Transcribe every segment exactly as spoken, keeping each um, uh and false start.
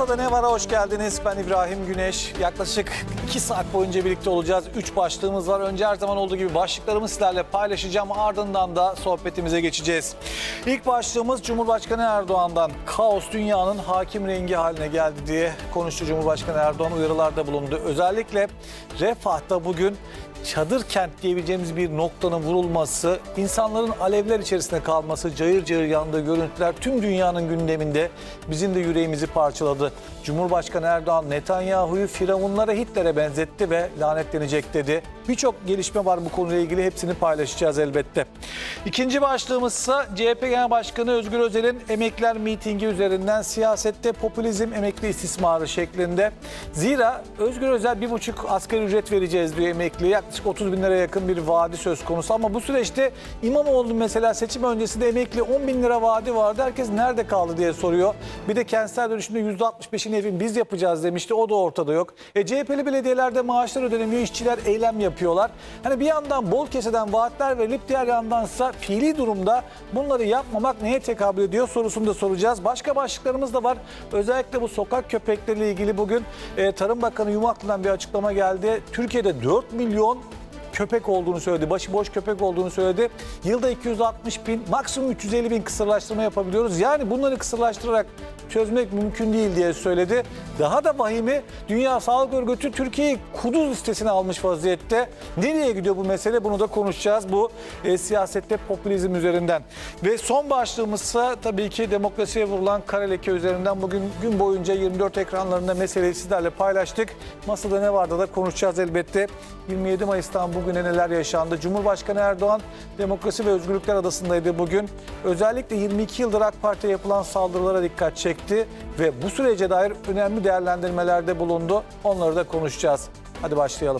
Masada ne var? Hoş geldiniz. Ben İbrahim Güneş. Yaklaşık iki saat boyunca birlikte olacağız. Üç başlığımız var. Önce her zaman olduğu gibi başlıklarımı sizlerle paylaşacağım. Ardından da sohbetimize geçeceğiz. İlk başlığımız Cumhurbaşkanı Erdoğan'dan. Kaos dünyanın hakim rengi haline geldi diye konuştu Cumhurbaşkanı Erdoğan, uyarılarda bulundu. Özellikle Refah'ta bugün çadır kent diyebileceğimiz bir noktanın vurulması, insanların alevler içerisinde kalması, cayır cayır yandığı görüntüler tüm dünyanın gündeminde, bizim de yüreğimizi parçaladı. Cumhurbaşkanı Erdoğan Netanyahu'yu Firavunlara, Hitler'e benzetti ve lanetlenecek dedi. Birçok gelişme var bu konuyla ilgili, hepsini paylaşacağız elbette. İkinci başlığımız ise C H P Genel Başkanı Özgür Özel'in emekliler mitingi üzerinden siyasette popülizm, emekli istismarı şeklinde. Zira Özgür Özel bir buçuk asgari ücret vereceğiz diyor emekliye. Yaklaşık otuz bin liraya yakın bir vaadi söz konusu. Ama bu süreçte İmamoğlu mesela seçim öncesinde emekli on bin lira vaadi vardı. Herkes nerede kaldı diye soruyor. Bir de kentsel dönüşümde yüzde altmış beşini evin biz yapacağız demişti. O da ortada yok. E, C H P'li belediyelerde maaşlar ödenemiyor. İşçiler eylem yapıyorlar. Hani bir yandan bol keseden vaatler verilip diğer yandansa fiili durumda bunları yapmamak neye tekabül ediyor sorusunu da soracağız. Başka başlıklarımız da var. Özellikle bu sokak köpekleriyle ilgili bugün e, Tarım Bakanı Yumaklı'dan bir açıklama geldi. Türkiye'de dört milyon köpek olduğunu söyledi. Başıboş köpek olduğunu söyledi. Yılda iki yüz altmış bin, maksimum üç yüz elli bin kısırlaştırma yapabiliyoruz. Yani bunları kısırlaştırarak çözmek mümkün değil diye söyledi. Daha da vahimi, Dünya Sağlık Örgütü Türkiye'yi kuduz listesine almış vaziyette. Nereye gidiyor bu mesele? Bunu da konuşacağız bu e, siyasette popülizm üzerinden. Ve son başlığımızsa tabii ki demokrasiye vurulan kara leke üzerinden. Bugün gün boyunca yirmi dört ekranlarında meseleyi sizlerle paylaştık. Masada ne vardı da konuşacağız elbette. yirmi yedi Mayıs'tan bugüne neler yaşandı? Cumhurbaşkanı Erdoğan Demokrasi ve Özgürlükler Adası'ndaydı bugün. Özellikle yirmi iki yıldır AK Parti'ye yapılan saldırılara dikkat çekti ve bu sürece dair önemli değerlendirmelerde bulundu. Onları da konuşacağız. Hadi başlayalım.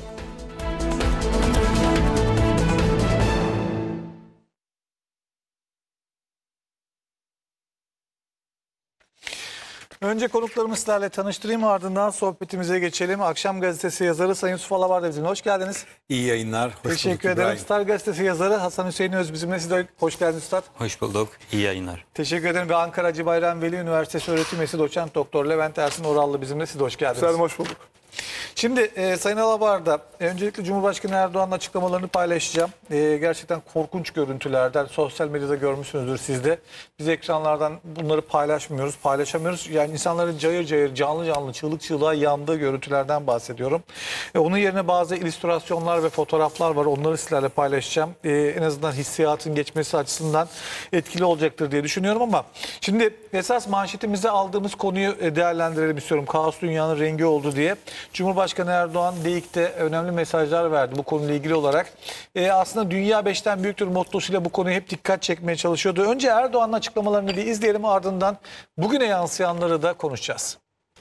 Önce konuklarımı sizlerle tanıştırayım, ardından sohbetimize geçelim. Akşam Gazetesi yazarı Sayın Yusuf Alavar da bizimle. Hoş geldiniz. İyi yayınlar. Hoş Teşekkür ederim. İbrahim. Star Gazetesi yazarı Hasan Hüseyin Öz bizimle. Siz de hoş geldiniz Üstad. Hoş bulduk. İyi yayınlar. Teşekkür ederim. Ve Ankara Hacı Bayram Veli Üniversitesi öğretim üyesi doçent doktor Levent Ersin Orallı bizimle. Siz de hoş geldiniz. Selam, hoş bulduk. Şimdi e, Sayın Alabar'da e, öncelikle Cumhurbaşkanı Erdoğan'ın açıklamalarını paylaşacağım. E, gerçekten korkunç görüntülerden sosyal medyada görmüşsünüzdür siz de. Biz ekranlardan bunları paylaşmıyoruz, paylaşamıyoruz. Yani insanların cayır cayır, canlı canlı, çığlık çığlığa yandığı görüntülerden bahsediyorum. E, onun yerine bazı illüstrasyonlar ve fotoğraflar var. Onları sizlerle paylaşacağım. E, en azından hissiyatın geçmesi açısından etkili olacaktır diye düşünüyorum ama şimdi esas manşetimize aldığımız konuyu değerlendirelim istiyorum. Kaos dünyanın rengi oldu diye. Cumhurbaşkanı Erdoğan D İ K'te önemli mesajlar verdi bu konuyla ilgili olarak. Ee, aslında dünya beşten büyüktür mottosuyla bu konuya hep dikkat çekmeye çalışıyordu. Önce Erdoğan'ın açıklamalarını bir izleyelim, ardından bugüne yansıyanları da konuşacağız.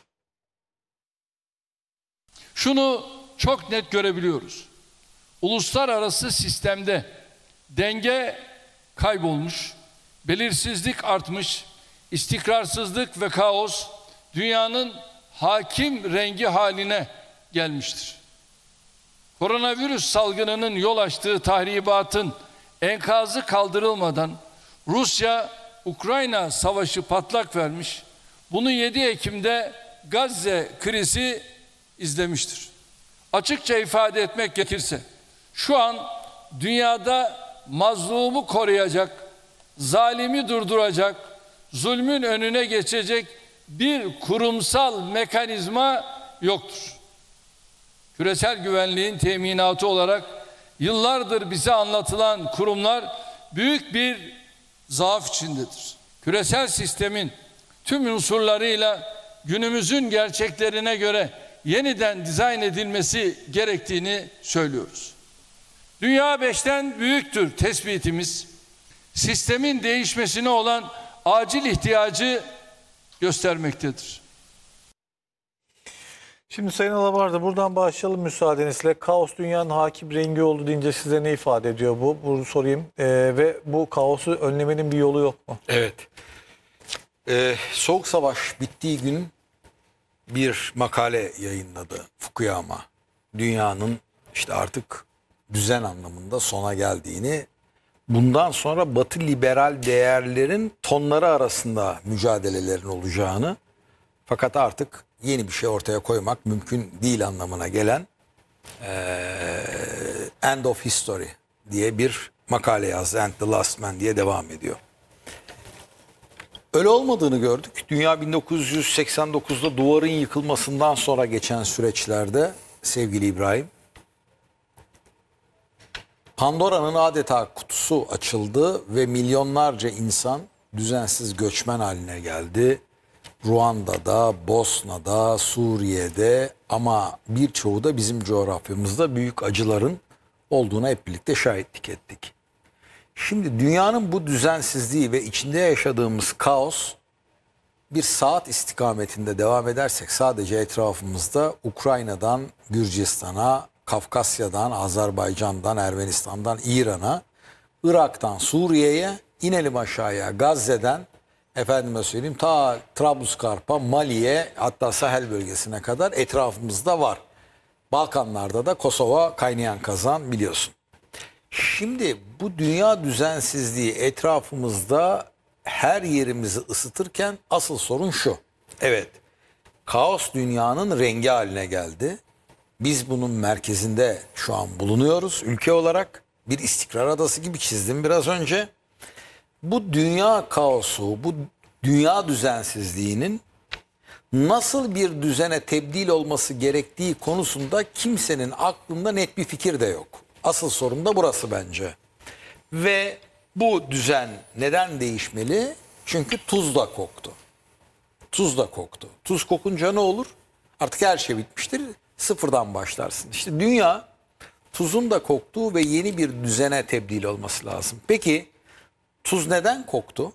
Şunu çok net görebiliyoruz. Uluslararası sistemde denge kaybolmuş, belirsizlik artmış, istikrarsızlık ve kaos dünyanın hakim rengi haline gelmiştir. Koronavirüs salgınının yol açtığı tahribatın enkazı kaldırılmadan Rusya-Ukrayna savaşı patlak vermiş, bunu yedi Ekim'de Gazze krizi izlemiştir. Açıkça ifade etmek gerekirse şu an dünyada mazlumu koruyacak, zalimi durduracak, zulmün önüne geçecek bir kurumsal mekanizma yoktur. Küresel güvenliğin teminatı olarak yıllardır bize anlatılan kurumlar büyük bir zaaf içindedir. Küresel sistemin tüm unsurlarıyla günümüzün gerçeklerine göre yeniden dizayn edilmesi gerektiğini söylüyoruz. Dünya beşten büyüktür tespitimiz, sistemin değişmesine olan acil ihtiyacı göstermektedir. Şimdi Sayın Alabar'da buradan başlayalım müsaadenizle. Kaos dünyanın hakim rengi oldu deyince size ne ifade ediyor bu? Bunu sorayım. Ee, ve bu kaosu önlemenin bir yolu yok mu? Evet. Ee, Soğuk Savaş bittiği gün bir makale yayınladı Fukuyama. Dünyanın işte artık düzen anlamında sona geldiğini, bundan sonra Batı liberal değerlerin tonları arasında mücadelelerin olacağını Fakat artık yeni bir şey ortaya koymak mümkün değil anlamına gelen eee, End of History diye bir makale yazdı. And the Last Man diye devam ediyor. Öyle olmadığını gördük. Dünya bin dokuz yüz seksen dokuzda duvarın yıkılmasından sonra geçen süreçlerde sevgili İbrahim, Pandora'nın adeta kutusu açıldı ve milyonlarca insan düzensiz göçmen haline geldi. Ruanda'da, Bosna'da, Suriye'de ama birçoğu da bizim coğrafyamızda büyük acıların olduğuna hep birlikte şahitlik ettik. Şimdi dünyanın bu düzensizliği ve içinde yaşadığımız kaos bir saat istikametinde devam edersek sadece etrafımızda Ukrayna'dan Gürcistan'a, Kafkasya'dan, Azerbaycan'dan, Ermenistan'dan, İran'a, Irak'tan Suriye'ye, inelim aşağıya Gazze'den, efendime söyleyeyim ta Trablusgarp'a, Mali'ye hatta Sahel bölgesine kadar etrafımızda var. Balkanlarda da Kosova kaynayan kazan biliyorsun. Şimdi bu dünya düzensizliği etrafımızda her yerimizi ısıtırken asıl sorun şu. Evet, kaos dünyanın rengi haline geldi. Biz bunun merkezinde şu an bulunuyoruz. Ülke olarak bir istikrar adası gibi çizdim biraz önce. Bu dünya kaosu, bu dünya düzensizliğinin nasıl bir düzene tebdil olması gerektiği konusunda kimsenin aklında net bir fikir de yok. Asıl sorun da burası bence. Ve bu düzen neden değişmeli? Çünkü tuz da koktu. Tuz da koktu. Tuz kokunca ne olur? Artık her şey bitmiştir. Sıfırdan başlarsın. İşte dünya tuzun da koktuğu ve yeni bir düzene tebdil olması lazım. Peki tuz neden koktu?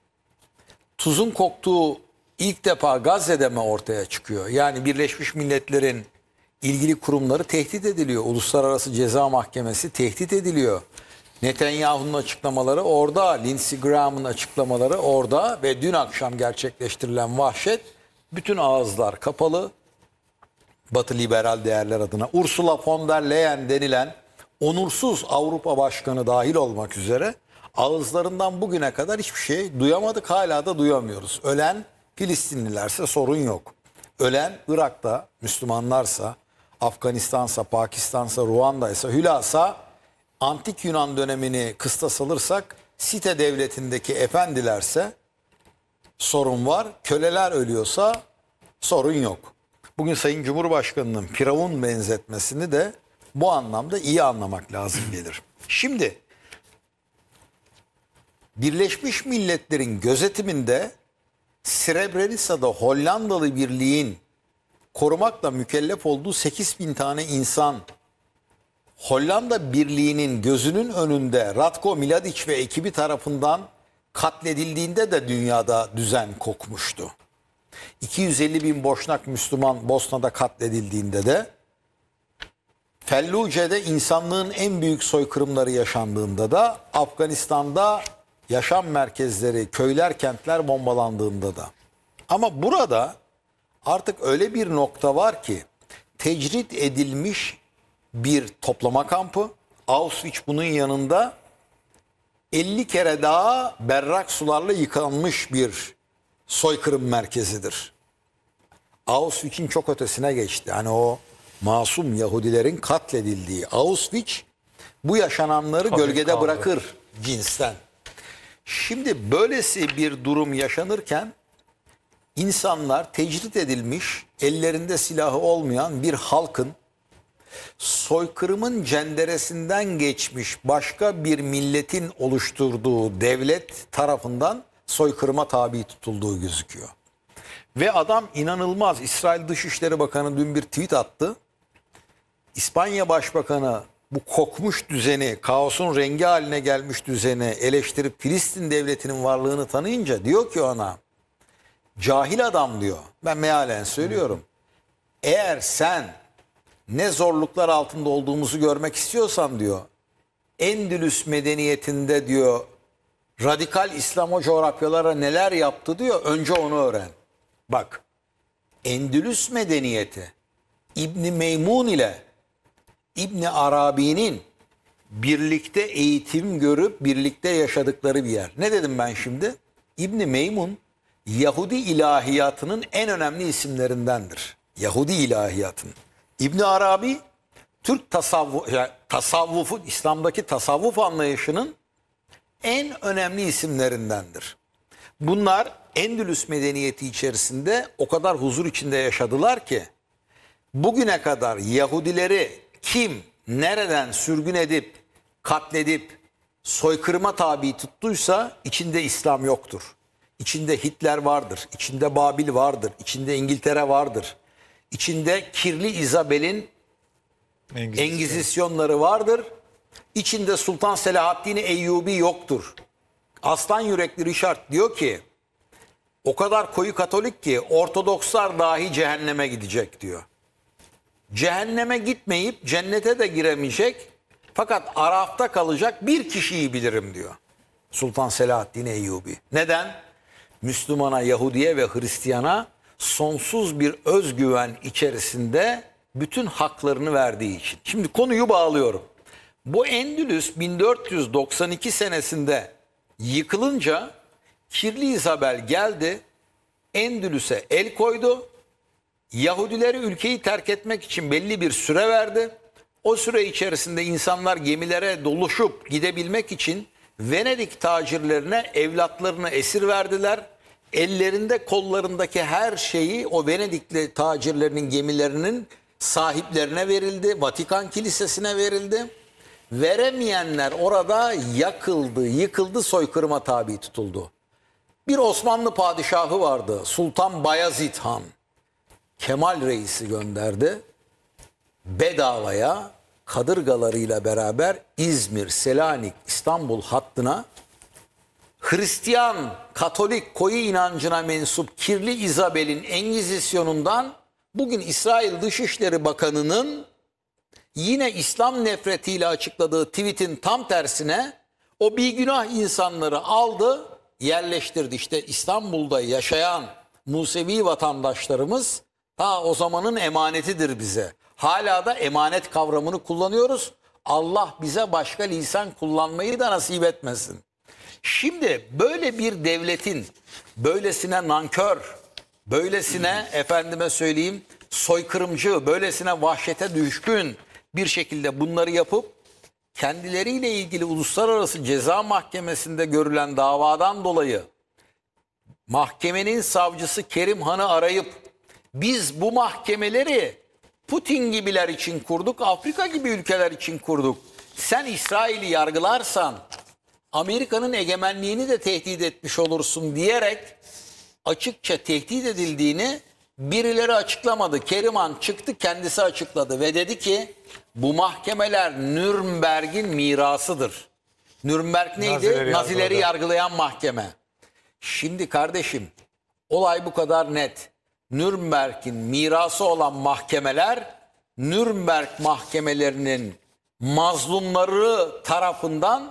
Tuzun koktuğu ilk defa Gazze'de mi ortaya çıkıyor? Yani Birleşmiş Milletler'in ilgili kurumları tehdit ediliyor. Uluslararası Ceza Mahkemesi tehdit ediliyor. Netanyahu'nun açıklamaları orada, Lindsey Graham'ın açıklamaları orada ve dün akşam gerçekleştirilen vahşet, bütün ağızlar kapalı. Batı liberal değerler adına Ursula von der Leyen denilen onursuz Avrupa Başkanı dahil olmak üzere ağızlarından bugüne kadar hiçbir şey duyamadık, hala da duyamıyoruz. Ölen Filistinlilerse sorun yok. Ölen Irak'ta Müslümanlarsa, Afganistan'sa, Pakistan'sa, Ruanda'ysa, hülasa Antik Yunan dönemini kıstas alırsak site devletindeki efendilerse sorun var. Köleler ölüyorsa sorun yok. Bugün Sayın Cumhurbaşkanı'nın Firavun benzetmesini de bu anlamda iyi anlamak lazım gelir. Şimdi Birleşmiş Milletler'in gözetiminde Srebrenica'da Hollandalı birliğin korumakla mükellef olduğu sekiz bin tane insan Hollanda Birliği'nin gözünün önünde Ratko Mladic ve ekibi tarafından katledildiğinde de dünyada düzen kokmuştu. iki yüz elli bin Boşnak Müslüman Bosna'da katledildiğinde de, Felluce'de insanlığın en büyük soykırımları yaşandığında da, Afganistan'da yaşam merkezleri, köyler, kentler bombalandığında da. Ama burada artık öyle bir nokta var ki tecrit edilmiş bir toplama kampı, Auschwitz bunun yanında elli kere daha berrak sularla yıkanmış bir soykırım merkezidir. Auschwitz'in çok ötesine geçti. Hani o masum Yahudilerin katledildiği Auschwitz bu yaşananları Tabii gölgede kaldı. bırakır cinsten. Şimdi böylesi bir durum yaşanırken insanlar tecrit edilmiş, ellerinde silahı olmayan bir halkın soykırımın cenderesinden geçmiş başka bir milletin oluşturduğu devlet tarafından soykırıma tabi tutulduğu gözüküyor. Ve adam inanılmaz. İsrail Dışişleri Bakanı dün bir tweet attı. İspanya Başbakanı bu kokmuş düzeni, kaosun rengi haline gelmiş düzeni eleştirip Filistin devletinin varlığını tanıyınca diyor ki ona, cahil adam diyor. Ben mealen söylüyorum. Eğer sen ne zorluklar altında olduğumuzu görmek istiyorsan diyor, Endülüs medeniyetinde diyor radikal İslam o coğrafyalara neler yaptı diyor, önce onu öğren. Bak, Endülüs medeniyeti İbni Meymun ile İbni Arabi'nin birlikte eğitim görüp birlikte yaşadıkları bir yer. Ne dedim ben şimdi? İbni Meymun Yahudi ilahiyatının en önemli isimlerindendir. Yahudi ilahiyatın. İbn Arabi Türk tasavvuf, yani tasavvufu, İslam'daki tasavvuf anlayışının en önemli isimlerindendir. Bunlar Endülüs medeniyeti içerisinde o kadar huzur içinde yaşadılar ki bugüne kadar Yahudileri kim nereden sürgün edip katledip soykırıma tabi tuttuysa içinde İslam yoktur. İçinde Hitler vardır, içinde Babil vardır, içinde İngiltere vardır. İçinde kirli İzabel'in Engizisyon. Engizisyonları vardır. İçinde Sultan Selahaddin Eyyubi yoktur. Aslan yürekli Richard diyor ki o kadar koyu Katolik ki Ortodokslar dahi cehenneme gidecek diyor. Cehenneme gitmeyip cennete de giremeyecek fakat Araf'ta kalacak bir kişiyi bilirim diyor Sultan Selahaddin Eyyubi. Neden? Müslümana, Yahudiye ve Hristiyana sonsuz bir özgüven içerisinde bütün haklarını verdiği için. Şimdi konuyu bağlıyorum. Bu Endülüs bin dört yüz doksan iki senesinde yıkılınca kirli İzabel geldi, Endülüs'e el koydu. Yahudileri ülkeyi terk etmek için belli bir süre verdi. O süre içerisinde insanlar gemilere doluşup gidebilmek için Venedik tacirlerine evlatlarını esir verdiler. Ellerinde kollarındaki her şeyi o Venedikli tacirlerinin gemilerinin sahiplerine verildi. Vatikan Kilisesi'ne verildi. Veremeyenler orada yakıldı, yıkıldı, soykırıma tabi tutuldu. Bir Osmanlı padişahı vardı, Sultan Bayezid Han. Kemal Reis'i gönderdi. Bedavaya kadırgalarıyla beraber İzmir, Selanik, İstanbul hattına Hristiyan, Katolik, koyu inancına mensup kirli İzabel'in Engizisyonundan bugün İsrail Dışişleri Bakanı'nın yine İslam nefretiyle açıkladığı tweetin tam tersine o bir günah insanları aldı, yerleştirdi. İşte İstanbul'da yaşayan Musevi vatandaşlarımız ta o zamanın emanetidir bize. Hala da emanet kavramını kullanıyoruz. Allah bize başka lisan kullanmayı da nasip etmesin. Şimdi böyle bir devletin böylesine nankör, böylesine efendime söyleyeyim soykırımcı, böylesine vahşete düşkün bir şekilde bunları yapıp kendileriyle ilgili Uluslararası Ceza Mahkemesi'nde görülen davadan dolayı mahkemenin savcısı Kerim Han'ı arayıp biz bu mahkemeleri Putin gibiler için kurduk, Afrika gibi ülkeler için kurduk. Sen İsrail'i yargılarsan Amerika'nın egemenliğini de tehdit etmiş olursun diyerek açıkça tehdit edildiğini birileri açıklamadı. Kerim Han çıktı, kendisi açıkladı ve dedi ki bu mahkemeler Nürnberg'in mirasıdır. Nürnberg neydi? Nazileri, Nazileri yargılayan mahkeme. Şimdi kardeşim olay bu kadar net. Nürnberg'in mirası olan mahkemeler Nürnberg mahkemelerinin mazlumları tarafından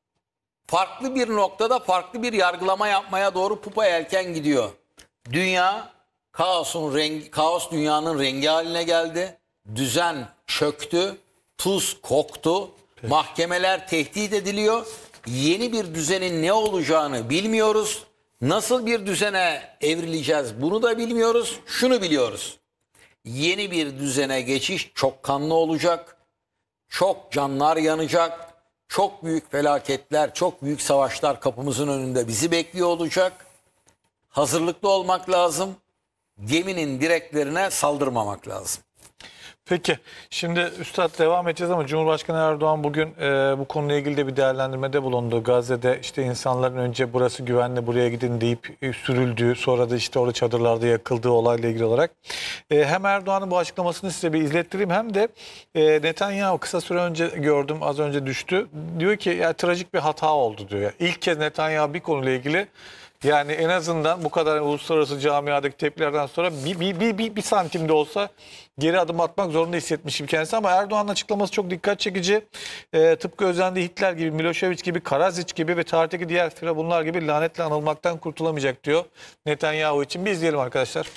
farklı bir noktada farklı bir yargılama yapmaya doğru pupa yelken gidiyor. Dünya kaosun rengi, kaos dünyanın rengi haline geldi. Düzen çöktü, tuz koktu. Peki. Mahkemeler tehdit ediliyor. Yeni bir düzenin ne olacağını bilmiyoruz. Nasıl bir düzene evrileceğiz bunu da bilmiyoruz. Şunu biliyoruz. Yeni bir düzene geçiş çok kanlı olacak. Çok canlar yanacak. Çok büyük felaketler, çok büyük savaşlar kapımızın önünde bizi bekliyor olacak. Hazırlıklı olmak lazım. Geminin direklerine saldırmamak lazım. Peki şimdi Üstad devam edeceğiz ama Cumhurbaşkanı Erdoğan bugün e, bu konuyla ilgili de bir değerlendirmede bulundu. Gazze'de işte insanların önce burası güvenli buraya gidin deyip e, sürüldüğü sonra da işte orada çadırlarda yakıldığı olayla ilgili olarak. E, hem Erdoğan'ın bu açıklamasını size bir izlettireyim hem de e, Netanyahu kısa süre önce gördüm az önce düştü. Diyor ki ya trajik bir hata oldu diyor. Ya. İlk kez Netanyahu bir konuyla ilgili yani en azından bu kadar uluslararası camiadaki tepkilerden sonra bir, bir, bir, bir, bir santim de olsa geri adım atmak zorunda hissetmişim kendisi. Ama Erdoğan'ın açıklaması çok dikkat çekici. E, tıpkı özendiği Hitler gibi, Milošević gibi, Karadzic gibi ve tarihteki diğer firavunlar gibi lanetle anılmaktan kurtulamayacak diyor Netanyahu için. Bir izleyelim arkadaşlar.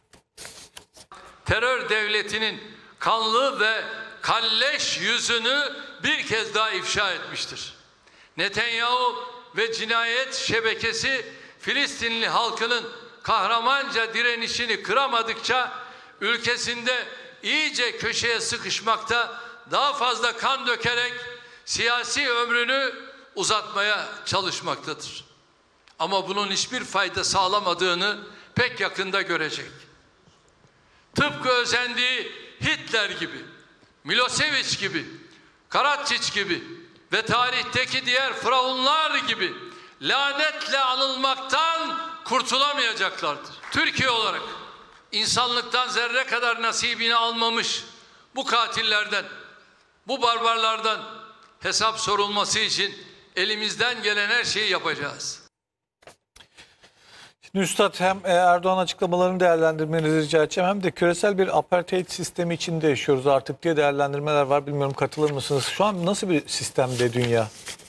Terör devletinin kanlı ve kalleş yüzünü bir kez daha ifşa etmiştir. Netanyahu ve cinayet şebekesi Filistinli halkının kahramanca direnişini kıramadıkça ülkesinde iyice köşeye sıkışmakta, daha fazla kan dökerek siyasi ömrünü uzatmaya çalışmaktadır. Ama bunun hiçbir fayda sağlamadığını pek yakında görecek. Tıpkı özendiği Hitler gibi, Milosevic gibi, Karadziç gibi ve tarihteki diğer firavunlar gibi lanetle anılmaktan kurtulamayacaklardır. Türkiye olarak insanlıktan zerre kadar nasibini almamış bu katillerden, bu barbarlardan hesap sorulması için elimizden gelen her şeyi yapacağız. Şimdi Üstad, hem Erdoğan açıklamalarını değerlendirmenizi rica edeceğim, hem de küresel bir apartheid sistemi içinde yaşıyoruz artık diye değerlendirmeler var. Bilmiyorum, katılır mısınız? Şu an nasıl bir sistemde dünya?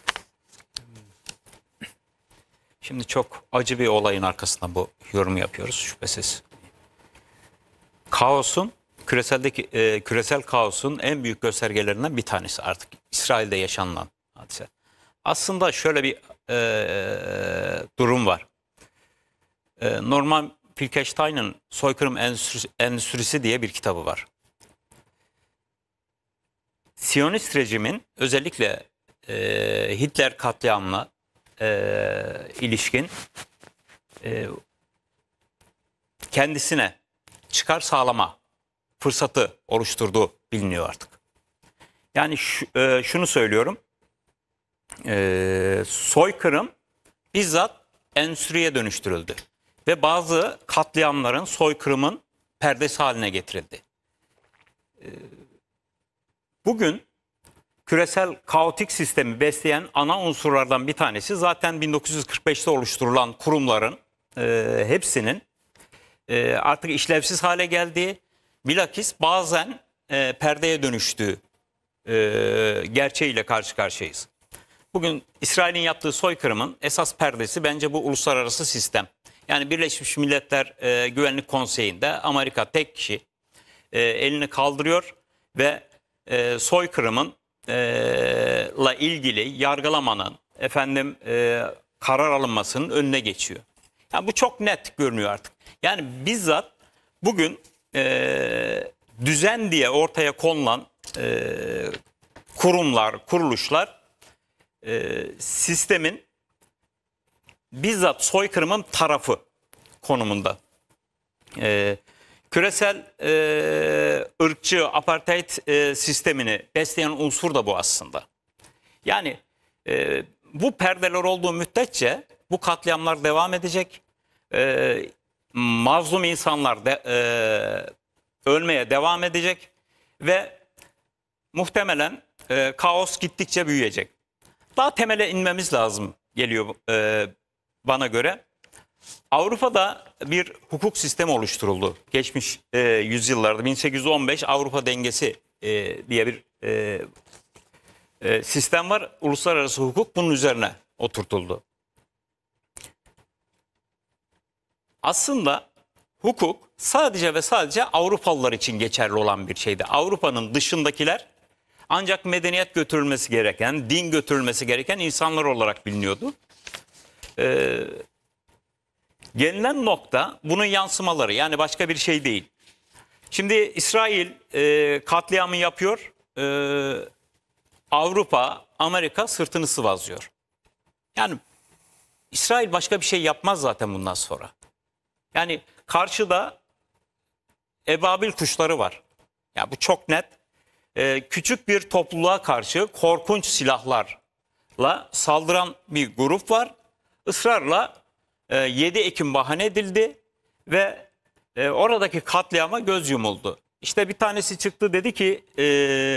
Şimdi çok acı bir olayın arkasında bu yorumu yapıyoruz şüphesiz. Kaosun, küreseldeki e, küresel kaosun en büyük göstergelerinden bir tanesi artık İsrail'de yaşanılan hadise. Aslında şöyle bir e, durum var. E, Norman Finkelstein'ın Soykırım Endüstrisi, Endüstrisi diye bir kitabı var. Siyonist rejimin özellikle e, Hitler katliamına e, ilişkin e, kendisine çıkar sağlama fırsatı oluşturduğu biliniyor artık. Yani şu, e, şunu söylüyorum, e, soykırım bizzat endüstriye dönüştürüldü ve bazı katliamların, soykırımın perdesi haline getirildi. E, bugün küresel kaotik sistemi besleyen ana unsurlardan bir tanesi zaten bin dokuz yüz kırk beşte oluşturulan kurumların e, hepsinin e, artık işlevsiz hale geldiği, bilakis bazen e, perdeye dönüştüğü e, gerçeğiyle karşı karşıyayız. Bugün İsrail'in yaptığı soykırımın esas perdesi bence bu uluslararası sistem. Yani Birleşmiş Milletler e, Güvenlik Konseyi'nde Amerika tek kişi e, elini kaldırıyor ve e, soykırımın e, la ilgili yargılamanın, efendim e, karar alınmasının önüne geçiyor. Yani bu çok net görünüyor artık. Yani bizzat bugün e, düzen diye ortaya konulan e, kurumlar, kuruluşlar e, sistemin bizzat soykırımın tarafı konumunda. E, küresel e, ırkçı apartheid e, sistemini besleyen unsur da bu aslında. Yani e, bu perdeler olduğu müddetçe bu katliamlar devam edecek. E, mazlum insanlar de, e, ölmeye devam edecek ve muhtemelen e, kaos gittikçe büyüyecek. Daha temele inmemiz lazım geliyor e, bana göre. Avrupa'da bir hukuk sistemi oluşturuldu. Geçmiş e, yüzyıllarda bin sekiz yüz on beş Avrupa dengesi e, diye bir e, e, sistem var. Uluslararası hukuk bunun üzerine oturtuldu. Aslında hukuk sadece ve sadece Avrupalılar için geçerli olan bir şeydi. Avrupa'nın dışındakiler ancak medeniyet götürülmesi gereken, din götürülmesi gereken insanlar olarak biliniyordu. Ee, gelinen nokta bunun yansımaları, yani başka bir şey değil. Şimdi İsrail e, katliamı yapıyor, e, Avrupa, Amerika sırtını sıvazlıyor. Yani İsrail başka bir şey yapmaz zaten bundan sonra. Yani karşıda ebabil kuşları var. Ya bu çok net. Ee, küçük bir topluluğa karşı korkunç silahlarla saldıran bir grup var. Israrla e, yedi Ekim bahane edildi ve e, oradaki katliama göz yumuldu. İşte bir tanesi çıktı, dedi ki e,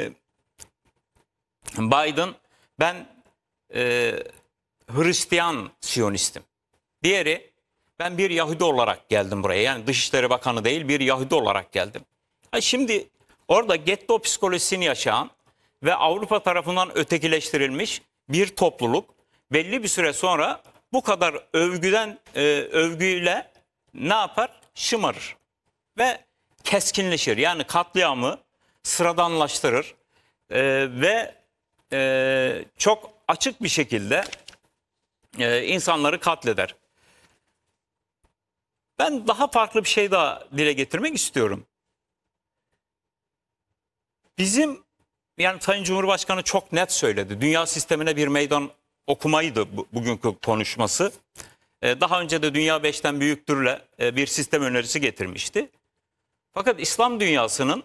Biden, ben e, Hristiyan Siyonistim. Diğeri, ben bir Yahudi olarak geldim buraya. Yani Dışişleri Bakanı değil, bir Yahudi olarak geldim. Ha şimdi orada getto psikolojisini yaşayan ve Avrupa tarafından ötekileştirilmiş bir topluluk belli bir süre sonra bu kadar övgüden e, övgüyle ne yapar? Şımarır ve keskinleşir. Yani katliamı sıradanlaştırır e, ve e, çok açık bir şekilde e, insanları katleder. Ben daha farklı bir şey daha dile getirmek istiyorum. Bizim, yani Sayın Cumhurbaşkanı çok net söyledi. Dünya sistemine bir meydan okumaydı bu, bugünkü konuşması. Ee, daha önce de Dünya beşten büyüktürle e, bir sistem önerisi getirmişti. Fakat İslam dünyasının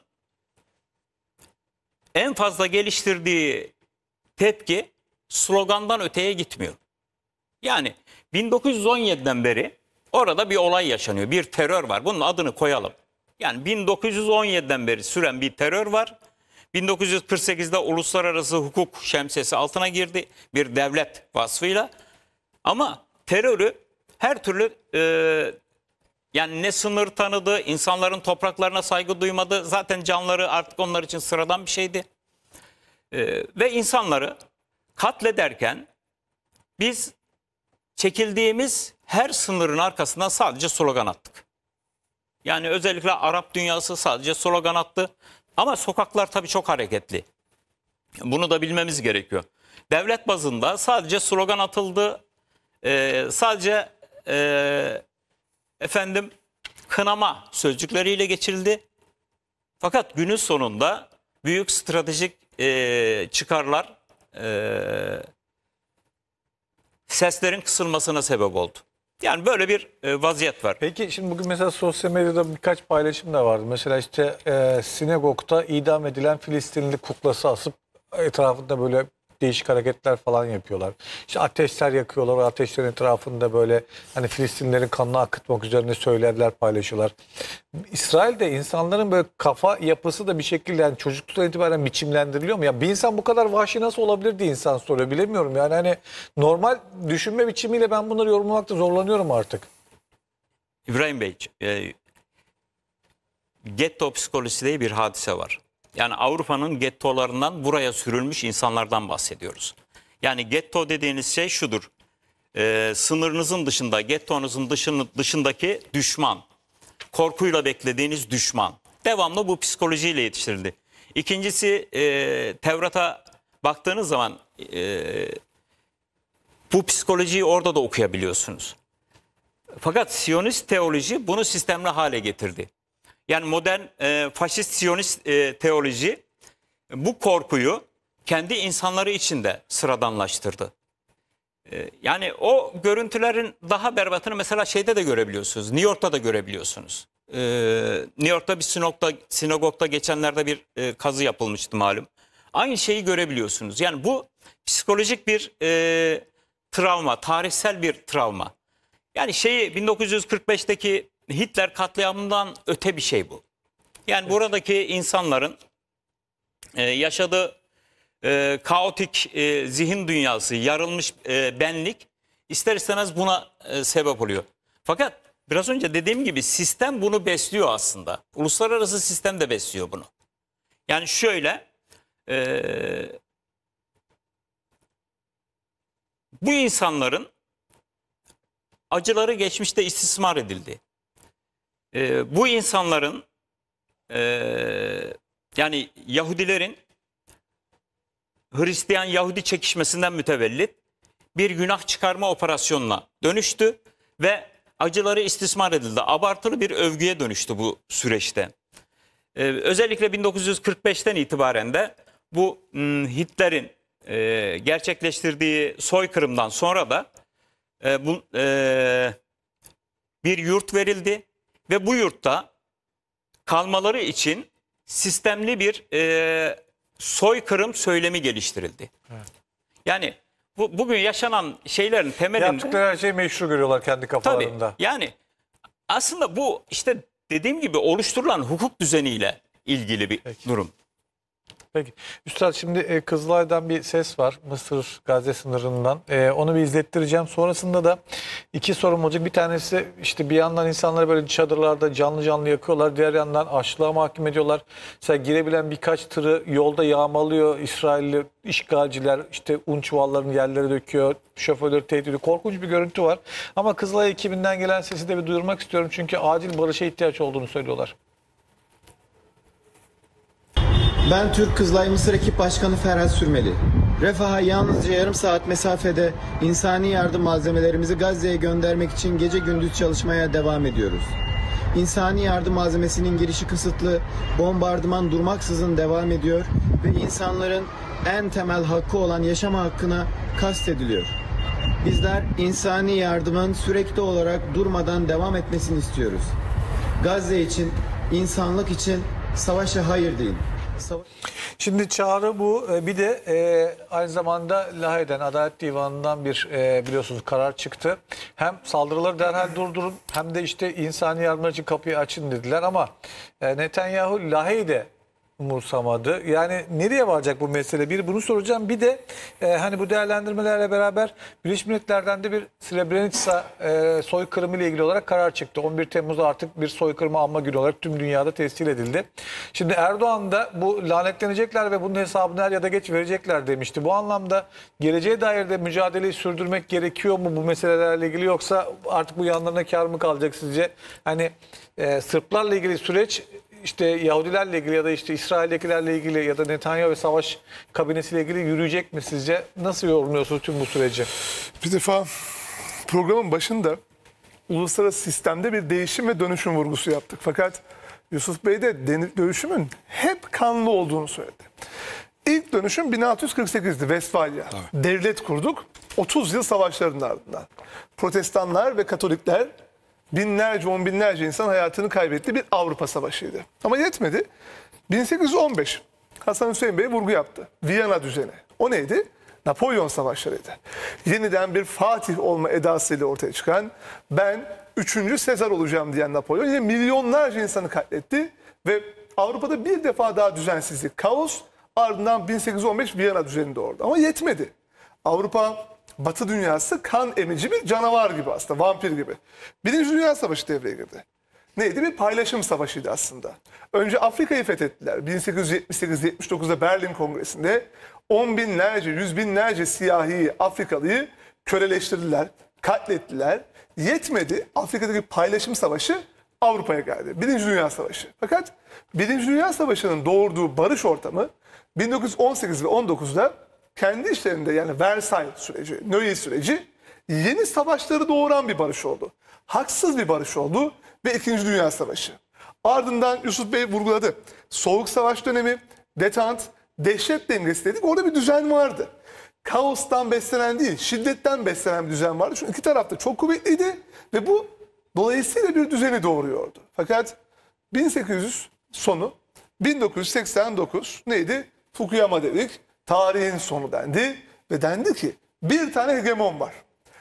en fazla geliştirdiği tepki slogandan öteye gitmiyor. Yani bin dokuz yüz on yediden beri orada bir olay yaşanıyor. Bir terör var. Bunun adını koyalım. Yani bin dokuz yüz on yediden beri süren bir terör var. bin dokuz yüz kırk sekizde uluslararası hukuk şemsiyesi altına girdi. Bir devlet vasfıyla. Ama terörü her türlü e, yani ne sınır tanıdı, insanların topraklarına saygı duymadı. Zaten canları artık onlar için sıradan bir şeydi. E, ve insanları katlederken biz çekildiğimiz her sınırın arkasından sadece slogan attık. Yani özellikle Arap dünyası sadece slogan attı. Ama sokaklar tabii çok hareketli. Bunu da bilmemiz gerekiyor. Devlet bazında sadece slogan atıldı. Ee, sadece e, efendim kınama sözcükleriyle geçirildi. Fakat günün sonunda büyük stratejik e, çıkarlar e, seslerin kısılmasına sebep oldu. Yani böyle bir e, vaziyet var. Peki şimdi bugün mesela sosyal medyada birkaç paylaşım da vardı. Mesela işte e, sinagogda idam edilen Filistinli kuklası asıp etrafında böyle değişik hareketler falan yapıyorlar. İşte ateşler yakıyorlar. O ateşlerin etrafında böyle hani Filistinlilerin kanını akıtmak üzerine söylerler, paylaşıyorlar. İsrail'de insanların böyle kafa yapısı da bir şekilde yani çocukluktan itibaren biçimlendiriliyor mu? Ya bir insan bu kadar vahşi nasıl olabilir diye insan soruyor. Bilemiyorum yani hani normal düşünme biçimiyle ben bunları yorumlamakta zorlanıyorum artık. İbrahim Bey, e, getto psikolojisi diye bir hadise var. Yani Avrupa'nın gettolarından buraya sürülmüş insanlardan bahsediyoruz. Yani getto dediğiniz şey şudur. E, sınırınızın dışında, gettonuzun dışını, dışındaki düşman. Korkuyla beklediğiniz düşman. Devamlı bu psikolojiyle yetiştirildi. İkincisi e, Tevrat'a baktığınız zaman e, bu psikolojiyi orada da okuyabiliyorsunuz. Fakat Siyonist teoloji bunu sistemli hale getirdi. Yani modern e, faşist Siyonist e, teoloji bu korkuyu kendi insanları içinde sıradanlaştırdı. E, yani o görüntülerin daha berbatını mesela şeyde de görebiliyorsunuz. New York'ta da görebiliyorsunuz. E, New York'ta bir sinagogda, sinagogda geçenlerde bir e, kazı yapılmıştı malum. Aynı şeyi görebiliyorsunuz. Yani bu psikolojik bir e, travma, tarihsel bir travma. Yani şeyi bin dokuz yüz kırk beşteki Hitler katliamından öte bir şey bu. Yani buradaki insanların e, yaşadığı e, kaotik e, zihin dünyası, yarılmış e, benlik ister istemez buna e, sebep oluyor. Fakat biraz önce dediğim gibi sistem bunu besliyor aslında. Uluslararası sistem de besliyor bunu. Yani şöyle e, bu insanların acıları geçmişte istismar edildi. Ee, bu insanların e, yani Yahudilerin Hristiyan Yahudi çekişmesinden mütevellit bir günah çıkarma operasyonuna dönüştü ve acıları istismar edildi. Abartılı bir övgüye dönüştü bu süreçte. Ee, özellikle bin dokuz yüz kırk beşten itibaren de bu Hitler'in e, gerçekleştirdiği soykırımdan sonra da e, bu e, bir yurt verildi. Ve bu yurtta kalmaları için sistemli bir e, soykırım söylemi geliştirildi. Evet. Yani bu, bugün yaşanan şeylerin temelinde... Yaptıkları her şeyi meşru görüyorlar kendi kafalarında. Tabii yani aslında bu işte dediğim gibi oluşturulan hukuk düzeniyle ilgili bir Peki. durum. Peki. Üstad şimdi e, Kızılay'dan bir ses var. Mısır Gazze sınırından. E, onu bir izlettireceğim. Sonrasında da iki sorum olacak. Bir tanesi işte bir yandan insanları böyle çadırlarda canlı canlı yakıyorlar. Diğer yandan açlığa mahkum ediyorlar. Mesela girebilen birkaç tırı yolda yağmalıyor İsrailli işgalciler. İşte un çuvallarını yerlere döküyor. Şoförleri tehdit ediyor. Korkunç bir görüntü var. Ama Kızılay ekibinden gelen sesi de bir duyurmak istiyorum. Çünkü acil barışa ihtiyaç olduğunu söylüyorlar. Ben Türk Kızılay Mısır Ekip Başkanı Ferhat Sürmeli. Refah'a yalnızca yarım saat mesafede insani yardım malzemelerimizi Gazze'ye göndermek için gece gündüz çalışmaya devam ediyoruz. İnsani yardım malzemesinin girişi kısıtlı, bombardıman durmaksızın devam ediyor ve insanların en temel hakkı olan yaşama hakkına kastediliyor. Bizler insani yardımın sürekli olarak durmadan devam etmesini istiyoruz. Gazze için, insanlık için savaşa hayır deyin. Sava- Şimdi çağrı bu. E, Bir de e, aynı zamanda Lahey'den, Adalet Divanı'ndan bir e, biliyorsunuz karar çıktı. Hem saldırıları derhal durdurun hem de işte insani yardımlar için kapıyı açın dediler ama e, Netanyahu Lahey'de umursamadı. Yani nereye varacak bu mesele? Bir bunu soracağım. Bir de e, hani bu değerlendirmelerle beraber Birleşmiş Milletler'den de bir Srebrenica e, soykırımı ile ilgili olarak karar çıktı. on bir Temmuz'da artık bir soykırımı anma günü olarak tüm dünyada tescil edildi. Şimdi Erdoğan da bu lanetlenecekler ve bunun hesabını er ya da geç verecekler demişti. Bu anlamda geleceğe dair de mücadeleyi sürdürmek gerekiyor mu bu meselelerle ilgili, yoksa artık bu yanlarına kar mı kalacak sizce? Hani e, Sırplarla ilgili süreç, İşte Yahudilerle ilgili ya da işte İsrail'dekilerle ilgili ya da Netanyahu ve savaş kabinesiyle ilgili yürüyecek mi sizce? Nasıl yorumluyorsunuz tüm bu süreci? Bir defa programın başında uluslararası sistemde bir değişim ve dönüşüm vurgusu yaptık. Fakat Yusuf Bey de dönüşümün hep kanlı olduğunu söyledi. İlk dönüşüm bin altı yüz kırk sekiz'di, Westfalia. Evet. Devlet kurduk, otuz yıl savaşların ardından. Protestanlar ve Katolikler, binlerce, on binlerce insan hayatını kaybetti, bir Avrupa Savaşı'ydı. Ama yetmedi. bin sekiz yüz on beş, Hasan Hüseyin Bey vurgu yaptı. Viyana düzeni. O neydi? Napolyon Savaşları'ydı. Yeniden bir Fatih olma edasıyla ortaya çıkan, ben üçüncü Sezar olacağım diyen Napolyon yine milyonlarca insanı katletti ve Avrupa'da bir defa daha düzensizlik, kaos, ardından bin sekiz yüz on beş Viyana düzeni doğurdu. Ama yetmedi. Avrupa, Batı dünyası kan emici bir canavar gibi aslında, vampir gibi. Birinci Dünya Savaşı devreye girdi. Neydi? Bir paylaşım savaşıydı aslında. Önce Afrika'yı fethettiler. bin sekiz yüz yetmiş sekiz yetmiş dokuz'da Berlin Kongresi'nde on binlerce, yüz binlerce siyahi Afrikalıyı köleleştirdiler, katlettiler. Yetmedi. Afrika'daki paylaşım savaşı Avrupa'ya geldi. Birinci Dünya Savaşı. Fakat Birinci Dünya Savaşı'nın doğurduğu barış ortamı bin dokuz yüz on sekiz ve on dokuz'da kendi işlerinde, yani Versailles süreci, Neuilly süreci yeni savaşları doğuran bir barış oldu. Haksız bir barış oldu ve İkinci Dünya Savaşı. Ardından Yusuf Bey vurguladı. Soğuk Savaş dönemi, detant, dehşet dengesi dedik. Orada bir düzen vardı. Kaostan beslenen değil, şiddetten beslenen bir düzen vardı. Çünkü iki taraf da çok kuvvetliydi ve bu dolayısıyla bir düzeni doğuruyordu. Fakat bin sekiz yüz sonu, bin dokuz yüz seksen dokuz neydi? Fukuyama dedik. Tarihin sonu dendi ve dendi ki bir tane hegemon var.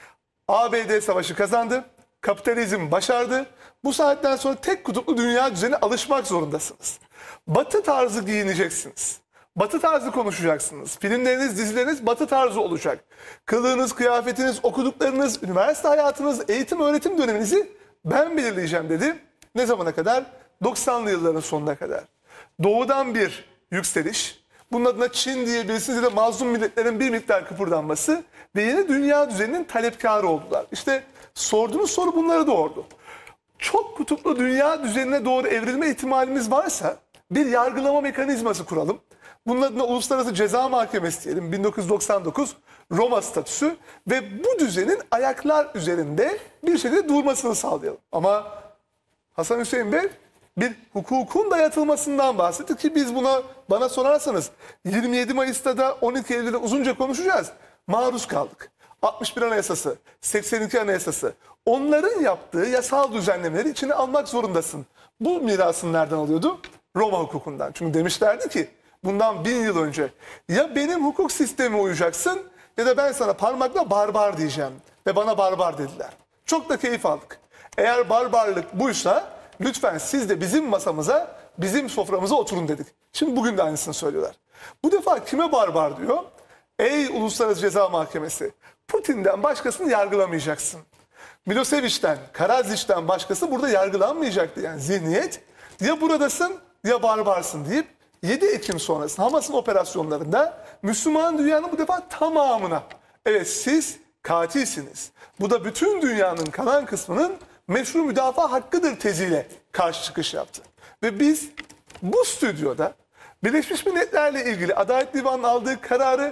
A B D savaşı kazandı, kapitalizm başardı. Bu saatten sonra tek kutuplu dünya düzenine alışmak zorundasınız. Batı tarzı giyineceksiniz. Batı tarzı konuşacaksınız. Filmleriniz, dizileriniz batı tarzı olacak. Kılığınız, kıyafetiniz, okuduklarınız, üniversite hayatınız, eğitim öğretim döneminizi ben belirleyeceğim dedi. Ne zamana kadar? doksanlı yılların sonuna kadar. Doğudan bir yükseliş. Bunun adına Çin diyebilirsiniz ya da mazlum milletlerin bir miktar kıpırdanması ve yeni dünya düzeninin talepkarı oldular. İşte sorduğunuz soru bunları doğurdu. Çok kutuplu dünya düzenine doğru evrilme ihtimalimiz varsa bir yargılama mekanizması kuralım. Bunun adına Uluslararası Ceza Mahkemesi diyelim, bin dokuz yüz doksan dokuz Roma statüsü ve bu düzenin ayaklar üzerinde bir şekilde durmasını sağlayalım. Ama Hasan Hüseyin Bey bir hukukun dayatılmasından bahsetti ki biz buna, bana sorarsanız yirmi yedi Mayıs'ta da on iki Eylül'de uzunca konuşacağız. Maruz kaldık. altmış bir Anayasası, seksen iki Anayasası, onların yaptığı yasal düzenlemeleri içine almak zorundasın. Bu mirasını nereden alıyordu? Roma hukukundan. Çünkü demişlerdi ki bundan bin yıl önce ya benim hukuk sistemime uyacaksın ya da ben sana parmakla barbar diyeceğim. Ve bana barbar dediler. Çok da keyif aldık. Eğer barbarlık buysa lütfen siz de bizim masamıza, bizim soframıza oturun dedik. Şimdi bugün de aynısını söylüyorlar. Bu defa kime barbar diyor? Ey Uluslararası Ceza Mahkemesi, Putin'den başkasını yargılamayacaksın. Milosevic'ten, Karadziç'ten başkası burada yargılanmayacaktı. Yani zihniyet ya buradasın ya barbarsın deyip yedi Ekim sonrası Hamas'ın operasyonlarında Müslüman dünyanın bu defa tamamına, evet siz katilsiniz, bu da bütün dünyanın kalan kısmının meşru müdafaa hakkıdır teziyle karşı çıkış yaptı. Ve biz bu stüdyoda Birleşmiş Milletler'le ilgili Adalet Divanı'nın aldığı kararı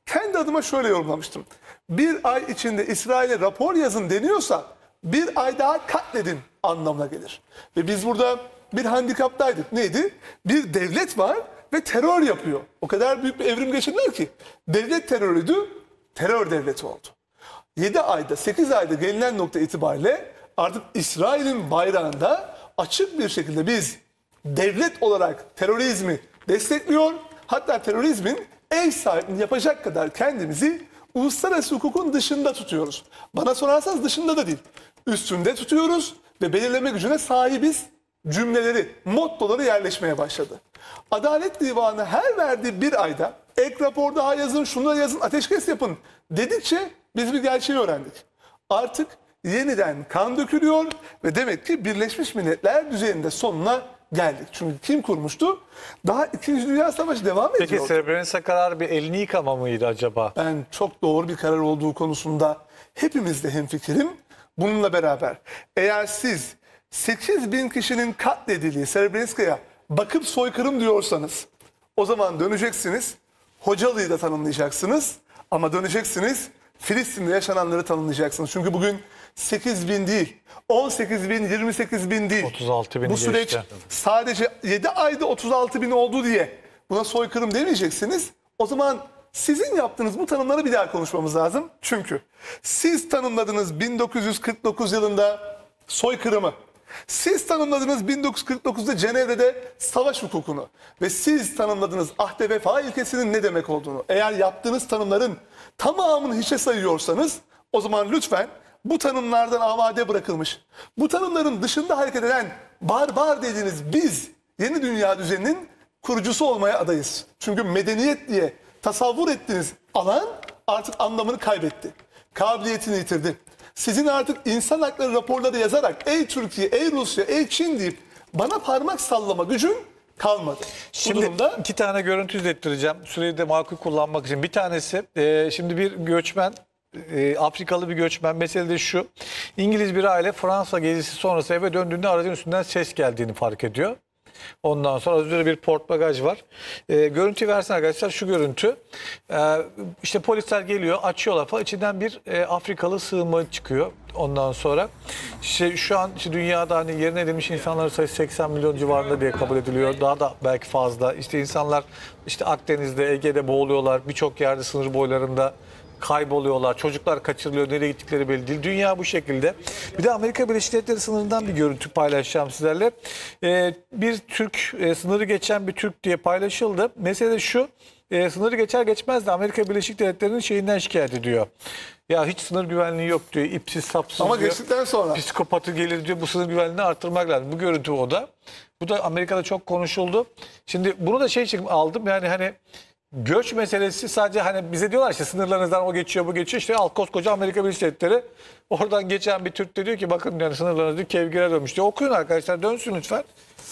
kendi adıma şöyle yorumlamıştım. Bir ay içinde İsrail'e rapor yazın deniyorsa bir ay daha katledin anlamına gelir. Ve biz burada bir handikaptaydık. Neydi? Bir devlet var ve terör yapıyor. O kadar büyük bir evrim geçirdiler ki. Devlet terörüydü, terör devleti oldu. yedi ayda, sekiz ayda gelinen nokta itibariyle artık İsrail'in bayrağında açık bir şekilde biz devlet olarak terörizmi destekliyor, hatta terörizmin ev sahipliğini yapacak kadar kendimizi uluslararası hukukun dışında tutuyoruz. Bana sorarsanız dışında da değil, üstünde tutuyoruz ve belirleme gücüne sahibiz cümleleri, mottoları yerleşmeye başladı. Adalet Divanı her verdiği bir ayda ek rapor daha yazın, şunu da yazın, ateşkes yapın dedikçe biz bir gerçeği öğrendik. Artık yeniden kan dökülüyor ve demek ki Birleşmiş Milletler düzeyinde sonuna geldik. Çünkü kim kurmuştu? Daha İkinci Dünya Savaşı devam ediyor. Peki Srebrenica kararı bir elini yıkama mıydı acaba? Ben çok doğru bir karar olduğu konusunda hepimiz de hemfikirim. Bununla beraber eğer siz sekiz bin kişinin katledildiği Srebrenica'ya bakıp soykırım diyorsanız o zaman döneceksiniz, Hocalı'yı da tanımlayacaksınız ama döneceksiniz Filistin'de yaşananları tanımlayacaksınız. Çünkü bugün sekiz bin değil, on sekiz bin, yirmi sekiz bin değil. otuz altı bin Bu süreç geçti. sadece yedi ayda otuz altı bin oldu diye buna soykırım demeyeceksiniz. O zaman sizin yaptığınız bu tanımları bir daha konuşmamız lazım. Çünkü siz tanımladınız bin dokuz yüz kırk dokuz yılında soykırımı. Siz tanımladınız bin dokuz yüz kırk dokuzda Cenevre'de savaş hukukunu ve siz tanımladınız ahde vefa ilkesinin ne demek olduğunu. Eğer yaptığınız tanımların tamamını hiçe sayıyorsanız o zaman lütfen bu tanımlardan amade bırakılmış, bu tanımların dışında hareket eden barbar dediğiniz biz yeni dünya düzeninin kurucusu olmaya adayız. Çünkü medeniyet diye tasavvur ettiğiniz alan artık anlamını kaybetti, kabiliyetini yitirdi. Sizin artık insan hakları raporları yazarak ey Türkiye, ey Rusya, ey Çin deyip bana parmak sallama gücün kalmadı. Şimdi Bu durumda iki tane görüntü izlettireceğim. Süreyi de makul kullanmak için. Bir tanesi e, şimdi bir göçmen, e, Afrikalı bir göçmen. Mesele de şu. İngiliz bir aile Fransa gezisi sonrası eve döndüğünde aracın üstünden ses geldiğini fark ediyor. Ondan sonra az önce bir port bagaj var. E, görüntü versin arkadaşlar, şu görüntü. E, işte polisler geliyor, açıyorlar falan. İçinden bir e, Afrikalı sığınmacı çıkıyor. Ondan sonra işte şu an işte dünyada hani yerine edilmiş insanların sayısı seksen milyon civarında diye kabul ediliyor. Daha da belki fazla. İşte insanlar işte Akdeniz'de, Ege'de boğuluyorlar. Birçok yerde sınır boylarında kayboluyorlar. Çocuklar kaçırılıyor. Nereye gittikleri belli değil. Dünya bu şekilde. Bir de Amerika Birleşik Devletleri sınırından bir görüntü paylaşacağım sizlerle. Ee, bir Türk, e, sınırı geçen bir Türk diye paylaşıldı. Mesele şu. E, sınırı geçer geçmez de Amerika Birleşik Devletleri'nin şeyinden şikayet ediyor. Ya hiç sınır güvenliği yok diyor. İpsiz sapsız ama diyor. geçtikten sonra Psikopatı gelir diyor. Bu sınır güvenliğini arttırmak lazım. Bu görüntü o da. Bu da Amerika'da çok konuşuldu. Şimdi bunu da şey için aldım. Yani hani göç meselesi sadece hani bize diyorlar işte sınırlarınızdan o geçiyor bu geçiyor. İşte al koskoca Amerika Birleşik Devletleri oradan geçen bir Türk de diyor ki bakın yani sınırlarınız diyor kevgire dönmüş diyor. Okuyun arkadaşlar, dönsün lütfen.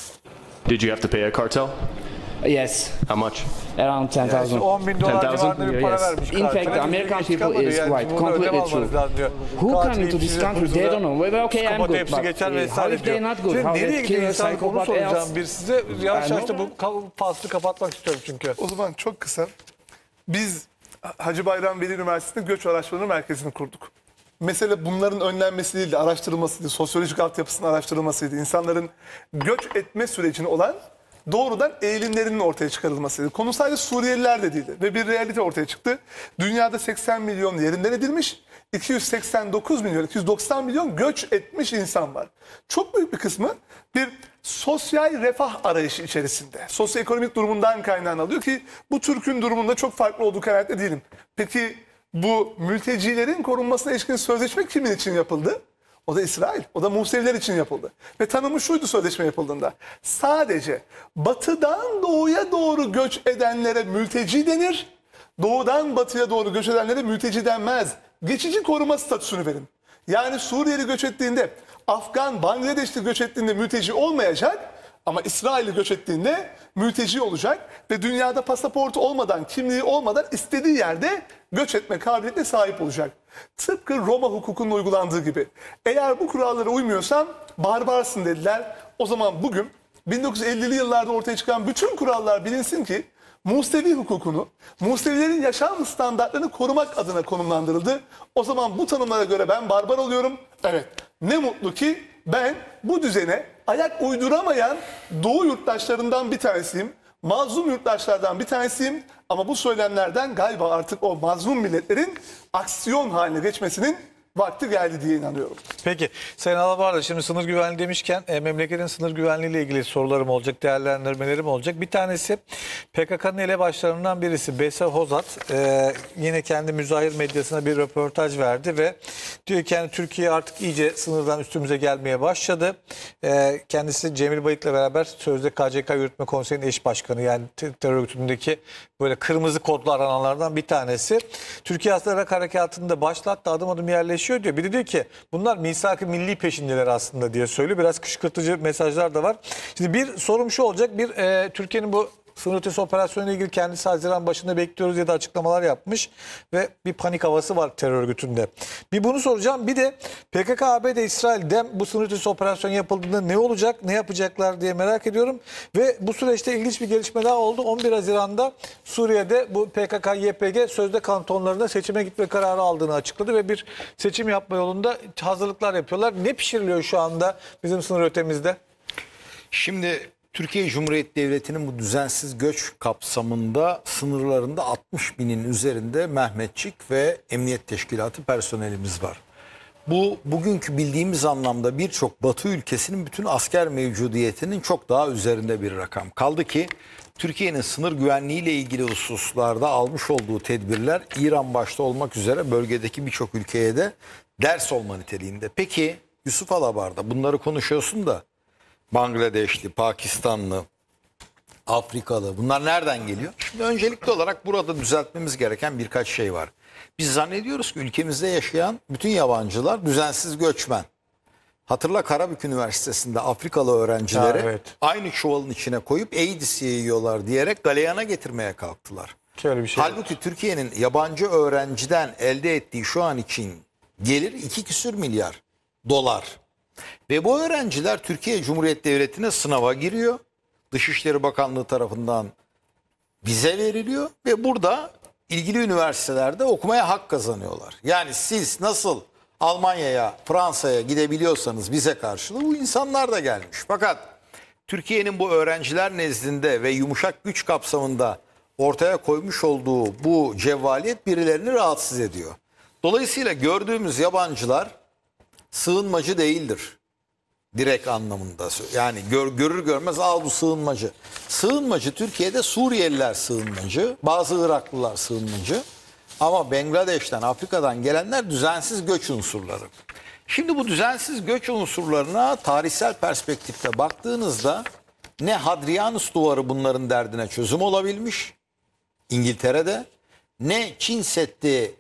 Did you have to pay a cartel? Yes, How much? around ten thousand. on bin dolar ten thousand? civarında bir para Yes. vermiş. In fact, kartele. the American Hiç people çıkamadı is yani. right, Bunu ödeme completely almanız true. lazım diyor. Who Katil come into this size country? They hırsıza, don't know. Well, okay, I'm psikopat good, hepsi but geçer uh, vesaire how if they're diyor. not good? Şimdi How nereye they gidiyor kill a insan, onu psychopath soracağım else? bir size. Yavaş I yavaş da know. bu faslı kapatmak istiyorum çünkü. o zaman çok kısa. Biz Hacı Bayram Veli Üniversitesi'nde Göç Araştırmaları Merkezi'ni kurduk. Mesele bunların önlenmesi değildi, araştırılmasıydı, sosyolojik altyapısının araştırılmasıydı. İnsanların göç etme sürecini olan doğrudan eğilimlerinin ortaya çıkarılmasıydı. Konu sadece Suriyeliler de değildi ve bir realite ortaya çıktı. Dünyada seksen milyon yerinden edilmiş, iki yüz seksen dokuz milyon, iki yüz doksan milyon göç etmiş insan var. Çok büyük bir kısmı bir sosyal refah arayışı içerisinde. Sosyoekonomik durumundan kaynağını alıyor ki bu Türk'ün durumunda çok farklı olduğu kanaatinde değilim. Peki bu mültecilerin korunmasına ilişkin sözleşme kimin için yapıldı? O da İsrail, o da Museviler için yapıldı. Ve tanımı şuydu sözleşme yapıldığında. Sadece batıdan doğuya doğru göç edenlere mülteci denir. Doğudan batıya doğru göç edenlere mülteci denmez. Geçici koruma statüsünü verin. Yani Suriyeli göç ettiğinde, Afgan, Bangladeşli göç ettiğinde mülteci olmayacak. Ama İsrail'i göç ettiğinde mülteci olacak ve dünyada pasaportu olmadan, kimliği olmadan istediği yerde göç etme kabiliyetine sahip olacak. Tıpkı Roma hukukunun uygulandığı gibi. Eğer bu kurallara uymuyorsan barbarsın dediler. O zaman bugün bin dokuz yüz ellili yıllarda ortaya çıkan bütün kurallar bilinsin ki Musevi hukukunu, Musevilerin yaşam standartlarını korumak adına konumlandırıldı. O zaman bu tanımlara göre ben barbar oluyorum. Evet, ne mutlu ki ben bu düzene ayak uyduramayan Doğu yurttaşlarından bir tanesiyim. Mazlum yurttaşlardan bir tanesiyim. Ama bu söylemlerden galiba artık o mazlum milletlerin aksiyon haline geçmesinin vakti geldi diye inanıyorum. Peki Sayın Alabarda, şimdi sınır güvenliği demişken e, memleketin sınır güvenliği ile ilgili sorularım olacak, değerlendirmelerim olacak. Bir tanesi P K K'nın elebaşlarından birisi Bese Hozat e, yine kendi müzahir medyasına bir röportaj verdi ve diyor ki yani Türkiye artık iyice sınırdan üstümüze gelmeye başladı. E, kendisi Cemil Bayık'la beraber sözde K C K Yürütme Konseyi'nin eş başkanı, yani terör örgütündeki böyle kırmızı kodlu arananlardan bir tanesi. Türkiye Aslı Irak Harekatı'nı da başlattı, adım adım yerleşiyor diyor. Bir de diyor ki bunlar misak-ı milli peşindeler aslında diye söylüyor. Biraz kışkırtıcı mesajlar da var. Şimdi bir sorum şu olacak. Bir e, Türkiye'nin bu sınır ötesi operasyonuyla ilgili kendisi Haziran başında bekliyoruz diye de açıklamalar yapmış ve bir panik havası var terör örgütünde. Bir bunu soracağım. Bir de P K K, A B D, İsrail, DEM bu sınır ötesi operasyon yapıldığında ne olacak, ne yapacaklar diye merak ediyorum. Ve bu süreçte ilginç bir gelişme daha oldu. on bir Haziran'da Suriye'de bu P K K Y P G sözde kantonlarında seçime gitme kararı aldığını açıkladı ve bir seçim yapma yolunda hazırlıklar yapıyorlar. Ne pişiriliyor şu anda bizim sınır ötemizde? Şimdi Türkiye Cumhuriyeti Devleti'nin bu düzensiz göç kapsamında sınırlarında altmış binin üzerinde Mehmetçik ve Emniyet Teşkilatı personelimiz var. Bu bugünkü bildiğimiz anlamda birçok Batı ülkesinin bütün asker mevcudiyetinin çok daha üzerinde bir rakam. Kaldı ki Türkiye'nin sınır güvenliği ile ilgili hususlarda almış olduğu tedbirler İran başta olmak üzere bölgedeki birçok ülkeye de ders olma niteliğinde. Peki Yusuf Alabarda, bunları konuşuyorsun da Bangladeşli, Pakistanlı, Afrikalı, bunlar nereden geliyor? Şimdi öncelikli olarak burada düzeltmemiz gereken birkaç şey var. Biz zannediyoruz ki ülkemizde yaşayan bütün yabancılar düzensiz göçmen. Hatırla, Karabük Üniversitesi'nde Afrikalı öğrencileri Ha, evet. aynı çuvalın içine koyup AIDS yiyorlar diyerek galeyana getirmeye kalktılar. Şöyle bir şey. Halbuki Türkiye'nin yabancı öğrenciden elde ettiği şu an için gelir iki küsür milyar dolar. Ve bu öğrenciler Türkiye Cumhuriyeti Devleti'ne sınava giriyor. Dışişleri Bakanlığı tarafından vize veriliyor ve burada ilgili üniversitelerde okumaya hak kazanıyorlar. Yani siz nasıl Almanya'ya, Fransa'ya gidebiliyorsanız vize karşılığı, bu insanlar da gelmiş. Fakat Türkiye'nin bu öğrenciler nezdinde ve yumuşak güç kapsamında ortaya koymuş olduğu bu cevvaliyet birilerini rahatsız ediyor. Dolayısıyla gördüğümüz yabancılar sığınmacı değildir. Direkt anlamında. Yani gör, görür görmez al bu sığınmacı. Sığınmacı Türkiye'de Suriyeliler sığınmacı, bazı Iraklılar sığınmacı. Ama Bangladeş'ten, Afrika'dan gelenler düzensiz göç unsurları. Şimdi bu düzensiz göç unsurlarına tarihsel perspektifte baktığınızda ne Hadrianus Duvarı bunların derdine çözüm olabilmiş İngiltere'de, ne Çin Seddi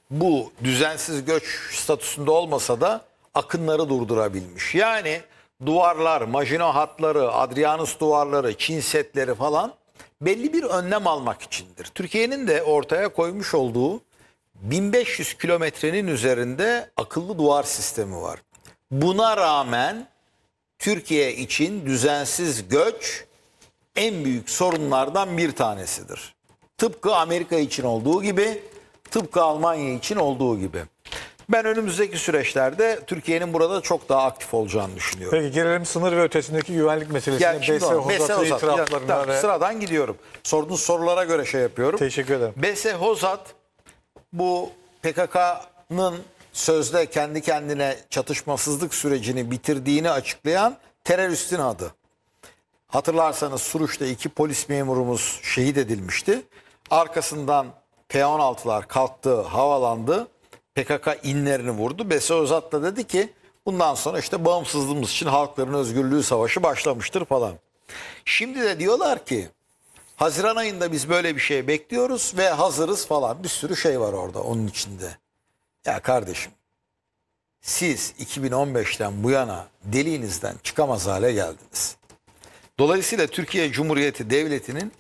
bu düzensiz göç statüsünde olmasa da akınları durdurabilmiş. Yani duvarlar, Maginot hatları, Adrianus duvarları, Çin setleri falan belli bir önlem almak içindir. Türkiye'nin de ortaya koymuş olduğu bin beş yüz kilometrenin üzerinde akıllı duvar sistemi var. Buna rağmen Türkiye için düzensiz göç en büyük sorunlardan bir tanesidir. Tıpkı Amerika için olduğu gibi, tıpkı Almanya için olduğu gibi. Ben önümüzdeki süreçlerde Türkiye'nin burada çok daha aktif olacağını düşünüyorum. Peki gelelim sınır ve ötesindeki güvenlik meselesine. Yani şimdi Bese o, Bese Hozat'ın Hozat. itiraflarına Tamam, ve... sıradan gidiyorum. Sorduğunuz sorulara göre şey yapıyorum. Teşekkür ederim. Bese Hozat bu P K K'nın sözde kendi kendine çatışmasızlık sürecini bitirdiğini açıklayan teröristin adı. Hatırlarsanız Suruç'ta iki polis memurumuz şehit edilmişti. Arkasından P on altılar kalktı, havalandı. P K K inlerini vurdu. Bese Hozat da dedi ki bundan sonra işte bağımsızlığımız için halkların özgürlüğü savaşı başlamıştır falan. Şimdi de diyorlar ki Haziran ayında biz böyle bir şey bekliyoruz ve hazırız falan. Bir sürü şey var orada onun içinde. Ya kardeşim, siz iki bin on beşten bu yana deliğinizden çıkamaz hale geldiniz. Dolayısıyla Türkiye Cumhuriyeti Devleti'nin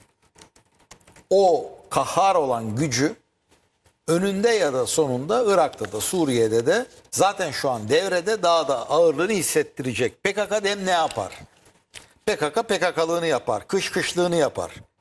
o kahhar olan gücü önünde ya da sonunda Irak'ta da Suriye'de de zaten şu an devrede, daha da ağırlığını hissettirecek. P K K dem ne yapar? P K K P K K'lığını yapar, kış kışlığını yapar.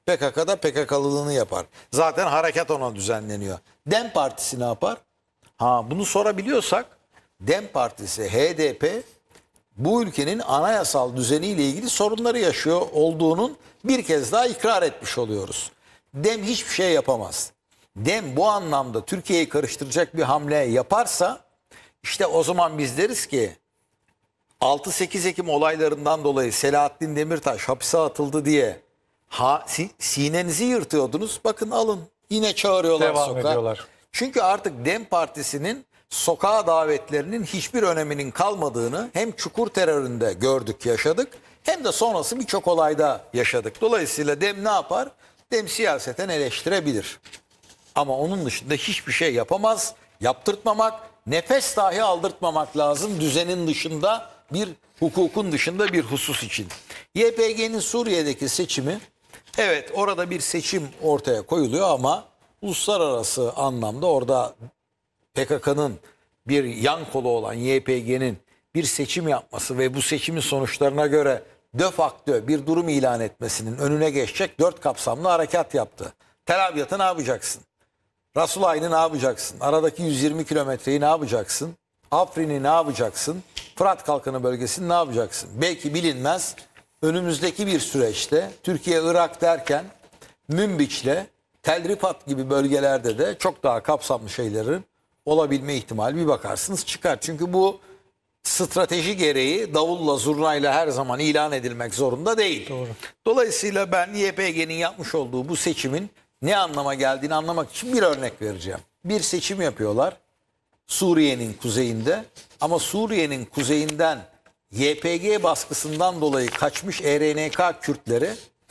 P K K'da P K K'lılığını yapar. Zaten harekat ona düzenleniyor. DEM Partisi ne yapar? Ha, bunu sorabiliyorsak DEM Partisi, H D P bu ülkenin anayasal düzeniyle ilgili sorunları yaşıyor olduğunun bir kez daha ikrar etmiş oluyoruz. DEM hiçbir şey yapamaz. DEM bu anlamda Türkiye'yi karıştıracak bir hamle yaparsa işte o zaman biz deriz ki altı sekiz Ekim olaylarından dolayı Selahattin Demirtaş hapise atıldı diye ha, si, sinenizi yırtıyordunuz. Bakın alın yine çağırıyorlar Devam sokağa. ediyorlar. Çünkü artık DEM Partisi'nin sokağa davetlerinin hiçbir öneminin kalmadığını hem çukur teröründe gördük, yaşadık, hem de sonrası birçok olayda yaşadık. Dolayısıyla DEM ne yapar? DEM siyaseten eleştirebilir. Ama onun dışında hiçbir şey yapamaz. Yaptırtmamak, nefes dahi aldırtmamak lazım düzenin dışında, bir hukukun dışında bir husus için. Y P G'nin Suriye'deki seçimi, evet orada bir seçim ortaya koyuluyor ama uluslararası anlamda orada P K K'nın bir yan kolu olan Y P G'nin bir seçim yapması ve bu seçimin sonuçlarına göre de facto bir durum ilan etmesinin önüne geçecek dört kapsamlı harekat yaptı. Tel Abyad'ı ne yapacaksın? Rasulayn'ı ne yapacaksın? Aradaki yüz yirmi kilometreyi ne yapacaksın? Afrin'i ne yapacaksın? Fırat Kalkanı bölgesini ne yapacaksın? Belki bilinmez. Önümüzdeki bir süreçte Türkiye, Irak derken Münbiç'le Tel Rifat gibi bölgelerde de çok daha kapsamlı şeylerin olabilme ihtimali bir bakarsınız çıkar. Çünkü bu strateji gereği davulla zurnayla her zaman ilan edilmek zorunda değil. Doğru. Dolayısıyla ben Y P G'nin yapmış olduğu bu seçimin ne anlama geldiğini anlamak için bir örnek vereceğim. Bir seçim yapıyorlar Suriye'nin kuzeyinde ama Suriye'nin kuzeyinden Y P G baskısından dolayı kaçmış E R N K Kürtleri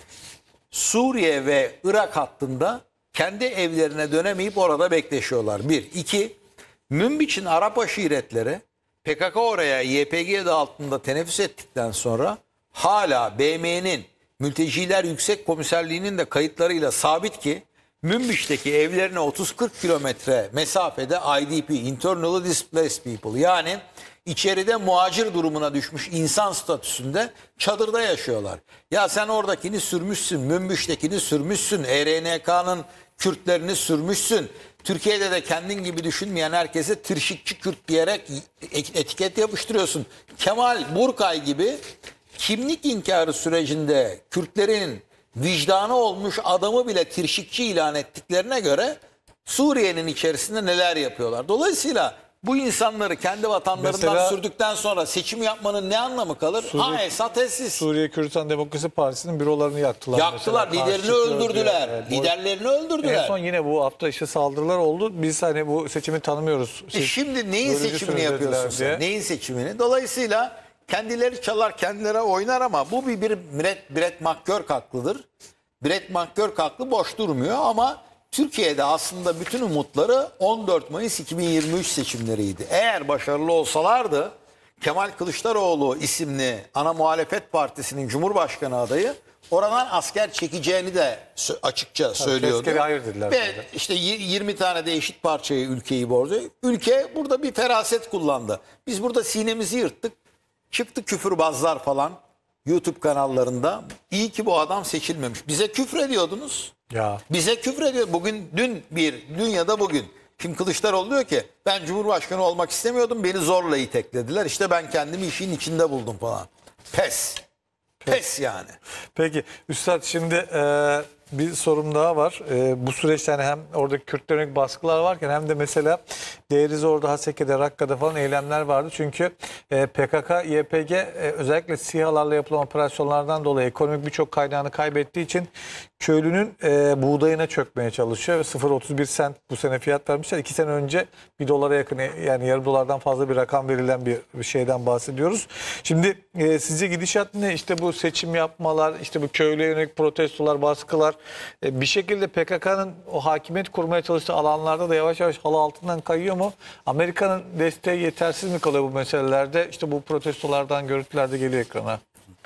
Suriye ve Irak hattında kendi evlerine dönemeyip orada bekleşiyorlar. Bir. İki. Münbiç'in Arap aşiretleri P K K oraya Y P G adı altında teneffüs ettikten sonra hala B M'nin Mülteciler Yüksek Komiserliği'nin de kayıtlarıyla sabit ki Münbiç'teki evlerine otuz kırk kilometre mesafede I D P, Internally Displaced People, yani içeride muhacir durumuna düşmüş insan statüsünde çadırda yaşıyorlar. Ya sen oradakini sürmüşsün, Münbiç'tekini sürmüşsün, E R N K'nın Kürtlerini sürmüşsün. Türkiye'de de kendin gibi düşünmeyen herkese tırşıkçı Kürt diyerek etiket yapıştırıyorsun. Kemal Burkay gibi kimlik inkarı sürecinde Kürtlerin vicdanı olmuş adamı bile tirşikçi ilan ettiklerine göre Suriye'nin içerisinde neler yapıyorlar. Dolayısıyla bu insanları kendi vatanlarından Mesela, sürdükten sonra seçim yapmanın ne anlamı kalır? Suriye, ha Esad tesis. Suriye Kürdistan Demokrasi Partisi'nin bürolarını yaktılar. Yaktılar, mesela. liderini Karşı öldürdüler. çıkıyor. Liderlerini öldürdüler. En son yine bu hafta işte saldırılar oldu. Biz hani bu seçimi tanımıyoruz. E Siz şimdi neyin bölücü seçimini söylediler yapıyorsun diye. sen? Neyin seçimini? Dolayısıyla kendileri çalar, kendileri oynar ama bu bir, bir Brett, Brett McGurk haklıdır. Brett McGurk haklı, boş durmuyor ama Türkiye'de aslında bütün umutları on dört Mayıs iki bin yirmi üç seçimleriydi. Eğer başarılı olsalardı Kemal Kılıçdaroğlu isimli ana muhalefet partisinin Cumhurbaşkanı adayı oradan asker çekeceğini de açıkça söylüyordu. Askeri hayır dediler. Ve zaten. işte yirmi tane de eşit parçayı ülkeyi borcu. Ülke burada bir feraset kullandı. Biz burada sinemizi yırttık. Çıktı küfürbazlar falan YouTube kanallarında. İyi ki bu adam seçilmemiş. Bize küfür ediyordunuz. Ya. Bize küfür ediyor. Bugün dün bir, dün ya da bugün. Şimdi Kılıçdaroğlu diyor ki ben Cumhurbaşkanı olmak istemiyordum. Beni zorla iteklediler. İşte ben kendimi işin içinde buldum falan. Pes. Pes yani. Peki Üstad, şimdi e, bir sorum daha var. E, bu süreçte hani hem orada Kürtlerin baskılar varken hem de mesela Değeriz orada, Haseke'de, Rakka'da falan eylemler vardı. Çünkü e, P K K, Y P G e, özellikle SİHA'larla yapılan operasyonlardan dolayı ekonomik birçok kaynağını kaybettiği için köylünün e, buğdayına çökmeye çalışıyor ve sıfır virgül otuz bir sent bu sene fiyat vermişler. iki sene önce bir dolara yakın, yani yarım dolardan fazla bir rakam verilen bir, bir şeyden bahsediyoruz. Şimdi e, sizce gidişat ne? İşte bu seçim yapmalar, işte bu köylüye yönelik protestolar, baskılar e, bir şekilde P K K'nın o hakimiyet kurmaya çalıştığı alanlarda da yavaş yavaş halı altından kayıyor mu? Amerika'nın desteği yetersiz mi kalıyor bu meselelerde? İşte bu protestolardan görüntüler de geliyor ekrana.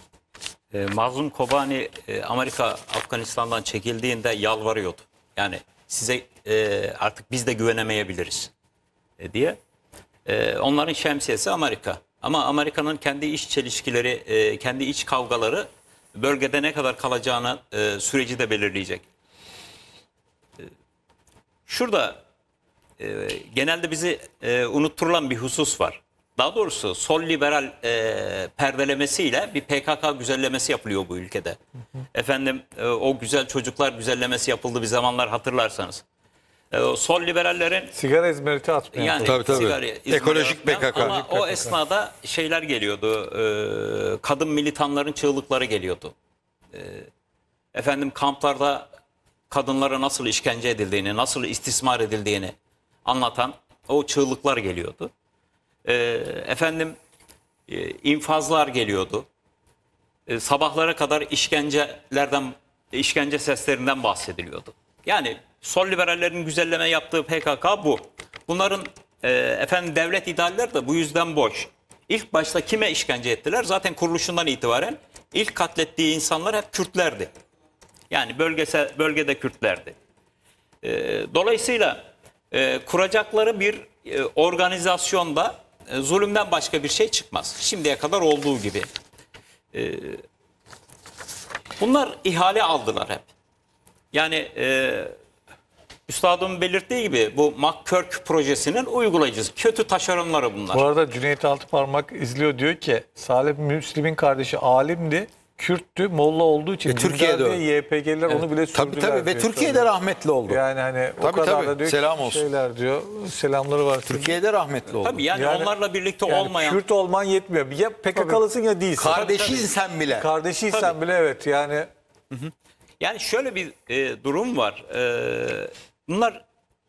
E, Mazlum Kobani e, Amerika Afganistan'dan çekildiğinde yalvarıyordu. Yani size e, artık biz de güvenemeyebiliriz e, diye. E, onların şemsiyesi Amerika. Ama Amerika'nın kendi iç çelişkileri, e, kendi iç kavgaları bölgede ne kadar kalacağını e, süreci de belirleyecek. E, şurada e, genelde bizi e, unutturulan bir husus var. Daha doğrusu sol liberal e, perdelemesiyle bir P K K güzellemesi yapılıyor bu ülkede. Hı hı. Efendim e, o güzel çocuklar güzellemesi yapıldı bir zamanlar hatırlarsanız. E, o sol liberallerin sigara izmariti atmıyor. Yani tabii, tabii. sigara, Ekolojik P K K. Ama o esnada şeyler geliyordu. E, kadın militanların çığlıkları geliyordu. E, efendim kamplarda kadınlara nasıl işkence edildiğini, nasıl istismar edildiğini anlatan o çığlıklar geliyordu. E, efendim e, infazlar geliyordu. E, sabahlara kadar işkencelerden, işkence seslerinden bahsediliyordu. Yani sol liberallerin güzelleme yaptığı P K K bu. Bunların e, efendim devlet idealler de bu yüzden boş. İlk başta kime işkence ettiler? Zaten kuruluşundan itibaren ilk katlettiği insanlar hep Kürtlerdi. Yani bölgesel bölgede Kürtlerdi. E, dolayısıyla e, kuracakları bir e, organizasyonda e, zulümden başka bir şey çıkmaz. Şimdiye kadar olduğu gibi. E, bunlar ihale aldılar hep. Yani e, Üstadımın belirttiği gibi bu McCurk projesinin uygulayıcısı. Kötü taşeronları bunlar. Bu arada Cüneyt Altıparmak izliyor, diyor ki Salih Müslim'in kardeşi alimdi, Kürttü, Molla olduğu için E, Türkiye'de Türkiye'de Y P G'liler Evet. onu bile sürdüler. Tabii tabii ve diyor. Türkiye'de rahmetli oldu. Yani hani o Tabii, kadar tabii. da diyor Selam ki olsun. şeyler diyor. Selamları var. Türkiye'de rahmetli oldu. Tabii yani, Yani- onlarla birlikte Yani olmayan... Kürt olman yetmiyor. Ya P K K'lısın ya değilsin. Kardeşiysen bile. Kardeşiysen Tabii. bile evet yani. Yani şöyle bir e, durum var. E, bunlar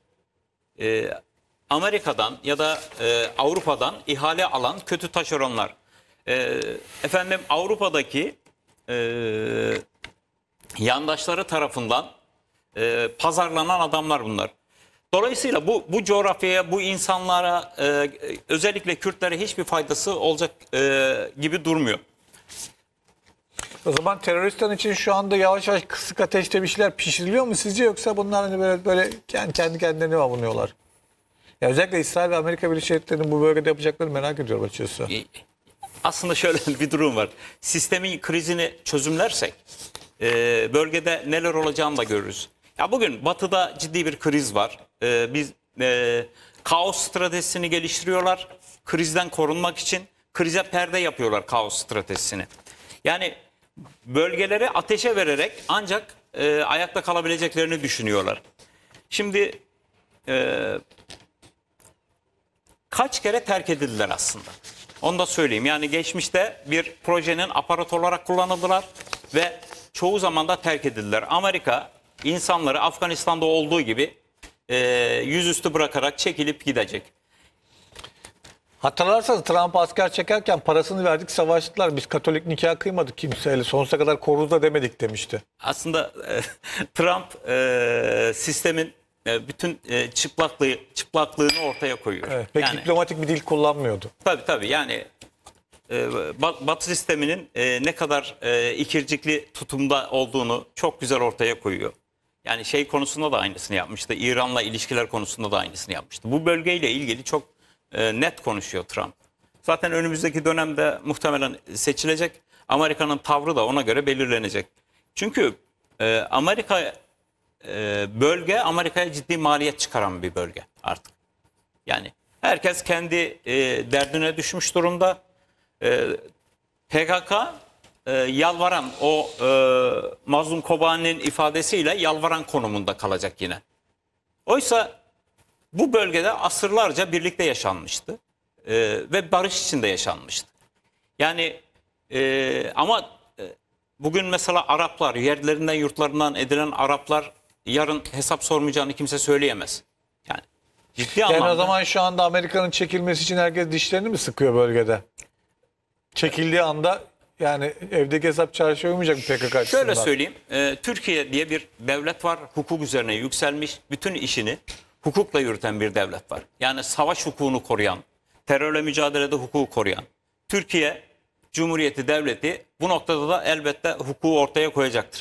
e, Amerika'dan ya da e, Avrupa'dan ihale alan kötü taşeronlar. E, efendim Avrupa'daki e, yandaşları tarafından e, pazarlanan adamlar bunlar. Dolayısıyla bu bu coğrafyaya, bu insanlara, e, özellikle Kürtlere hiçbir faydası olacak e, gibi durmuyor. O zaman teröristler için şu anda yavaş yavaş kısık ateşte bir şeyler pişiriliyor mu sizce, yoksa bunlar hani böyle böyle kendi kendi kendilerine mi avunuyorlar? Ya özellikle İsrail ve Amerika Birleşik Devletleri'nin bu bölgede yapacaklarını merak ediyorum açıkçası. E, Aslında şöyle bir durum var. Sistemin krizini çözümlersek e, bölgede neler olacağını da görürüz. Ya bugün Batı'da ciddi bir kriz var. E, biz e, kaos stratejisini geliştiriyorlar. Krizden korunmak için krize perde yapıyorlar kaos stratejisini. Yani bölgeleri ateşe vererek ancak e, ayakta kalabileceklerini düşünüyorlar. Şimdi e, kaç kere terk edildiler aslında? Onu da söyleyeyim. Yani geçmişte bir projenin aparat olarak kullanıldılar ve çoğu zaman da terk edildiler. Amerika insanları Afganistan'da olduğu gibi e, yüzüstü bırakarak çekilip gidecek. Hatırlarsanız Trump asker çekerken parasını verdik, savaştılar. Biz Katolik nikah kıymadık kimseyle. Sonsuza kadar koruruz da demedik demişti. Aslında e, Trump e, sistemin e, bütün e, çıplaklığı çıplaklığını ortaya koyuyor. Evet, pek yani, diplomatik bir dil kullanmıyordu. Tabii tabii yani e, Bat- Batı sisteminin e, ne kadar e, ikircikli tutumda olduğunu çok güzel ortaya koyuyor. Yani şey konusunda da aynısını yapmıştı. İran'la ilişkiler konusunda da aynısını yapmıştı. Bu bölgeyle ilgili çok e, net konuşuyor Trump. Zaten önümüzdeki dönemde muhtemelen seçilecek. Amerika'nın tavrı da ona göre belirlenecek. Çünkü e, Amerika e, bölge Amerika'ya ciddi maliyet çıkaran bir bölge artık. Yani herkes kendi e, derdine düşmüş durumda. E, P K K e, yalvaran, o e, Mazlum Kobani'nin ifadesiyle yalvaran konumunda kalacak yine. Oysa bu bölgede asırlarca birlikte yaşanmıştı e, ve barış içinde yaşanmıştı. Yani e, ama e, bugün mesela Araplar, yerlerinden yurtlarından edilen Araplar yarın hesap sormayacağını kimse söyleyemez. Yani ciddi Yani anlamda. o zaman şu anda Amerika'nın çekilmesi için herkes dişlerini mi sıkıyor bölgede? Çekildiği anda yani evdeki hesap çarşıya uymayacak mı P K K açısından? Şöyle söyleyeyim, e, Türkiye diye bir devlet var, hukuk üzerine yükselmiş, bütün işini hukukla yürüten bir devlet var. Yani savaş hukukunu koruyan, terörle mücadelede hukuku koruyan. Türkiye Cumhuriyeti Devleti bu noktada da elbette hukuku ortaya koyacaktır.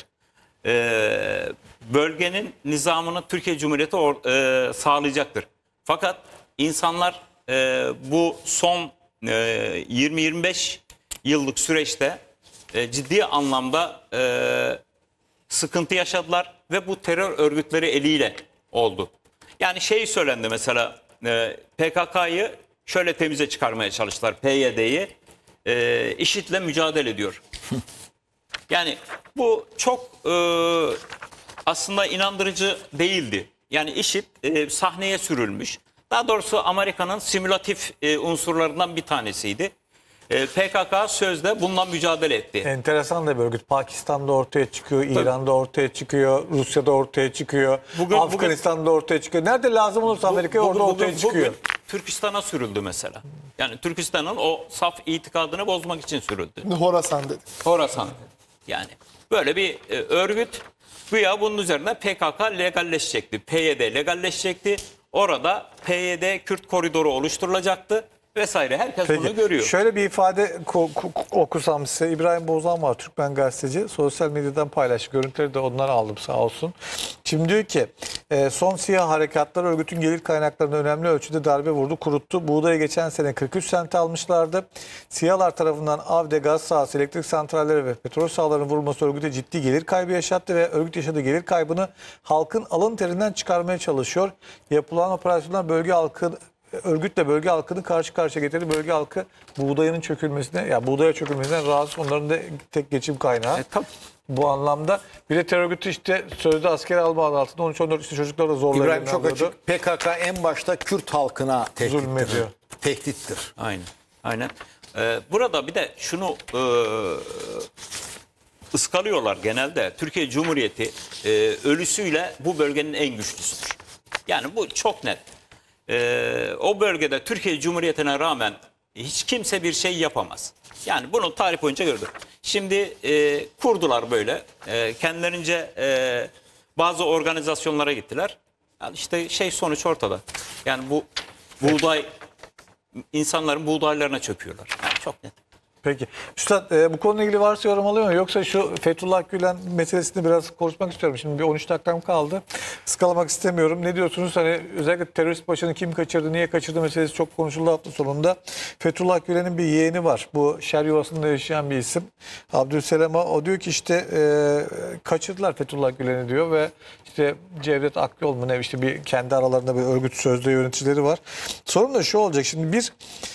E, bölgenin nizamını Türkiye Cumhuriyeti or, e, sağlayacaktır. Fakat insanlar e, bu son e, yirmi yirmi beş yıllık süreçte e, ciddi anlamda e, sıkıntı yaşadılar ve bu terör örgütleri eliyle oldu. Yani şey söylendi mesela, e, P K K'yı şöyle temize çıkarmaya çalıştılar, P Y D'yi e, IŞİD'le mücadele ediyor. Yani bu çok e, aslında inandırıcı değildi. Yani IŞİD e, sahneye sürülmüş. Daha doğrusu Amerika'nın simülatif e, unsurlarından bir tanesiydi. E, P K K sözde bundan mücadele etti. Enteresan da bir örgüt. Pakistan'da ortaya çıkıyor, İran'da ortaya çıkıyor, Rusya'da ortaya çıkıyor, Bugün- Afganistan'da ortaya çıkıyor. Nerede lazım olursa Amerika'ya Bugün- orada bugün- ortaya çıkıyor. Bugün Türkistan'a sürüldü mesela. Yani Türkistan'ın o saf itikadını bozmak için sürüldü. Horasan dedi. Horasan. Yani böyle bir e, örgüt, güya bunun üzerine P K K legalleşecekti. P Y D legalleşecekti. Orada P Y D Kürt koridoru oluşturulacaktı vesaire. Herkes bunu görüyor. Şöyle bir ifade ko- ko- okusam size. İbrahim Bozan var, Türkmen gazeteci. Sosyal medyadan paylaştı. Görüntüleri de ondan aldım, sağ olsun. Şimdi diyor ki e, son siyah harekatlar örgütün gelir kaynaklarını önemli ölçüde darbe vurdu, kuruttu. Buğdayı geçen sene kırk üç sente almışlardı. Siyahlar tarafından Avde gaz sahası, elektrik santralleri ve petrol sahalarının vurulması örgüte ciddi gelir kaybı yaşattı ve örgüt yaşadığı gelir kaybını halkın alın terinden çıkarmaya çalışıyor. Yapılan operasyonlar bölge halkı örgütle bölge halkını karşı karşıya getirdi. Bölge halkı buğdayının çökülmesine, ya buğdaya çökülmesinden rahatsız. Onların da tek geçim kaynağı. E, tabii. Bu anlamda bir de terör örgütü işte sözde askeri alma adı altında on üç on dört işte çocuklar da zorla İbrahim elinden çok alıyordu. açık. P K K en başta Kürt halkına tehdittir. Zulmediyor. Tehdittir. Aynen. Aynen. Ee, burada bir de şunu e, ıskalıyorlar genelde. Türkiye Cumhuriyeti e, ölüsüyle bu bölgenin en güçlüsüdür. Yani bu çok net. Ee, o bölgede Türkiye Cumhuriyeti'ne rağmen hiç kimse bir şey yapamaz. Yani bunu tarih boyunca gördük. Şimdi e, kurdular böyle. E, kendilerince e, bazı organizasyonlara gittiler. Yani işte şey, sonuç ortada. Yani bu buğday, insanların buğdaylarına çöküyorlar. Yani çok net. Peki. Üstad e, bu konuyla ilgili varsa yorum alıyor mu? Yoksa şu Fethullah Gülen meselesini biraz konuşmak istiyorum. Şimdi bir on üç dakikam kaldı. Sıkalamak istemiyorum. Ne diyorsunuz? Hani özellikle terörist başını kim kaçırdı, niye kaçırdı meselesi çok konuşuldu hafta sonunda. Fethullah Gülen'in bir yeğeni var. Bu şer yuvasında yaşayan bir isim. Abdülselam'a o diyor ki işte e, kaçırdılar Fethullah Gülen'i diyor ve işte Cevdet Akyol mu ne, işte bir kendi aralarında bir örgüt sözde yöneticileri var. Sorun da şu olacak. Şimdi bir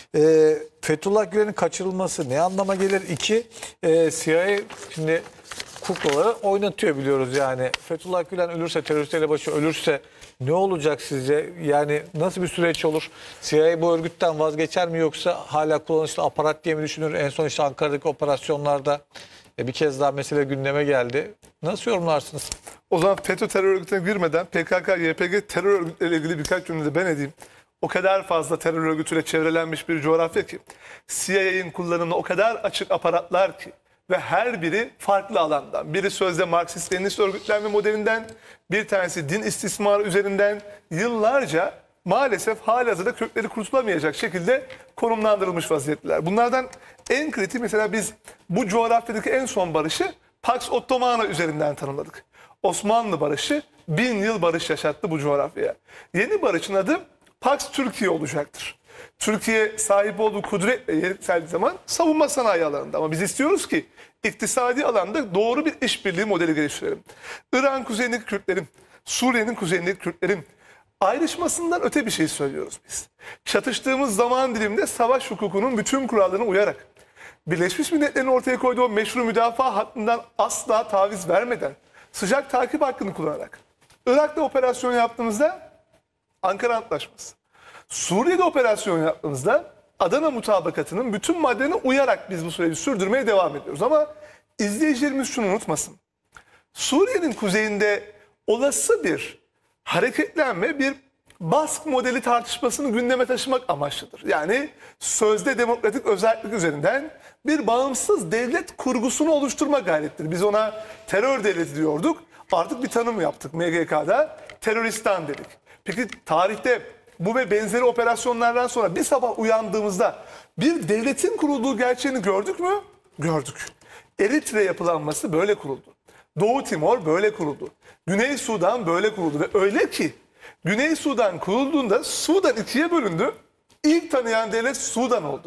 e, Fethullah Gülen'in kaçırılması ne anlama gelir? İki, e, C I A şimdi kuklaları oynatıyor biliyoruz yani. Fethullah Gülen ölürse, terörist elebaşı ölürse ne olacak sizce? Yani nasıl bir süreç olur? C I A bu örgütten vazgeçer mi, yoksa hala kullanışlı aparat diye mi düşünür? En son işte Ankara'daki operasyonlarda e, bir kez daha mesele gündeme geldi. Nasıl yorumlarsınız? O zaman FETÖ terör örgütüne girmeden P K K, Y P G terör örgütleriyle ilgili birkaç cümle de ben edeyim. O kadar fazla terör örgütüyle çevrelenmiş bir coğrafya ki, C I A'nin kullanımına o kadar açık aparatlar ki ve her biri farklı alandan. Biri sözde Marksist-Leninist örgütlenme modelinden, bir tanesi din istismarı üzerinden yıllarca maalesef halihazırda kökleri kurtulamayacak şekilde konumlandırılmış vaziyetteler. Bunlardan en kritik, mesela biz bu coğrafyadaki en son barışı Pax Ottomana üzerinden tanımladık. Osmanlı barışı bin yıl barış yaşattı bu coğrafyaya. Yeni barışın adı Pax Türkiye olacaktır. Türkiye sahip olduğu kudretle yükseldiği zaman savunma sanayi alanında, ama biz istiyoruz ki iktisadi alanda doğru bir işbirliği modeli geliştirelim. İran kuzeyindeki Kürtlerin, Suriye'nin kuzeyindeki Kürtlerin ayrışmasından öte bir şey söylüyoruz biz. Çatıştığımız zaman diliminde savaş hukukunun bütün kurallarına uyarak, Birleşmiş Milletler'in ortaya koyduğu meşru müdafaa hakkından asla taviz vermeden, sıcak takip hakkını kullanarak, Irak'ta operasyon yaptığımızda Ankara Antlaşması, Suriye'de operasyon yaptığımızda Adana Mutabakatı'nın bütün maddelerine uyarak biz bu süreci sürdürmeye devam ediyoruz. Ama izleyicilerimiz şunu unutmasın. Suriye'nin kuzeyinde olası bir hareketlenme, bir baskı modeli tartışmasını gündeme taşımak amaçlıdır. Yani sözde demokratik özellik üzerinden bir bağımsız devlet kurgusunu oluşturma gayrettir. Biz ona terör devleti diyorduk. Artık bir tanım yaptık M G K'da. Teröristan dedik. Peki tarihte bu ve benzeri operasyonlardan sonra bir sabah uyandığımızda bir devletin kurulduğu gerçeğini gördük mü? Gördük. Eritre yapılanması böyle kuruldu. Doğu Timor böyle kuruldu. Güney Sudan böyle kuruldu ve öyle ki Güney Sudan kurulduğunda Sudan ikiye bölündü. İlk tanıyan devlet Sudan oldu.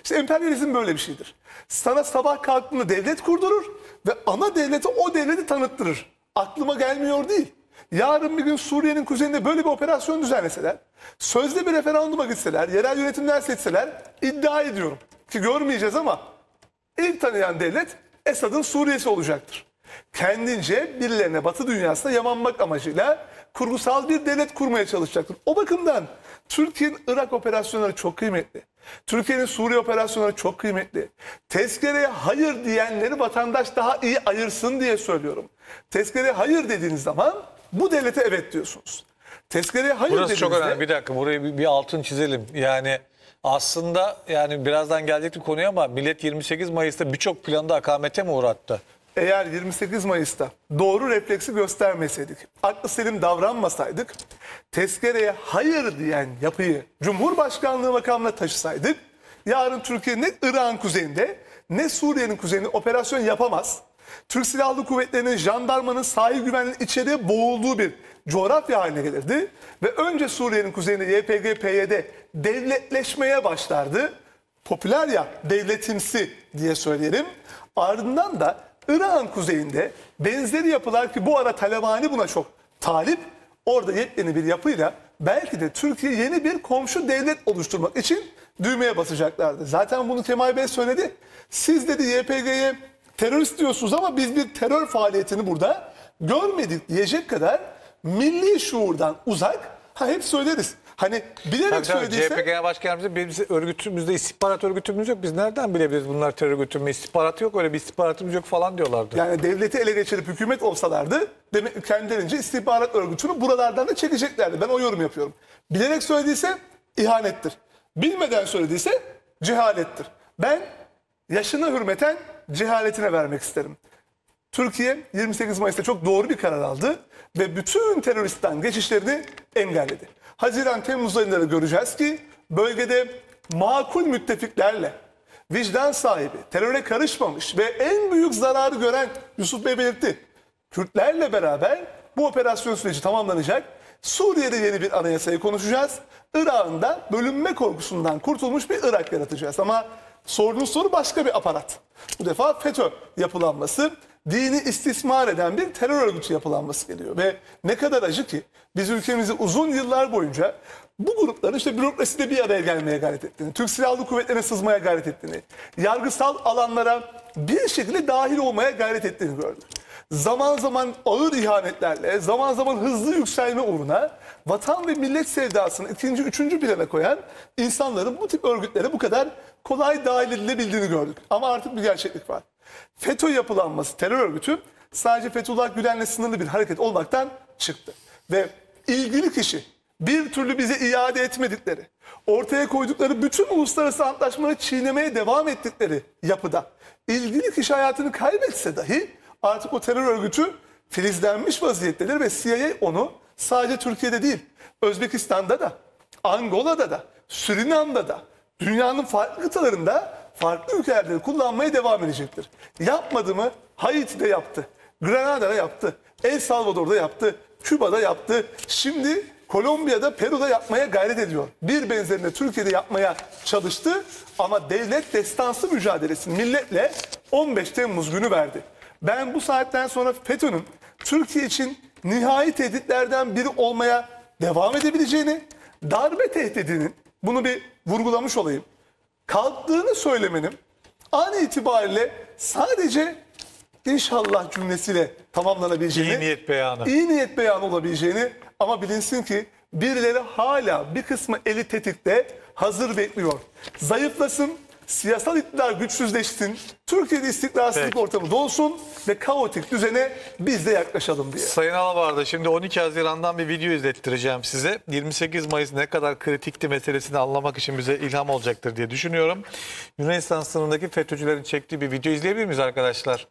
İşte emperyalizm böyle bir şeydir. Sana sabah kalktığında devlet kurdurur ve ana devleti o devleti tanıttırır. Aklıma gelmiyor değil. Yarın bir gün Suriye'nin kuzeyinde böyle bir operasyon düzenleseler, sözde bir referanduma gitseler, yerel yönetimler seçseler, iddia ediyorum ki görmeyeceğiz ama ilk tanıyan devlet Esad'ın Suriye'si olacaktır. Kendince birilerine Batı dünyasına yamanmak amacıyla kurgusal bir devlet kurmaya çalışacaktır. O bakımdan Türkiye'nin Irak operasyonları çok kıymetli. Türkiye'nin Suriye operasyonları çok kıymetli. Tezkereye hayır diyenleri vatandaş daha iyi ayırsın diye söylüyorum. Tezkereye hayır dediğiniz zaman bu devlete evet diyorsunuz. Tezkereye hayır Burası dediğinizde... çok önemli. Bir dakika burayı bir, bir altın çizelim. Yani aslında yani birazdan gelecek bir konuya ama millet yirmi sekiz Mayıs'ta birçok planı da akamete mi uğrattı? Eğer yirmi sekiz Mayıs'ta doğru refleksi göstermeseydik, aklı selim davranmasaydık, tezkereye hayır diyen yapıyı Cumhurbaşkanlığı makamına taşısaydık, yarın Türkiye ne Irak'ın kuzeyinde ne Suriye'nin kuzeyinde operasyon yapamaz. Türk Silahlı Kuvvetleri'nin, jandarmanın sahil güvenliğinin içeriye boğulduğu bir coğrafya haline gelirdi. Ve önce Suriye'nin kuzeyinde Y P G P Y D devletleşmeye başlardı. Popüler ya devletimsi diye söyleyelim. Ardından da Irak'ın kuzeyinde benzeri yapılar ki bu ara Talabani buna çok talip. Orada yepyeni bir yapıyla belki de Türkiye yeni bir komşu devlet oluşturmak için düğmeye basacaklardı. Zaten bunu Kemal Bey söyledi. Siz dedi Y P G'ye terörist diyorsunuz ama biz bir terör faaliyetini burada görmedik diyecek kadar milli şuurdan uzak. Ha hep söyleriz. Hani bilerek Tabii tabii, söylediyse... C H P Genel Başkan Yardımcısı bizim örgütümüzde istihbarat örgütümüz yok. Biz nereden bilebiliriz bunlar terör örgütü mü? İstihbarat yok, öyle bir istihbaratımız yok falan diyorlardı. Yani devleti ele geçirip hükümet olsalardı demek ki kendilerince istihbarat örgütünü buralardan da çekeceklerdi. Ben o yorum yapıyorum. Bilerek söylediyse ihanettir. Bilmeden söylediyse cehalettir. Ben yaşına hürmeten cehaletine vermek isterim. Türkiye yirmi sekiz Mayıs'ta çok doğru bir karar aldı ve bütün teröristten geçişlerini engelledi. Haziran-Temmuz ayında da göreceğiz ki bölgede makul müttefiklerle vicdan sahibi, teröre karışmamış ve en büyük zararı gören Yusuf Bey belirtti. Kürtlerle beraber bu operasyon süreci tamamlanacak. Suriye'de yeni bir anayasayı konuşacağız. Irak'ın da bölünme korkusundan kurtulmuş bir Irak yaratacağız. Ama sorduğunuz soru başka bir aparat. Bu defa FETÖ yapılanması, dini istismar eden bir terör örgütü yapılanması geliyor. Ve ne kadar acı ki biz ülkemizi uzun yıllar boyunca bu grupların işte bürokraside bir araya gelmeye gayret ettiğini, Türk Silahlı Kuvvetleri'ne sızmaya gayret ettiğini, yargısal alanlara bir şekilde dahil olmaya gayret ettiğini gördük. Zaman zaman ağır ihanetlerle, zaman zaman hızlı yükselme uğruna vatan ve millet sevdasını ikinci, üçüncü plana koyan insanların bu tip örgütlere bu kadar kolay dahil edilebildiğini gördük. Ama artık bir gerçeklik var. FETÖ yapılanması, terör örgütü sadece Fethullah Gülen'le sınırlı bir hareket olmaktan çıktı. Ve ilgili kişi bir türlü bize iade etmedikleri, ortaya koydukları bütün uluslararası antlaşmaları çiğnemeye devam ettikleri yapıda ilgili kişi hayatını kaybetse dahi artık o terör örgütü filizlenmiş vaziyettedir ve C I A onu sadece Türkiye'de değil, Özbekistan'da da, Angola'da da, Surinam'da da, dünyanın farklı kıtalarında farklı ülkelerde kullanmaya devam edecektir. Yapmadı mı? Haiti'de yaptı, Granada'da yaptı, El Salvador'da yaptı, Küba'da yaptı. Şimdi Kolombiya'da, Peru'da yapmaya gayret ediyor. Bir benzerini Türkiye'de yapmaya çalıştı ama devlet destansı mücadelesini milletle on beş Temmuz günü verdi. Ben bu saatten sonra FETÖ'nün Türkiye için nihai tehditlerden biri olmaya devam edebileceğini, darbe tehdidinin, bunu bir vurgulamış olayım, kalktığını söylemenin an itibariyle sadece inşallah cümlesiyle tamamlanabileceğini, İyi niyet beyanı. iyi niyet beyanı olabileceğini, ama bilinsin ki birileri hala bir kısmı eli tetikte hazır bekliyor. Zayıflasın, siyasal iktidar güçsüzleşsin, Türkiye'de istikrarsızlık Peki. ortamı dolsun ve kaotik düzene biz de yaklaşalım diye. Sayın Alabar'da şimdi on iki Haziran'dan bir video izlettireceğim size. yirmi sekiz Mayıs ne kadar kritikti meselesini anlamak için bize ilham olacaktır diye düşünüyorum. Yunanistan sınırındaki FETÖ'cülerin çektiği bir video izleyebilir miyiz arkadaşlar?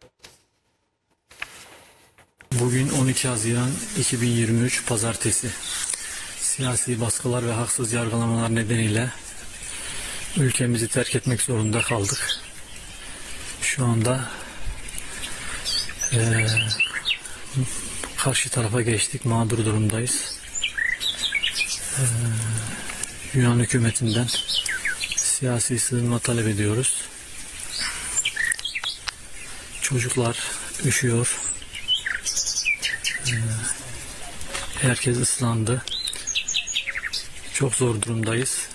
Bugün on iki Haziran iki bin yirmi üç Pazartesi. Siyasi baskılar ve haksız yargılamalar nedeniyle ülkemizi terk etmek zorunda kaldık. Şu anda e, karşı tarafa geçtik, mağdur durumdayız. E, Yunan hükümetinden Siyasi sığınma talep ediyoruz. Çocuklar üşüyor. Ee, herkes ıslandı. Çok zor durumdayız.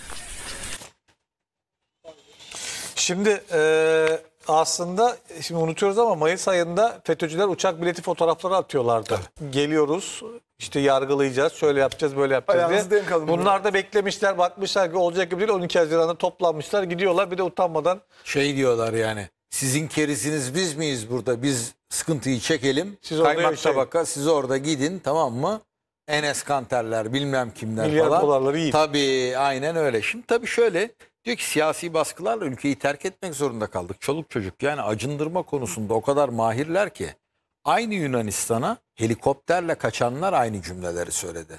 Şimdi e, aslında şimdi unutuyoruz ama Mayıs ayında FETÖ'cüler uçak bileti fotoğrafları atıyorlardı. Geliyoruz, işte yargılayacağız, şöyle yapacağız, böyle yapacağız Ayağınızı diye. denk alın. Bunlar da beklemişler, bakmışlar ki olacak gibi değil. on iki Haziran'da toplanmışlar, gidiyorlar. Bir de utanmadan Şey diyorlar yani, sizin kerisiniz biz miyiz burada? Biz sıkıntıyı çekelim. Siz orada Kaymak yaşayın. tabaka, siz orada gidin, tamam mı? Enes Kanterler, bilmem kimler milyar falan. dolarları yiyin. Tabii aynen öyle. Şimdi tabii şöyle diyor ki siyasi baskılarla ülkeyi terk etmek zorunda kaldık. Çoluk çocuk yani acındırma konusunda o kadar mahirler ki aynı Yunanistan'a helikopterle kaçanlar aynı cümleleri söyledi.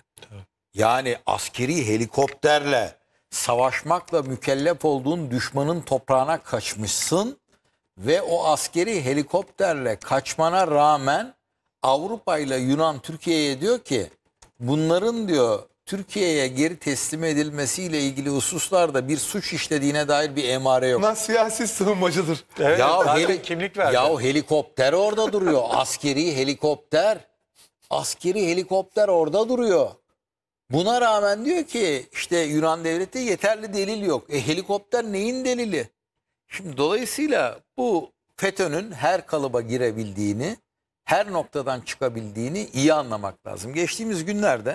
Yani askeri helikopterle savaşmakla mükellef olduğun düşmanın toprağına kaçmışsın ve o askeri helikopterle kaçmana rağmen Avrupa ile Yunan Türkiye'ye diyor ki bunların diyor Türkiye'ye geri teslim edilmesiyle ilgili hususlarda bir suç işlediğine dair bir emare yok. Bunlar siyasi sığınmacıdır. evet, Ya zaten heli- kimlik verdi. Ya helikopter orada duruyor. Askeri helikopter. Askeri helikopter orada duruyor. Buna rağmen diyor ki işte Yunan devleti yeterli delil yok. E helikopter neyin delili? Şimdi dolayısıyla bu FETÖ'nün her kalıba girebildiğini, her noktadan çıkabildiğini iyi anlamak lazım. Geçtiğimiz günlerde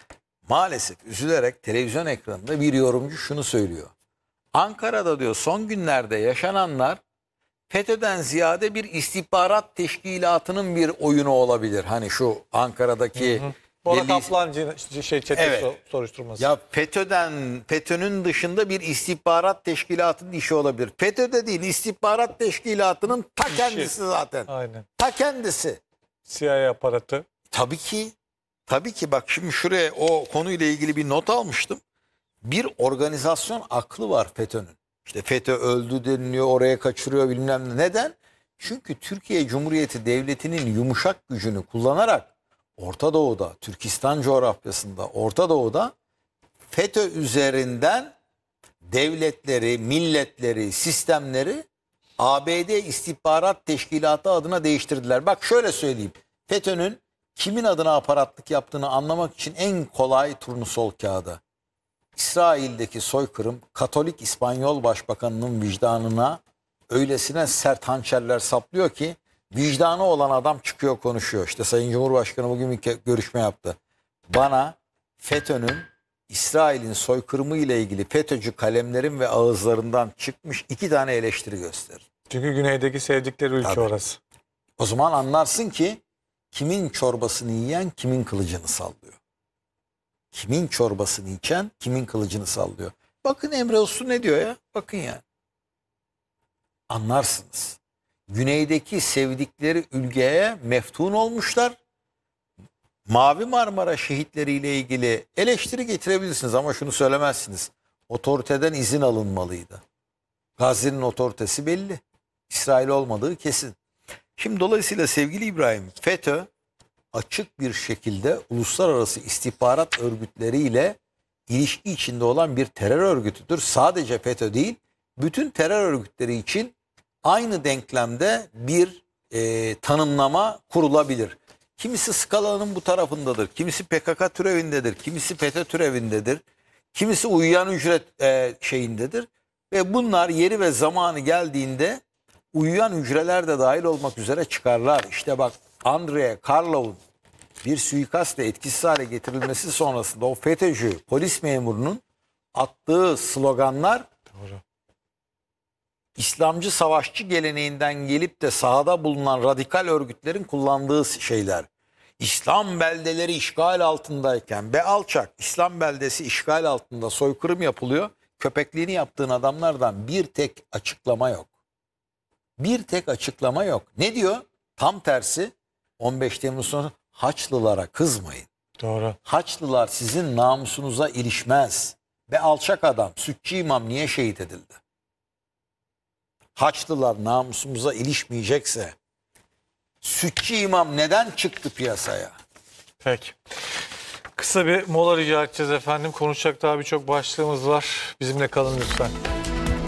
maalesef üzülerek televizyon ekranında bir yorumcu şunu söylüyor. Ankara'da diyor son günlerde yaşananlar FETÖ'den ziyade bir istihbarat teşkilatının bir oyunu olabilir. Hani şu Ankara'daki Bora belli- Kaplan şey çete Evet. so- soruşturması. ya FETÖ'den FETÖ'nün dışında bir istihbarat teşkilatının işi olabilir. FETÖ'de değil, istihbarat teşkilatının ta kendisi zaten. Aynen. Ta kendisi. C I A aparatı. Tabii ki. Tabii ki bak şimdi şuraya o konuyla ilgili bir not almıştım. Bir organizasyon aklı var FETÖ'nün. İşte FETÖ öldü deniliyor, oraya kaçırıyor bilmem ne. Neden? Çünkü Türkiye Cumhuriyeti Devleti'nin yumuşak gücünü kullanarak Orta Doğu'da, Türkistan coğrafyasında, Orta Doğu'da FETÖ üzerinden devletleri, milletleri, sistemleri A B D İstihbarat Teşkilatı adına değiştirdiler. Bak şöyle söyleyeyim. FETÖ'nün kimin adına aparatlık yaptığını anlamak için en kolay turnusol kağıdı. İsrail'deki soykırım Katolik İspanyol Başbakanının vicdanına öylesine sert hançerler saplıyor ki vicdanı olan adam çıkıyor konuşuyor. İşte Sayın Cumhurbaşkanı bugün bir görüşme yaptı. Bana FETÖ'nün İsrail'in soykırımı ile ilgili FETÖ'cü kalemlerin ve ağızlarından çıkmış iki tane eleştiri gösterir. Çünkü güneydeki sevdikleri ülke Tabii. orası. O zaman anlarsın ki kimin çorbasını yiyen kimin kılıcını sallıyor. Kimin çorbasını içen kimin kılıcını sallıyor. Bakın Emre Uslu ne diyor ya? Bakın ya. Anlarsınız. Güneydeki sevdikleri ülkeye meftun olmuşlar. Mavi Marmara şehitleriyle ilgili eleştiri getirebilirsiniz ama şunu söylemezsiniz. Otoriteden izin alınmalıydı. Gazze'nin otoritesi belli. İsrail olmadığı kesin. Şimdi dolayısıyla sevgili İbrahim, FETÖ açık bir şekilde uluslararası istihbarat örgütleriyle ilişki içinde olan bir terör örgütüdür. Sadece FETÖ değil, bütün terör örgütleri için aynı denklemde bir e, tanımlama kurulabilir. Kimisi skalanın bu tarafındadır, kimisi P K K türevindedir, kimisi FETÖ türevindedir, kimisi uyuyan ücret e, şeyindedir. Ve bunlar yeri ve zamanı geldiğinde uyuyan hücreler de dahil olmak üzere çıkarlar. İşte bak Andrei Karlov'un bir suikastle etkisiz hale getirilmesi sonrasında o FETÖ'cü polis memurunun attığı sloganlar Doğru. İslamcı savaşçı geleneğinden gelip de sahada bulunan radikal örgütlerin kullandığı şeyler. İslam beldeleri işgal altındayken be alçak İslam beldesi işgal altında soykırım yapılıyor. Köpekliğini yaptığın adamlardan bir tek açıklama yok. Bir tek açıklama yok. Ne diyor? Tam tersi on beş Temmuz sonra Haçlılara kızmayın. Doğru. Haçlılar sizin namusunuza ilişmez. Ve alçak adam, Sütçü İmam niye şehit edildi? Haçlılar namusumuza ilişmeyecekse Sütçü İmam neden çıktı piyasaya? Peki. Kısa bir mola rica edeceğiz efendim. Konuşacak daha birçok başlığımız var. Bizimle kalın lütfen.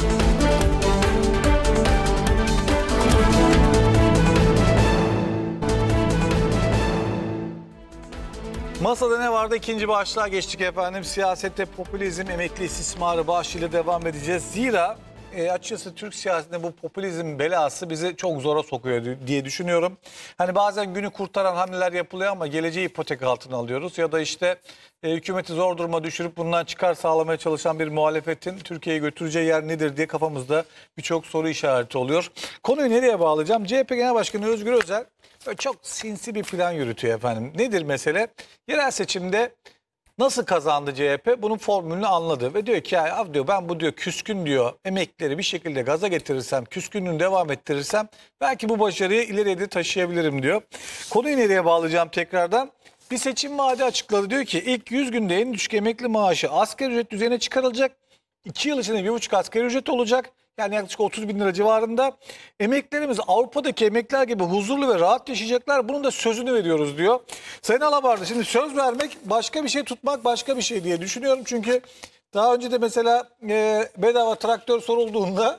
Masada ne vardı? İkinci başlığa geçtik efendim. Siyasette popülizm, emekli istismarı başlığıyla devam edeceğiz. Zira e, açıkçası Türk siyasetinde bu popülizm belası bizi çok zora sokuyor diye düşünüyorum. Hani bazen günü kurtaran hamleler yapılıyor ama geleceği ipotek altına alıyoruz. Ya da işte e, hükümeti zor duruma düşürüp bundan çıkar sağlamaya çalışan bir muhalefetin Türkiye'yi götüreceği yer nedir diye kafamızda birçok soru işareti oluyor. Konuyu nereye bağlayacağım? C H P Genel Başkanı Özgür Özel böyle çok sinsi bir plan yürütüyor efendim. Nedir mesele? Yerel seçimde nasıl kazandı C H P? Bunun formülünü anladı ve diyor ki ya diyor ben bu diyor küskün diyor emeklileri bir şekilde gaza getirirsem, küskünlüğünü devam ettirirsem belki bu başarıyı ileriye de taşıyabilirim diyor. Konuyu nereye bağlayacağım tekrardan? Bir seçim vaadi açıkladı. Diyor ki ilk yüz günde en düşük emekli maaşı asgari ücret düzeyine çıkarılacak. iki yıl içinde bir buçuk asgari ücret olacak. Yani yaklaşık otuz bin lira civarında. Emeklilerimiz Avrupa'daki emekliler gibi huzurlu ve rahat yaşayacaklar. Bunun da sözünü veriyoruz diyor. Sayın Alabardı, şimdi söz vermek başka bir şey, tutmak başka bir şey diye düşünüyorum. Çünkü daha önce de mesela e, bedava traktör sorulduğunda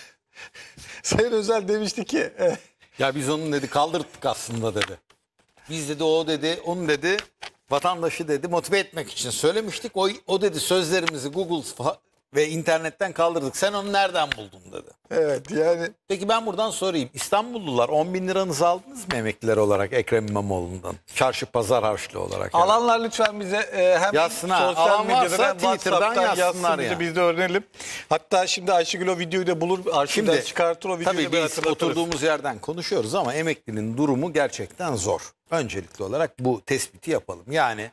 Sayın Özel demişti ki... E, ya biz onun dedi kaldırttık aslında dedi. Biz dedi o dedi, onu dedi vatandaşı dedi motive etmek için söylemiştik. O, o dedi sözlerimizi Google ve internetten kaldırdık. Sen onu nereden buldun dedi. Evet yani. Peki ben buradan sorayım. İstanbullular on bin liranızı aldınız mı emekliler olarak Ekrem İmamoğlu'ndan? Çarşı pazar harçlı olarak. Yani. Alanlar lütfen bize e, hem yazsınlar. sosyal Alan medyadan varsa hem Twitter'dan WhatsApp'tan yazsınlar yazsın yani. bize, biz de öğrenelim. Hatta şimdi Ayşegül o videoyu da bulur arşivden Şimdi, çıkartır o videoyu tabii da bir biz hatırlatırız. oturduğumuz yerden konuşuyoruz ama emeklinin durumu gerçekten zor. Öncelikli olarak bu tespiti yapalım. Yani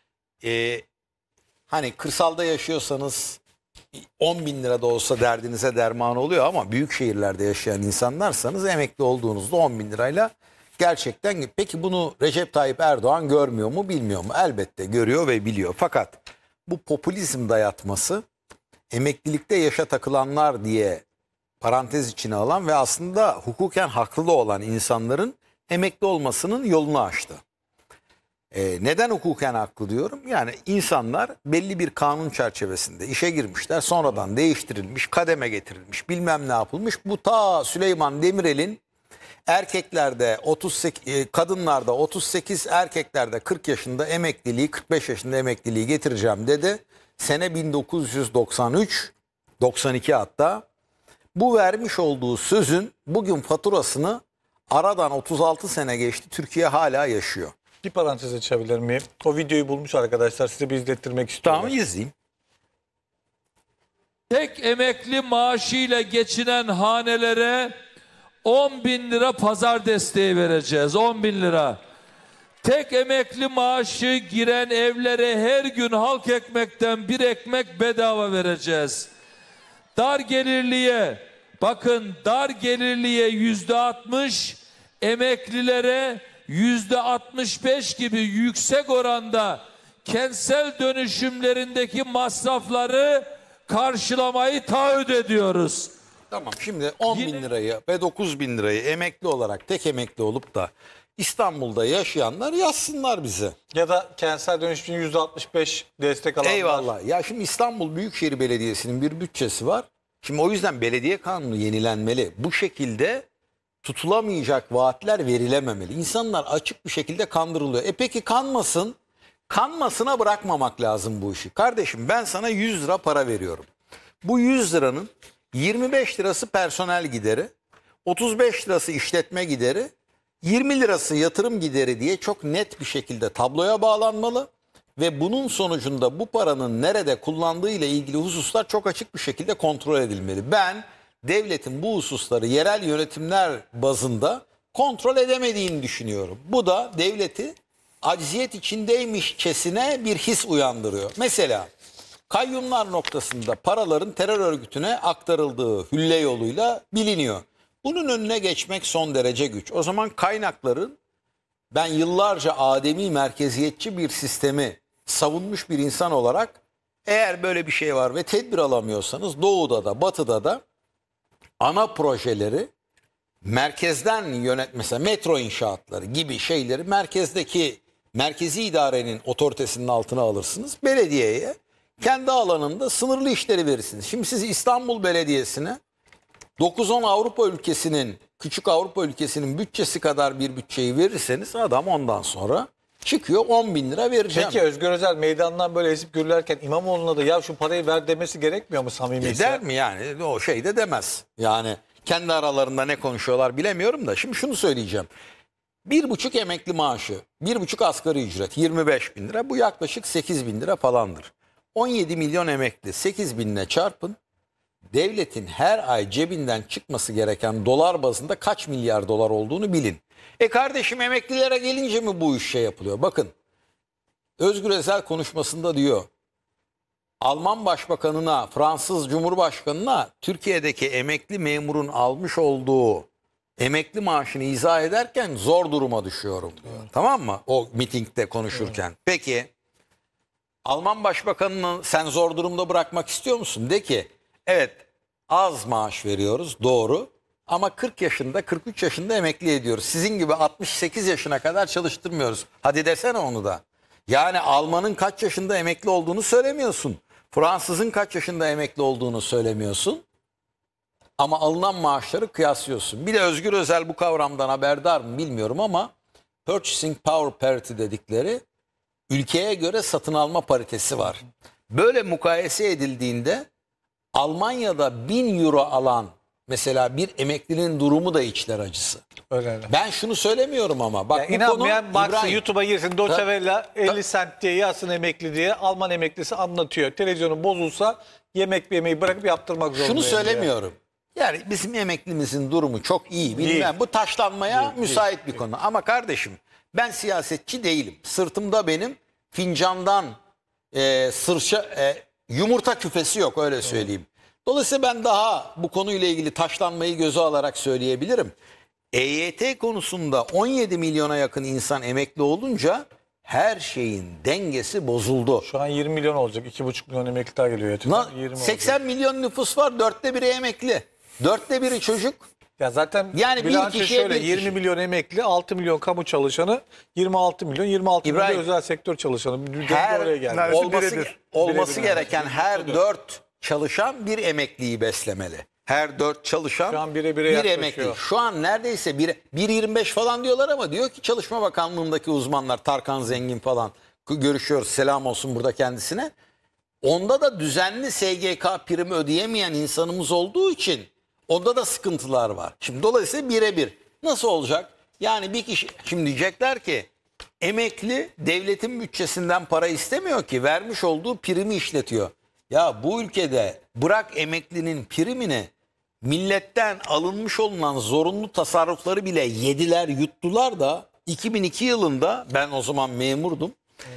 e, hani kırsalda yaşıyorsanız on bin lira da olsa derdinize derman oluyor ama büyük şehirlerde yaşayan insanlarsanız emekli olduğunuzda on bin lirayla gerçekten... Peki bunu Recep Tayyip Erdoğan görmüyor mu bilmiyor mu? Elbette görüyor ve biliyor. Fakat bu popülizm dayatması emeklilikte yaşa takılanlar diye parantez içine alan ve aslında hukuken haklı da olan insanların emekli olmasının yolunu açtı. Ee, neden hukuken haklı diyorum? Yani insanlar belli bir kanun çerçevesinde işe girmişler. Sonradan değiştirilmiş, kademe getirilmiş, bilmem ne yapılmış. Bu ta Süleyman Demirel'in erkeklerde otuz sekiz, kadınlarda otuz sekiz, erkeklerde kırk yaşında emekliliği, kırk beş yaşında emekliliği getireceğim dedi. Sene bin dokuz yüz doksan üç, doksan iki hatta. Bu vermiş olduğu sözün bugün faturasını aradan otuz altı sene geçti. Türkiye hala yaşıyor. Bir parantez açabilir miyim? O videoyu bulmuş arkadaşlar, size bir izlettirmek istiyorum. Tamam, izleyeyim. Tek emekli maaşıyla geçinen hanelere on bin lira pazar desteği vereceğiz. on bin lira. Tek emekli maaşı giren evlere her gün halk ekmekten bir ekmek bedava vereceğiz. Dar gelirliye, bakın dar gelirliye yüzde altmış, emeklilere yüzde altmış beş gibi yüksek oranda kentsel dönüşümlerindeki masrafları karşılamayı taahhüt ediyoruz. Tamam, şimdi on Yine... bin lirayı ve dokuz bin lirayı emekli olarak tek emekli olup da İstanbul'da yaşayanlar yazsınlar bize. Ya da kentsel dönüşümün yüzde altmış beş destek alanlar. Eyvallah. Ya şimdi İstanbul Büyükşehir Belediyesi'nin bir bütçesi var. Şimdi o yüzden belediye kanunu yenilenmeli. Bu şekilde tutulamayacak vaatler verilememeli. İnsanlar açık bir şekilde kandırılıyor. E peki kanmasın. Kanmasına bırakmamak lazım bu işi. Kardeşim ben sana yüz lira para veriyorum. Bu yüz liranın yirmi beş lirası personel gideri, otuz beş lirası işletme gideri, yirmi lirası yatırım gideri diye çok net bir şekilde tabloya bağlanmalı. Ve bunun sonucunda bu paranın nerede kullandığı ile ilgili hususlar çok açık bir şekilde kontrol edilmeli. Ben devletin bu hususları yerel yönetimler bazında kontrol edemediğini düşünüyorum. Bu da devleti acziyet içindeymişçesine bir his uyandırıyor. Mesela kayyumlar noktasında paraların terör örgütüne aktarıldığı hülle yoluyla biliniyor. Bunun önüne geçmek son derece güç. O zaman kaynakların, ben yıllarca ademi merkeziyetçi bir sistemi savunmuş bir insan olarak, eğer böyle bir şey var ve tedbir alamıyorsanız doğuda da batıda da ana projeleri merkezden yönet, mesela metro inşaatları gibi şeyleri merkezdeki merkezi idarenin otoritesinin altına alırsınız. Belediyeye kendi alanında sınırlı işleri verirsiniz. Şimdi siz İstanbul Belediyesi'ne dokuz on Avrupa ülkesinin, küçük Avrupa ülkesinin bütçesi kadar bir bütçeyi verirseniz adam ondan sonra Çıkıyor on bin lira vereceğim. Peki Özgür Özel meydandan böyle esip gürlerken İmamoğlu'na da ya şu parayı ver demesi gerekmiyor mu samimiyse? Der mi yani? O şey de demez. Yani kendi aralarında ne konuşuyorlar bilemiyorum da. Şimdi şunu söyleyeceğim. Bir buçuk emekli maaşı, bir buçuk asgari ücret yirmi beş bin lira. Bu yaklaşık sekiz bin lira falandır. on yedi milyon emekli sekiz binle çarpın. Devletin her ay cebinden çıkması gereken dolar bazında kaç milyar dolar olduğunu bilin. E kardeşim emeklilere gelince mi bu iş şey yapılıyor? Bakın Özgür Özel konuşmasında diyor. Alman Başbakanına, Fransız Cumhurbaşkanına Türkiye'deki emekli memurun almış olduğu emekli maaşını izah ederken zor duruma düşüyorum diyor. Evet. Tamam mı? O mitingde konuşurken. Evet. Peki Alman Başbakanını sen zor durumda bırakmak istiyor musun? De ki evet az maaş veriyoruz doğru ama kırk yaşında kırk üç yaşında emekli ediyoruz. Sizin gibi altmış sekiz yaşına kadar çalıştırmıyoruz. Hadi desene onu da. Yani Alman'ın kaç yaşında emekli olduğunu söylemiyorsun. Fransız'ın kaç yaşında emekli olduğunu söylemiyorsun. Ama alınan maaşları kıyaslıyorsun. Bir de Özgür Özel bu kavramdan haberdar mı bilmiyorum ama Purchasing Power Parity dedikleri ülkeye göre satın alma paritesi var. Böyle mukayese edildiğinde Almanya'da bin euro alan mesela bir emeklinin durumu da içler acısı. Öyle öyle. Ben şunu söylemiyorum ama. Bak, ya bu inanmayan konu, baksın İbrahim, YouTube'a girsin. Deutsche Welle elli sent diye yazsın emekli diye. Alman emeklisi anlatıyor. Televizyonu bozulsa yemek yemeyi bırakıp yaptırmak zorunda. Şunu söylemiyorum. Yani bizim emeklimizin durumu çok iyi. Bilmem. Bu taşlanmaya değil, müsait değil, bir konu. Değil. Ama kardeşim ben siyasetçi değilim. Sırtımda benim fincandan e, sırça e, yumurta küfesi yok öyle söyleyeyim. Dolayısıyla ben daha bu konuyla ilgili taşlanmayı göze alarak söyleyebilirim. E Y T konusunda on yedi milyona yakın insan emekli olunca her şeyin dengesi bozuldu. Şu an yirmi milyon olacak. iki buçuk milyon emekli daha geliyor. Na, seksen olacak. Milyon nüfus var. Dörtte biri emekli. Dörtte biri çocuk. Ya zaten yani bir kişiye şöyle, bir kişi. yirmi milyon emekli, altı milyon kamu çalışanı, yirmi altı milyon, yirmi altı milyon özel sektör çalışanı. Her, oraya geldi. Olması, olması, olması birebir gereken her dört çalışan bir emekliyi beslemeli. Her dört çalışan şu an bire bire bir emekli. Şu an neredeyse bir yirmi beş falan diyorlar ama diyor ki Çalışma Bakanlığı'ndaki uzmanlar Tarkan Zengin falan görüşüyoruz. Selam olsun burada kendisine. Onda da düzenli S G K primi ödeyemeyen insanımız olduğu için onda da sıkıntılar var. Şimdi dolayısıyla birebir. Nasıl olacak? Yani bir kişi şimdi diyecekler ki emekli devletin bütçesinden para istemiyor ki vermiş olduğu primi işletiyor. Ya bu ülkede bırak emeklinin primini milletten alınmış olunan zorunlu tasarrufları bile yediler yuttular da iki bin iki yılında ben o zaman memurdum.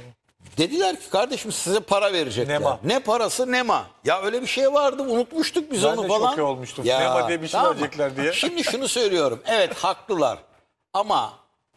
Dediler ki kardeşim size para verecekler. Nema. Ne parası nema. Ya öyle bir şey vardı unutmuştuk biz ben onu de falan. Ben de olmuştum. Ya, Nema diye bir şey tamam. verecekler diye. Şimdi şunu söylüyorum. Evet haklılar ama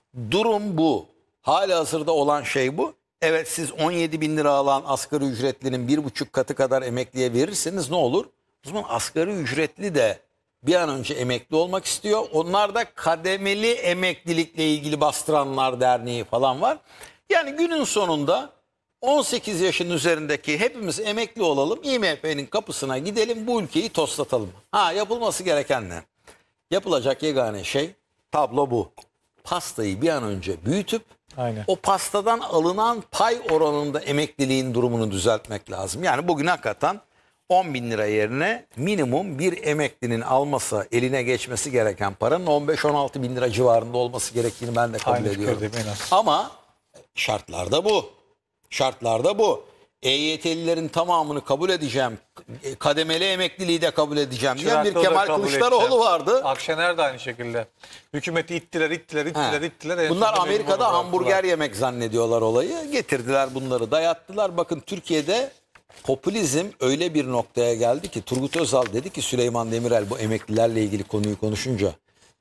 durum bu. Halihazırda olan şey bu. Evet siz on yedi bin lira alan asgari ücretlinin bir buçuk katı kadar emekliye verirseniz ne olur? O zaman asgari ücretli de bir an önce emekli olmak istiyor. Onlar da kademeli emeklilikle ilgili bastıranlar derneği falan var. Yani günün sonunda on sekiz yaşın üzerindeki hepimiz emekli olalım. İ M F'nin kapısına gidelim bu ülkeyi toslatalım. Ha yapılması gereken ne? Yapılacak yegane şey tablo bu. Pastayı bir an önce büyütüp aynen. O pastadan alınan pay oranında emekliliğin durumunu düzeltmek lazım. Yani bugün hakikaten on bin lira yerine minimum bir emeklinin alması, eline geçmesi gereken paranın on beş on altı bin lira civarında olması gerektiğini ben de kabul aynı ediyorum. Ama şartlarda bu. Şartlarda bu. E Y T'lilerin tamamını kabul edeceğim. Kademeli emekliliği de kabul edeceğim diyen bir Kemal Kılıçdaroğlu vardı. Akşener de aynı şekilde. Hükümeti ittiler, ittiler, ittiler, He. ittiler. Bunlar Amerika'da hamburger yemek zannediyorlar olayı. Getirdiler bunları, dayattılar. Bakın Türkiye'de popülizm öyle bir noktaya geldi ki Turgut Özal dedi ki Süleyman Demirel bu emeklilerle ilgili konuyu konuşunca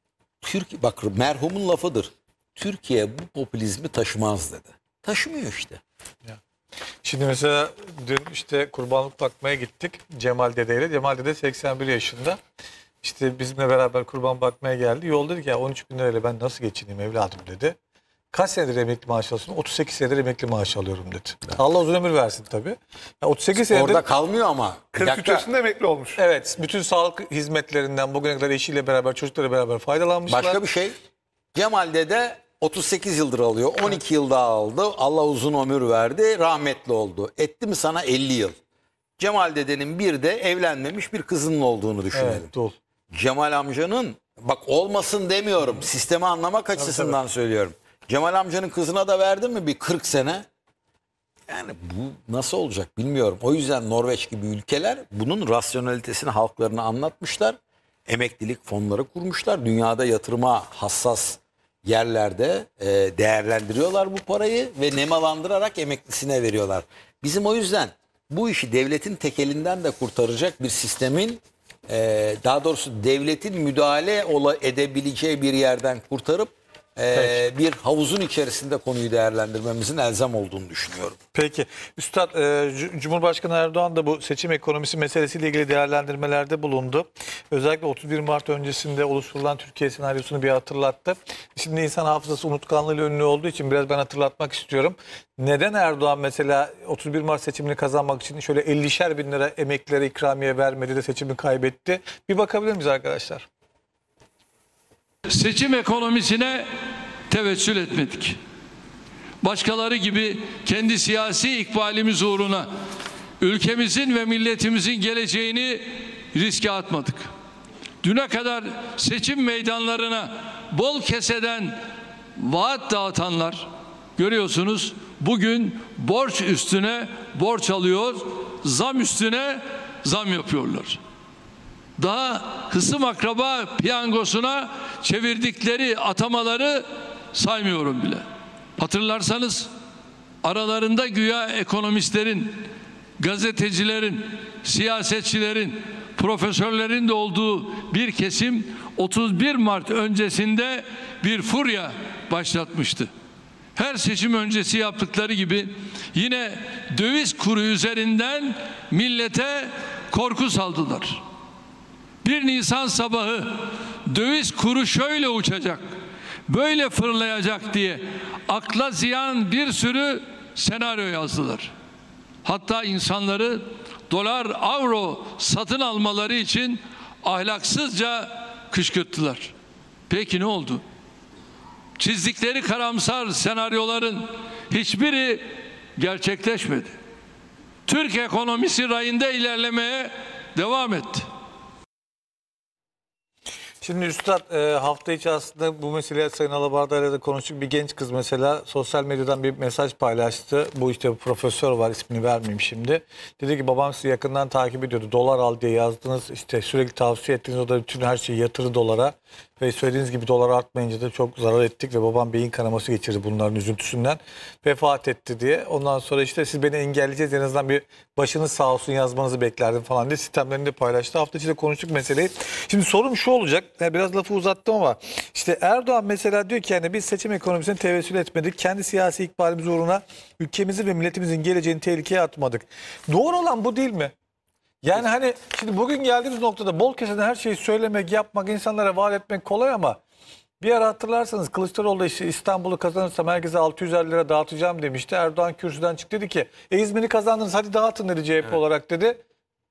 Türk bak merhumun lafıdır. Türkiye bu popülizmi taşımaz dedi. Taşımıyor işte. Ya. Şimdi mesela dün işte kurbanlık bakmaya gittik Cemal dedeyle. Cemal dede seksen bir yaşında. İşte bizimle beraber kurban bakmaya geldi. Yol dedi ki ya on üç bin lirayla ben nasıl geçineyim evladım dedi. Kaç senedir emekli maaş alıyorsun? otuz sekiz senedir emekli maaş alıyorum dedi. Evet. Allah uzun ömür versin tabii. Yani otuz sekiz senedir... Orada kalmıyor ama. kırk üç yaşında emekli olmuş. Evet. Bütün sağlık hizmetlerinden bugüne kadar eşiyle beraber çocuklarla beraber faydalanmışlar. Başka bir şey. Cemal dede otuz sekiz yıldır alıyor. on iki yıl daha aldı. Allah uzun ömür verdi. Rahmetli oldu. Etti mi sana elli yıl. Cemal dedenin bir de evlenmemiş bir kızının olduğunu düşünelim. Evet, doğru. Cemal amcanın, bak olmasın demiyorum, sistemi anlamak açısından tabii. söylüyorum. Cemal amcanın kızına da verdin mi bir kırk sene? Yani bu nasıl olacak bilmiyorum. O yüzden Norveç gibi ülkeler bunun rasyonelitesini halklarına anlatmışlar. Emeklilik fonları kurmuşlar. Dünyada yatırıma hassas yerlerde e, değerlendiriyorlar bu parayı ve nemalandırarak emeklisine veriyorlar. Bizim o yüzden bu işi devletin tekelinden de kurtaracak bir sistemin, e, daha doğrusu devletin müdahale ola, edebileceği bir yerden kurtarıp e, bir havuzun içerisinde konuyu değerlendirmemizin elzem olduğunu düşünüyorum. Peki. Üstad, e, Cumhurbaşkanı Erdoğan da bu seçim ekonomisi meselesiyle ilgili değerlendirmelerde bulundu. Özellikle otuz bir Mart öncesinde oluşturulan Türkiye senaryosunu bir hatırlattı. Şimdi insan hafızası unutkanlığıyla ünlü olduğu için biraz ben hatırlatmak istiyorum. Neden Erdoğan mesela otuz bir Mart seçimini kazanmak için şöyle ellişer bin lira emeklilere ikramiye vermedi de seçimi kaybetti? Bir bakabilir miyiz arkadaşlar? Seçim ekonomisine teveccüh etmedik. Başkaları gibi kendi siyasi ikbalimiz uğruna ülkemizin ve milletimizin geleceğini riske atmadık. Düne kadar seçim meydanlarına bol keseden vaat dağıtanlar, görüyorsunuz, bugün borç üstüne borç alıyor, zam üstüne zam yapıyorlar. Daha hısım akraba piyangosuna çevirdikleri atamaları saymıyorum bile. Hatırlarsanız aralarında güya ekonomistlerin, gazetecilerin, siyasetçilerin, profesörlerin de olduğu bir kesim otuz bir Mart öncesinde bir furya başlatmıştı. Her seçim öncesi yaptıkları gibi yine döviz kuru üzerinden millete korku saldılar. bir Nisan sabahı döviz kuru şöyle uçacak, böyle fırlayacak diye akla ziyan bir sürü senaryo yazdılar. Hatta insanları dolar, avro satın almaları için ahlaksızca kışkırttılar. Peki ne oldu? Çizdikleri karamsar senaryoların hiçbiri gerçekleşmedi. Türk ekonomisi rayında ilerlemeye devam etti. Şimdi Üstad, e, hafta içi aslında bu meseleyi Sayın Alabardağ'la da konuştuk. Bir genç kız mesela sosyal medyadan bir mesaj paylaştı. Bu işte bir profesör var, ismini vermeyeyim şimdi. Dedi ki babam sizi yakından takip ediyordu. Dolar al diye yazdınız. İşte sürekli tavsiye ettiğiniz o da bütün her şeyi yatırı dolara. Ve söylediğiniz gibi dolar artmayınca da çok zarar ettik ve babam beyin kanaması geçirdi bunların üzüntüsünden. Vefat etti diye. Ondan sonra işte siz beni engelleyeceğiz, en azından bir başınız sağ olsun yazmanızı beklerdim falan diye sistemlerini paylaştı. Hafta içi de konuştuk meseleyi. Şimdi sorum şu olacak. Yani biraz lafı uzattım ama işte Erdoğan mesela diyor ki yani biz seçim ekonomisine tevessül etmedik. Kendi siyasi ikbalimiz uğruna ülkemizi ve milletimizin geleceğini tehlikeye atmadık. Doğru olan bu değil mi? Yani hani şimdi bugün geldiğimiz noktada bol keseden her şeyi söylemek, yapmak, insanlara vaat etmek kolay ama bir ara hatırlarsanız Kılıçdaroğlu da işte İstanbul'u kazanırsam herkese altı yüz elli lira dağıtacağım demişti. Erdoğan kürsüden çıktı, dedi ki e, İzmir'i kazandınız hadi dağıtın dedi C H P evet. olarak dedi.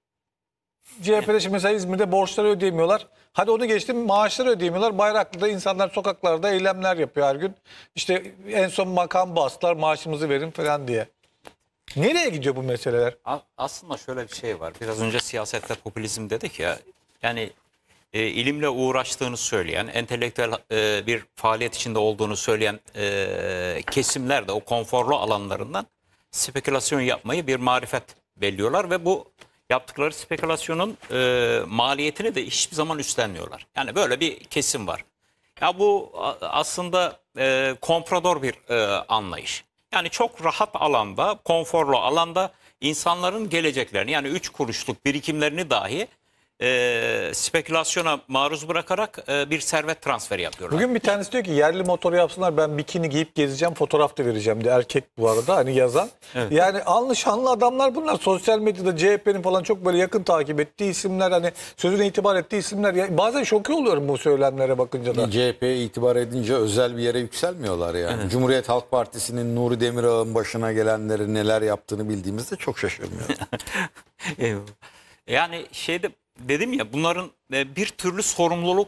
C H P'de şimdi mesela İzmir'de borçları ödeyemiyorlar. Hadi onu geçtim, maaşları ödeyemiyorlar. Bayraklı'da insanlar sokaklarda eylemler yapıyor her gün. İşte en son makam bastılar, maaşımızı verin falan diye. Nereye gidiyor bu meseleler? Aslında şöyle bir şey var. Biraz önce siyasette popülizm dedik ya. Yani e, ilimle uğraştığını söyleyen, entelektüel e, bir faaliyet içinde olduğunu söyleyen e, kesimler de o konforlu alanlarından spekülasyon yapmayı bir marifet belliyorlar ve bu yaptıkları spekülasyonun e, maliyetini de hiçbir zaman üstlenmiyorlar. Yani böyle bir kesim var. Ya bu aslında e, komprador bir e, anlayış. Yani çok rahat alanda, konforlu alanda insanların geleceklerini, yani üç kuruşluk birikimlerini dahi e, spekülasyona maruz bırakarak e, bir servet transferi yapıyorlar. Bugün bir tanesi diyor ki yerli motoru yapsınlar, ben bikini giyip gezeceğim, fotoğraf da vereceğim diye, erkek bu arada hani yazan. Evet. Yani anlı şanlı adamlar bunlar, sosyal medyada C H P'nin falan çok böyle yakın takip ettiği isimler, hani sözüne itibar ettiği isimler. Yani bazen şok oluyorum bu söylemlere bakınca da. C H P'ye itibar edince özel bir yere yükselmiyorlar yani. Evet. Cumhuriyet Halk Partisi'nin Nuri Demirağ'ın başına gelenleri neler yaptığını bildiğimizde çok şaşırmıyorum. Yani şeyde dedim ya, bunların bir türlü sorumluluk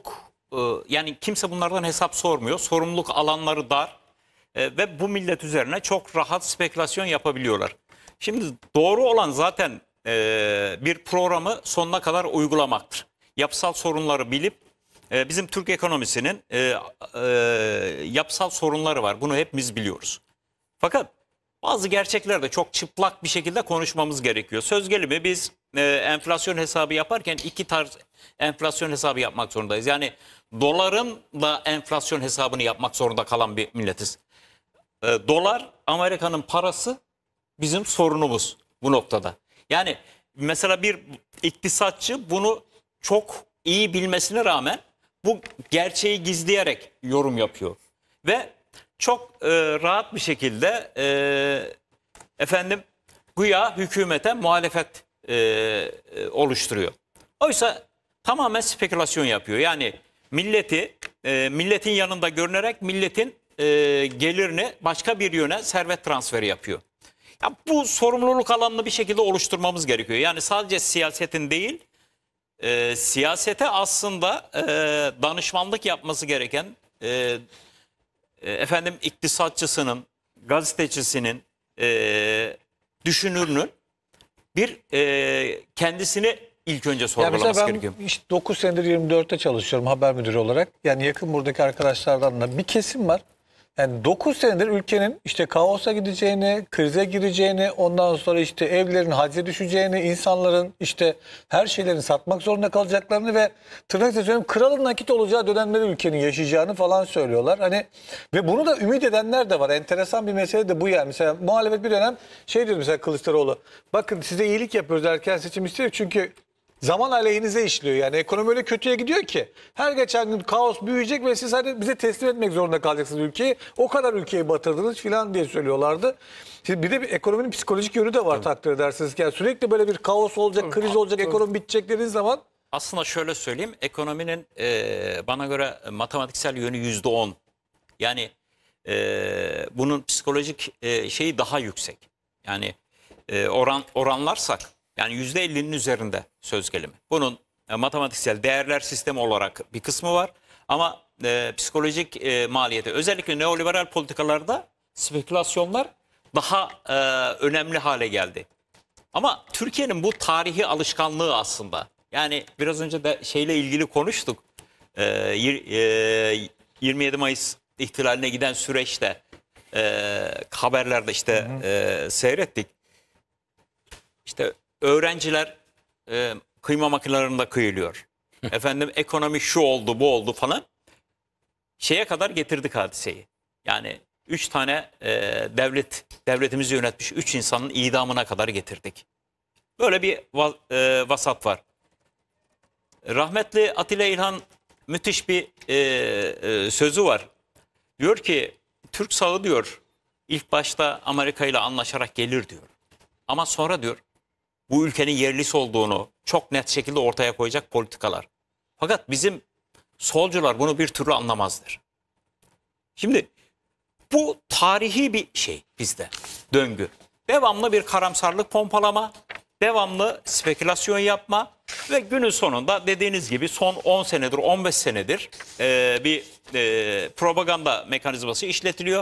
e, yani kimse bunlardan hesap sormuyor. Sorumluluk alanları dar e, ve bu millet üzerine çok rahat spekülasyon yapabiliyorlar. Şimdi doğru olan zaten e, bir programı sonuna kadar uygulamaktır. Yapısal sorunları bilip e, bizim Türk ekonomisinin e, e, yapısal sorunları var. Bunu hepimiz biliyoruz. Fakat bazı gerçekler de çok çıplak bir şekilde konuşmamız gerekiyor. Söz gelimi biz e, enflasyon hesabı yaparken iki tarz enflasyon hesabı yapmak zorundayız. Yani doların da enflasyon hesabını yapmak zorunda kalan bir milletiz. E, dolar Amerika'nın parası, bizim sorunumuz bu noktada. Yani mesela bir iktisatçı bunu çok iyi bilmesine rağmen bu gerçeği gizleyerek yorum yapıyor. Ve çok e, rahat bir şekilde e, efendim güya hükümete muhalefet e, e, oluşturuyor. Oysa tamamen spekülasyon yapıyor. Yani milleti e, milletin yanında görünerek milletin e, gelirini başka bir yöne servet transferi yapıyor. Ya bu sorumluluk alanını bir şekilde oluşturmamız gerekiyor. Yani sadece siyasetin değil, e, siyasete aslında e, danışmanlık yapması gereken e, e, efendim iktisatçısının, gazetecisinin, e, düşünürünün bir e, kendisini ilk önce Ya sorgulaması mesela ben gerekiyor. işte dokuz senedir yirmi dörtte çalışıyorum haber müdürü olarak. Yani yakın buradaki arkadaşlardan da bir kesim var. Yani dokuz senedir ülkenin işte kaosa gideceğini, krize gireceğini, ondan sonra işte evlerin hacize düşeceğini, insanların işte her şeylerini satmak zorunda kalacaklarını ve tırnak içinde söyleyeyim kralın nakit olacağı dönemleri ülkenin yaşayacağını falan söylüyorlar. Hani ve bunu da ümit edenler de var. Enteresan bir mesele de bu yani. Mesela muhalefet bir dönem şey diyor mesela Kılıçdaroğlu. Bakın size iyilik yapıyoruz, erken seçim istiyor çünkü zaman aleyhinize işliyor yani. Ekonomi öyle kötüye gidiyor ki her geçen gün kaos büyüyecek ve siz hadi bize teslim etmek zorunda kalacaksınız ülkeyi. O kadar ülkeyi batırdınız filan diye söylüyorlardı. Şimdi bir de bir ekonominin psikolojik yönü de var Tabii. takdir edersiniz. Yani sürekli böyle bir kaos olacak, Tabii. kriz olacak, Tabii. ekonomi bitecek dediğiniz zaman. Aslında şöyle söyleyeyim, ekonominin e, bana göre matematiksel yönü yüzde on. Yani e, bunun psikolojik e, şeyi daha yüksek. Yani e, oran oranlarsak yani yüzde ellinin üzerinde söz gelimi. Bunun e, matematiksel değerler sistemi olarak bir kısmı var. Ama e, psikolojik e, maliyeti özellikle neoliberal politikalarda spekülasyonlar daha e, önemli hale geldi. Ama Türkiye'nin bu tarihi alışkanlığı aslında. Yani biraz önce de şeyle ilgili konuştuk. E, e, yirmi yedi Mayıs ihtilaline giden süreçte e, haberlerde işte hı hı. E, seyrettik. İşte öğrenciler e, kıyma makinelerinde kıyılıyor. Efendim ekonomi şu oldu bu oldu falan. Şeye kadar getirdik hadiseyi. Yani üç tane e, devlet devletimizi yönetmiş üç insanın idamına kadar getirdik. Böyle bir va, e, vasat var. Rahmetli Atilla İlhan müthiş bir e, e, sözü var. Diyor ki Türk sağı diyor ilk başta Amerika ile anlaşarak gelir diyor. Ama sonra diyor bu ülkenin yerlisi olduğunu çok net şekilde ortaya koyacak politikalar. Fakat bizim solcular bunu bir türlü anlamazdır. Şimdi bu tarihi bir şey bizde, döngü. Devamlı bir karamsarlık pompalama, devamlı spekülasyon yapma ve günün sonunda dediğiniz gibi son on senedir, on beş senedir e, bir e, propaganda mekanizması işletiliyor.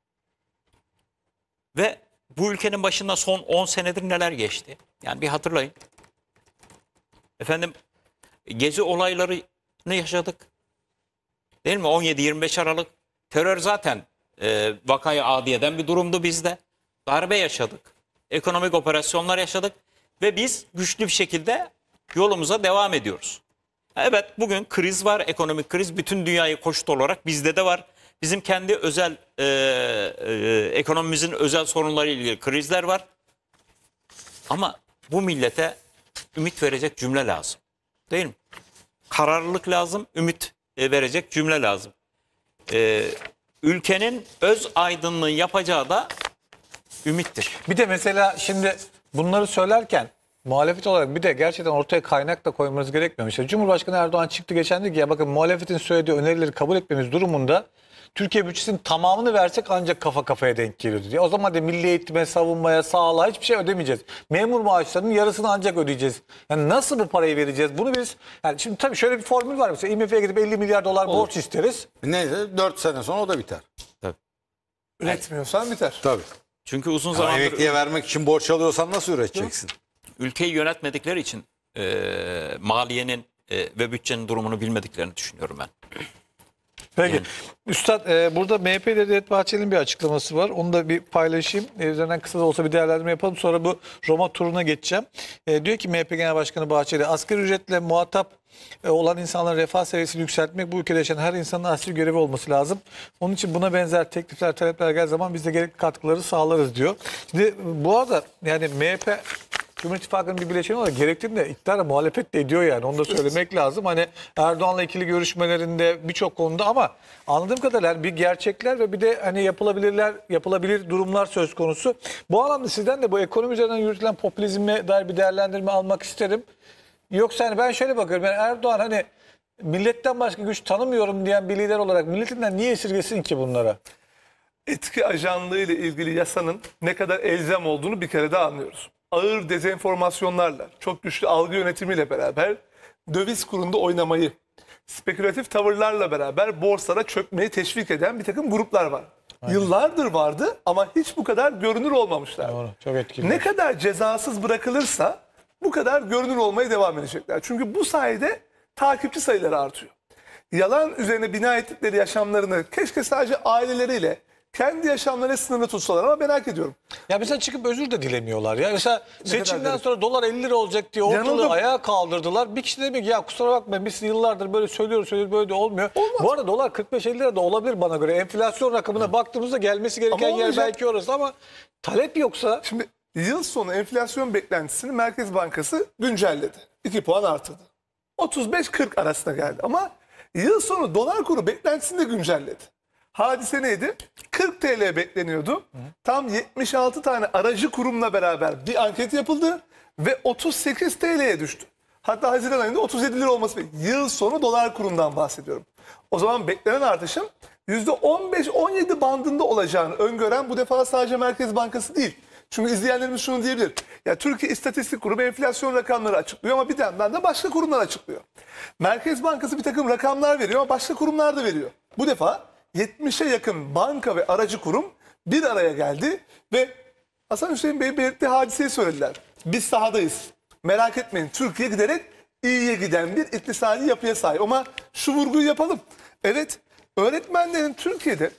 Ve bu ülkenin başında son on senedir neler geçti? Yani bir hatırlayın. Efendim gezi olaylarını yaşadık. Değil mi? on yedi yirmi beş Aralık. Terör zaten e, vakayı adiyeden bir durumdu bizde. Darbe yaşadık. Ekonomik operasyonlar yaşadık. Ve biz güçlü bir şekilde yolumuza devam ediyoruz. Evet bugün kriz var. Ekonomik kriz bütün dünyayı koşut olarak bizde de var. Bizim kendi özel e, e, ekonomimizin özel sorunları ile ilgili krizler var. Ama bu millete ümit verecek cümle lazım. Değil mi? Kararlılık lazım, ümit verecek cümle lazım. E, ülkenin öz aydınlığı yapacağı da ümittir. Bir de mesela şimdi bunları söylerken muhalefet olarak bir de gerçekten ortaya kaynak da koymanız gerekmiyor. İşte Cumhurbaşkanı Erdoğan çıktı geçen dedi ki ya bakın muhalefetin söylediği önerileri kabul etmemiz durumunda Türkiye bütçesinin tamamını versek ancak kafa kafaya denk geliyordu diye. O zaman da milli eğitime, savunmaya, sağlığa hiçbir şey ödemeyeceğiz. Memur maaşlarının yarısını ancak ödeyeceğiz. Yani nasıl bu parayı vereceğiz? Bunu biz, yani şimdi tabii şöyle bir formül var. Mesela I M F'ye gidip elli milyar dolar borç isteriz. Neyse dört sene sonra o da biter. Üretmiyorsan biter. Tabii. Çünkü uzun Ama zamandır emekliye vermek için borç alıyorsan nasıl üreteceksin? ülkeyi yönetmedikleri için e, maliyenin e, ve bütçenin durumunu bilmediklerini düşünüyorum ben. Peki. Üstad e, burada M H P Devlet Bahçeli'nin bir açıklaması var. Onu da bir paylaşayım. E, üzerinden kısa da olsa bir değerlendirme yapalım. Sonra bu Roma turuna geçeceğim. E, diyor ki M H P Genel Başkanı Bahçeli, asgari ücretle muhatap e, olan insanların refah seviyesini yükseltmek bu ülkede yaşayan her insanın asli görevi olması lazım. Onun için buna benzer teklifler, talepler geldiği zaman biz de gerekli katkıları sağlarız diyor. Şimdi bu arada yani M H P Cumhur İttifakı'nın bir bileşeni olarak gerektiğinde iktidara muhalefet de ediyor yani. Onu da söylemek lazım. Hani Erdoğan'la ikili görüşmelerinde birçok konuda, ama anladığım kadarıyla yani bir gerçekler ve bir de hani yapılabilirler, yapılabilir durumlar söz konusu. Bu anlamda sizden de bu ekonomi üzerinden yürütülen popülizme dair bir değerlendirme almak isterim. Yoksa hani ben şöyle bakıyorum. Yani Erdoğan hani milletten başka güç tanımıyorum diyen bir lider olarak milletinden niye esirgesin ki bunlara? Etki ajanlığı ile ilgili yasanın ne kadar elzem olduğunu bir kere daha anlıyoruz. Ağır dezenformasyonlarla, çok güçlü algı yönetimiyle beraber döviz kurunda oynamayı, spekülatif tavırlarla beraber borsalara çökmeyi teşvik eden bir takım gruplar var. Aynen. Yıllardır vardı ama hiç bu kadar görünür olmamışlar. Doğru, çok etkili. Ne kadar cezasız bırakılırsa bu kadar görünür olmaya devam edecekler. Çünkü bu sayede takipçi sayıları artıyor. Yalan üzerine bina ettikleri yaşamlarını keşke sadece aileleriyle, kendi yaşamlarına sınırlı tutsalar, ama merak ediyorum. Ya mesela çıkıp özür de dilemiyorlar ya. Mesela Ne seçimden sonra dolar elli lira olacak diye ortalığı Yanıldım. ayağa kaldırdılar. Bir kişi demek ya kusura bakmayın biz yıllardır böyle söylüyoruz söylüyoruz böyle de olmuyor. Olmaz. Bu arada dolar kırk beş elli lira da olabilir bana göre. Enflasyon rakamına baktığımızda gelmesi gereken Ama yer olmayacak. belki orası, ama talep yoksa. Şimdi yıl sonu enflasyon beklentisini Merkez Bankası güncelledi. iki puan artırdı. otuz beş kırk arasına geldi. Ama yıl sonu dolar kuru beklentisini de güncelledi. Hadise neydi? kırk T L bekleniyordu. Hı. Tam yetmiş altı tane aracı kurumla beraber bir anket yapıldı ve otuz sekiz T L'ye düştü. Hatta Haziran ayında otuz yedi lira olması bekliyor. Yıl sonu dolar kurundan bahsediyorum. O zaman beklenen artışın yüzde on beş on yedi bandında olacağını öngören bu defa sadece Merkez Bankası değil. Çünkü izleyenlerimiz şunu diyebilir. Ya Türkiye İstatistik Kurumu enflasyon rakamları açıklıyor ama bir yandan da başka kurumlar açıklıyor. Merkez Bankası bir takım rakamlar veriyor ama başka kurumlar da veriyor. Bu defa yetmişe yakın banka ve aracı kurum bir araya geldi ve Hasan Hüseyin Bey belirttiği hadiseyi söylediler. Biz sahadayız. Merak etmeyin, Türkiye giderek iyiye giden bir iktisadi yapıya sahip. Ama şu vurguyu yapalım. Evet, öğretmenlerin Türkiye'de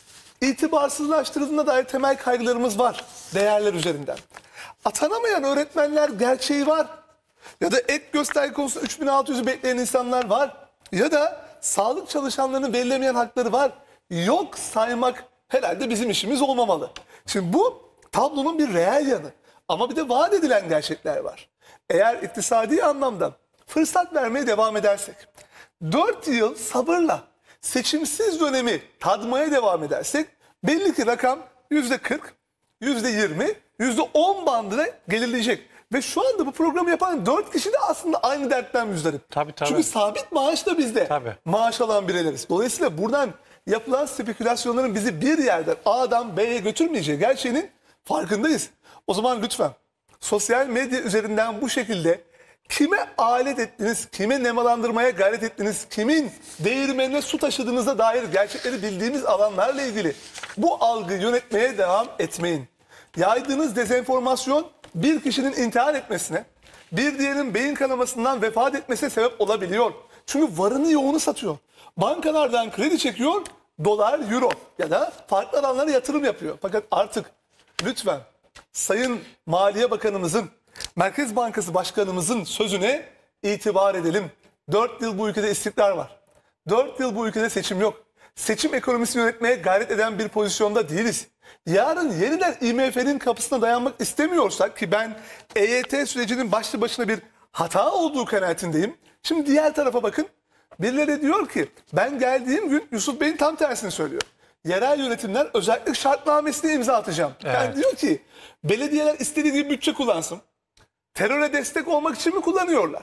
itibarsızlaştırıldığına dair temel kaygılarımız var değerler üzerinden. Atanamayan öğretmenler gerçeği var. Ya da ek gösterge konusunda üç bin altı yüzü bekleyen insanlar var. Ya da sağlık çalışanlarının verilemeyen hakları var. Yok saymak herhalde bizim işimiz olmamalı. Şimdi bu tablonun bir reel yanı. Ama bir de vaat edilen gerçekler var. Eğer iktisadi anlamda fırsat vermeye devam edersek, dört yıl sabırla seçimsiz dönemi tadmaya devam edersek, belli ki rakam yüzde kırk, yüzde yirmi, yüzde on bandına gelirleyecek. Ve şu anda bu programı yapan dört kişi de aslında aynı dertten müzdarip. Tabii, tabii. Çünkü sabit maaş da bizde. Tabii. Maaş alan bireyleriz. Dolayısıyla buradan yapılan spekülasyonların bizi bir yerden A'dan B'ye götürmeyeceği gerçeğinin farkındayız. O zaman lütfen sosyal medya üzerinden bu şekilde kime alet ettiniz, kime nemalandırmaya gayret ettiniz, kimin değirmenine su taşıdığınıza dair gerçekleri bildiğimiz alanlarla ilgili bu algı yönetmeye devam etmeyin. Yaydığınız dezenformasyon bir kişinin intihar etmesine, bir diğerinin beyin kanamasından vefat etmesine sebep olabiliyor. Çünkü varını yoğunu satıyor. Bankalardan kredi çekiyor, dolar, euro ya da farklı alanlara yatırım yapıyor. Fakat artık lütfen Sayın Maliye Bakanımızın, Merkez Bankası Başkanımızın sözüne itibar edelim. Dört yıl bu ülkede istikrar var. Dört yıl bu ülkede seçim yok. Seçim ekonomisi yönetmeye gayret eden bir pozisyonda değiliz. Yarın yeniden I M F'nin kapısına dayanmak istemiyorsak, ki ben E Y T sürecinin başlı başına bir hata olduğu kanaatindeyim. Şimdi diğer tarafa bakın. Birileri diyor ki ben geldiğim gün Yusuf Bey'in tam tersini söylüyor. Yerel yönetimler özellik şartnamesine imza atacağım. Evet. Yani diyor ki belediyeler istediği gibi bütçe kullansın. Teröre destek olmak için mi kullanıyorlar?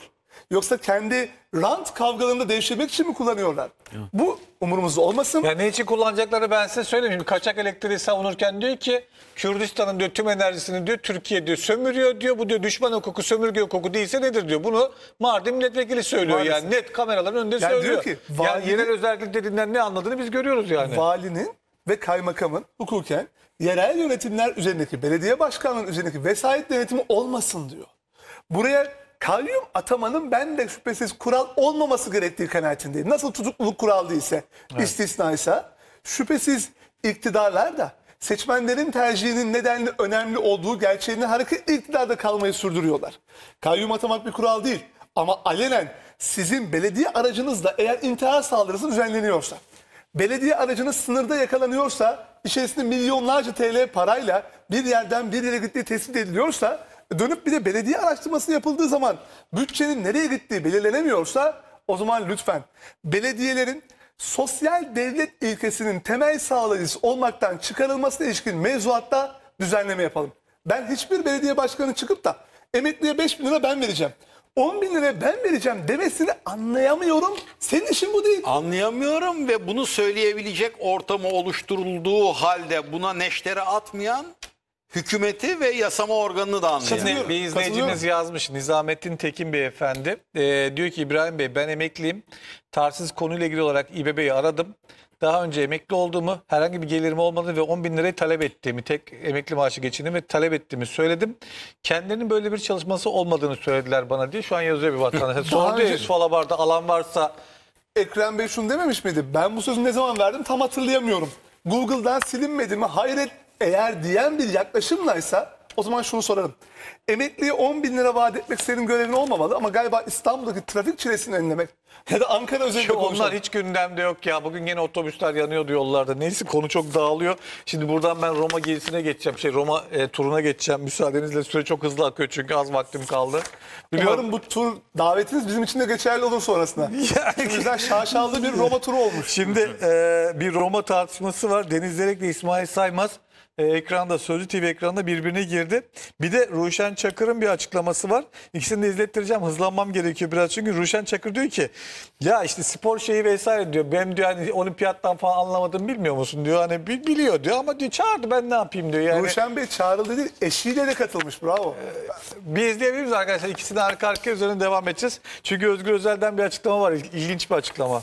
Yoksa kendi rant kavgalarında devşirmek için mi kullanıyorlar? Bu umurumuzda olmasın. Ya ne için kullanacakları ben size söyleyeyim. Şimdi kaçak elektriği savunurken diyor ki Kürdistan'ın diyor tüm enerjisini diyor Türkiye diyor sömürüyor diyor. Bu diyor düşman hukuku, sömürge hukuku değilse nedir diyor. Bunu Mardin milletvekili söylüyor Maalesef. yani net kameraların önünde Yani söylüyor. diyor ki, yani valinin- yerel özellik dediğinden ne anladığını biz görüyoruz yani. Valinin ve kaymakamın hukuken yerel yönetimler üzerindeki, belediye başkanlığının üzerindeki vesayet denetimi olmasın diyor. Buraya kayyum atamanın ben de şüphesiz kural olmaması gerektiği kanaatindeyim. Nasıl tutukluluk kural değilse, istisnaysa şüphesiz iktidarlar da seçmenlerin tercihinin nedenli önemli olduğu gerçeğini hareketli iktidarda kalmayı sürdürüyorlar. Kayyum atamak bir kural değil ama alenen sizin belediye aracınızla eğer intihar saldırısı düzenleniyorsa, belediye aracınız sınırda yakalanıyorsa, içerisinde milyonlarca T L parayla bir yerden bir yere gittiği tespit ediliyorsa, dönüp bir de belediye araştırması yapıldığı zaman bütçenin nereye gittiği belirlenemiyorsa, o zaman lütfen belediyelerin sosyal devlet ilkesinin temel sağlayıcısı olmaktan çıkarılmasına ilişkin mevzuatta düzenleme yapalım. Ben hiçbir belediye başkanı çıkıp da emekliye beş bin lira ben vereceğim, on bin lira ben vereceğim demesini anlayamıyorum. Senin işin bu değil. Anlayamıyorum ve bunu söyleyebilecek ortamı oluşturulduğu halde buna neştere atmayan hükümeti ve yasama organını da anlayamıyorum. Şimdi bir izleyicimiz yazmış, Nizamettin Tekin Beyefendi. Ee, diyor ki İbrahim Bey ben emekliyim. Tarsız konuyla ilgili olarak İBB'yi aradım. Daha önce emekli olduğumu, herhangi bir gelirim olmadı ve on bin lirayı talep ettiğimi, tek emekli maaşı geçinimi talep ettiğimi söyledim. Kendilerinin böyle bir çalışması olmadığını söylediler bana diye şu an yazıyor bir vatandaş. Sordu ya Yusuf Alabar'da alan varsa. Ekrem Bey şunu dememiş miydi? Ben bu sözü ne zaman verdim tam hatırlayamıyorum. Google'dan silinmedi mi? Hayret, eğer diyen bir yaklaşımlaysa o zaman şunu sorarım. Emekliye on bin lira vaat etmek senin görevin olmamalı ama galiba İstanbul'daki trafik çilesini önlemek ya da Ankara özelinde Onlar konuşalım. hiç gündemde yok ya. Bugün yine otobüsler yanıyordu yollarda. Neyse konu çok dağılıyor. Şimdi buradan ben Roma gezisine geçeceğim. Şey Roma e, turuna geçeceğim. Müsaadenizle süre çok hızlı akıyor çünkü az vaktim kaldı. Biliyorum. Umarım bu tur davetiniz bizim için de geçerli olur sonrasında. Yani- O yüzden şaşalı bir Roma turu olmuş. Şimdi e, bir Roma tartışması var. Deniz Zerek ve İsmail Saymaz e, ekranda, Sözcü T V ekranında birbirine girdi. Bir de Ruşen Çakır'ın bir açıklaması var. İkisini de izlettireceğim. Hızlanmam gerekiyor biraz. Çünkü Ruşen Çakır diyor ki ya işte spor şeyi vesaire diyor. Ben diyor hani olimpiyattan falan anlamadım bilmiyor musun diyor. Hani bi- biliyor diyor ama diyor çağırdı ben ne yapayım diyor. Yani Ruşen Bey çağrıldı değil, eşiyle de katılmış. Bravo. bir izleyebilir miyiz arkadaşlar? İkisini arka arkaya üzerine devam edeceğiz. Çünkü Özgür Özel'den bir açıklama var. İl- İlginç bir açıklama.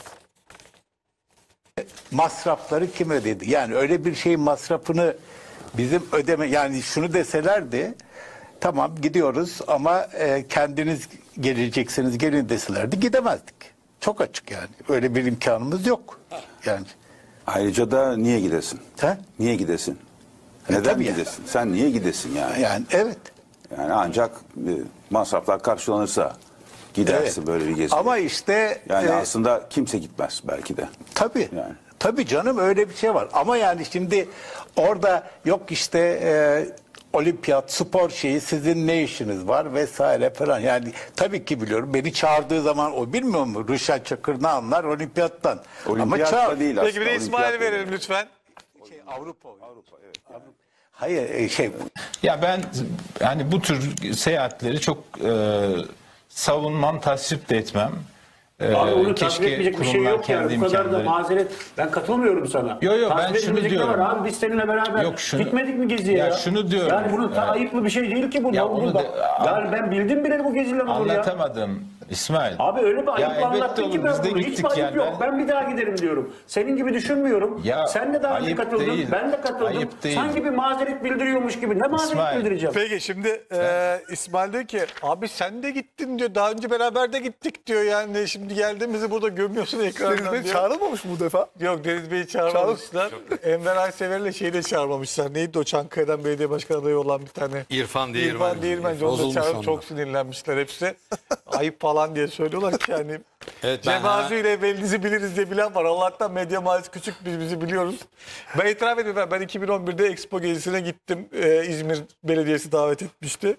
Masrafları kim ödedi? Yani öyle bir şeyin masrafını bizim ödeme, yani şunu deselerdi tamam gidiyoruz ama e, kendiniz geleceksiniz gelin deselerdi gidemezdik. Çok açık yani. Öyle bir imkanımız yok. Yani. Ayrıca da niye gidesin? He? Niye gidesin? E, Neden tabii ya. gidesin? Sen niye gidesin yani? Yani evet. Yani ancak e, masraflar karşılanırsa gidersin Evet. böyle bir gezi. Ama işte yani e, aslında kimse gitmez belki de. tabii. Yani. Tabii canım öyle bir şey var. Ama yani şimdi orada yok işte e, olimpiyat, spor şeyi sizin ne işiniz var vesaire falan. Yani tabii ki biliyorum. Beni çağırdığı zaman o bilmiyor mu? Ruşen Çakır ne anlar olimpiyattan. Ama Olimpiyat çağır. da değil Peki aslında. bir de İsmail'i olimpiyat da verelim değil. lütfen. Şey, Avrupa. Avrupa evet. Hayır e, şey Ya ben hani bu tür seyahatleri çok e, savunmam, tasvip de etmem. E, Abi onu tasvip etmeyecek bir şey kurumlar yok yani. Bu kadar da imkanları- mazeret. Ben katılmıyorum sana. Yo, yo, ben Tasvip şunu edilecek ne var diyorum. abi biz seninle beraber Yok, şunu- gitmedik mi geziye ya? Ya şunu diyorum. Yani bunun ta Evet. ayıplı bir şey değil ki bu. Ya Ne oldu onu bak. de- Yani ben bildim bileli bu geziler olur ya. Anlatamadım İsmail. Abi öyle bir ayıpla elbette anlattın ki olur, ben biz de bunu. Hiç gittik mi ayıp yani. yok? Ben bir daha giderim diyorum. Senin gibi düşünmüyorum. Ya, Sen de daha önce ayıp katıldın. değil. Ben de katıldım. Ayıp değil. Sanki bir mazeret bildiriyormuş gibi. Ne mazeret İsmail. bildireceğim? Peki şimdi e, İsmail diyor ki abi sen de gittin diyor. Daha önce beraber de gittik diyor. Yani şimdi geldiğimizi burada gömüyorsun Deniz ekrandan Bey diyor. çağrılmamış mı bu defa? Yok Deniz Bey'i çağırmamışlar. Enver Aysever'le şeyi de çağırmamışlar. Neydi o Çankaya'dan belediye başkanı adayı olan bir tane. İrfan Değirmen. İrfan Değirmenci. Onu da Bozulmuş çağırıp onlar. çok sinirlenmişler hepsi. Ayıp falan diye söylüyorlar ki yani. Evet, ben Cemazi ile evvelinizi biliriz diye bilen var. Allah'tan medya mahallesi küçük biz bizi biliyoruz. Ben itiraf ediyorum ben iki bin on birde Expo gezisine gittim. Ee, İzmir Belediyesi davet etmişti.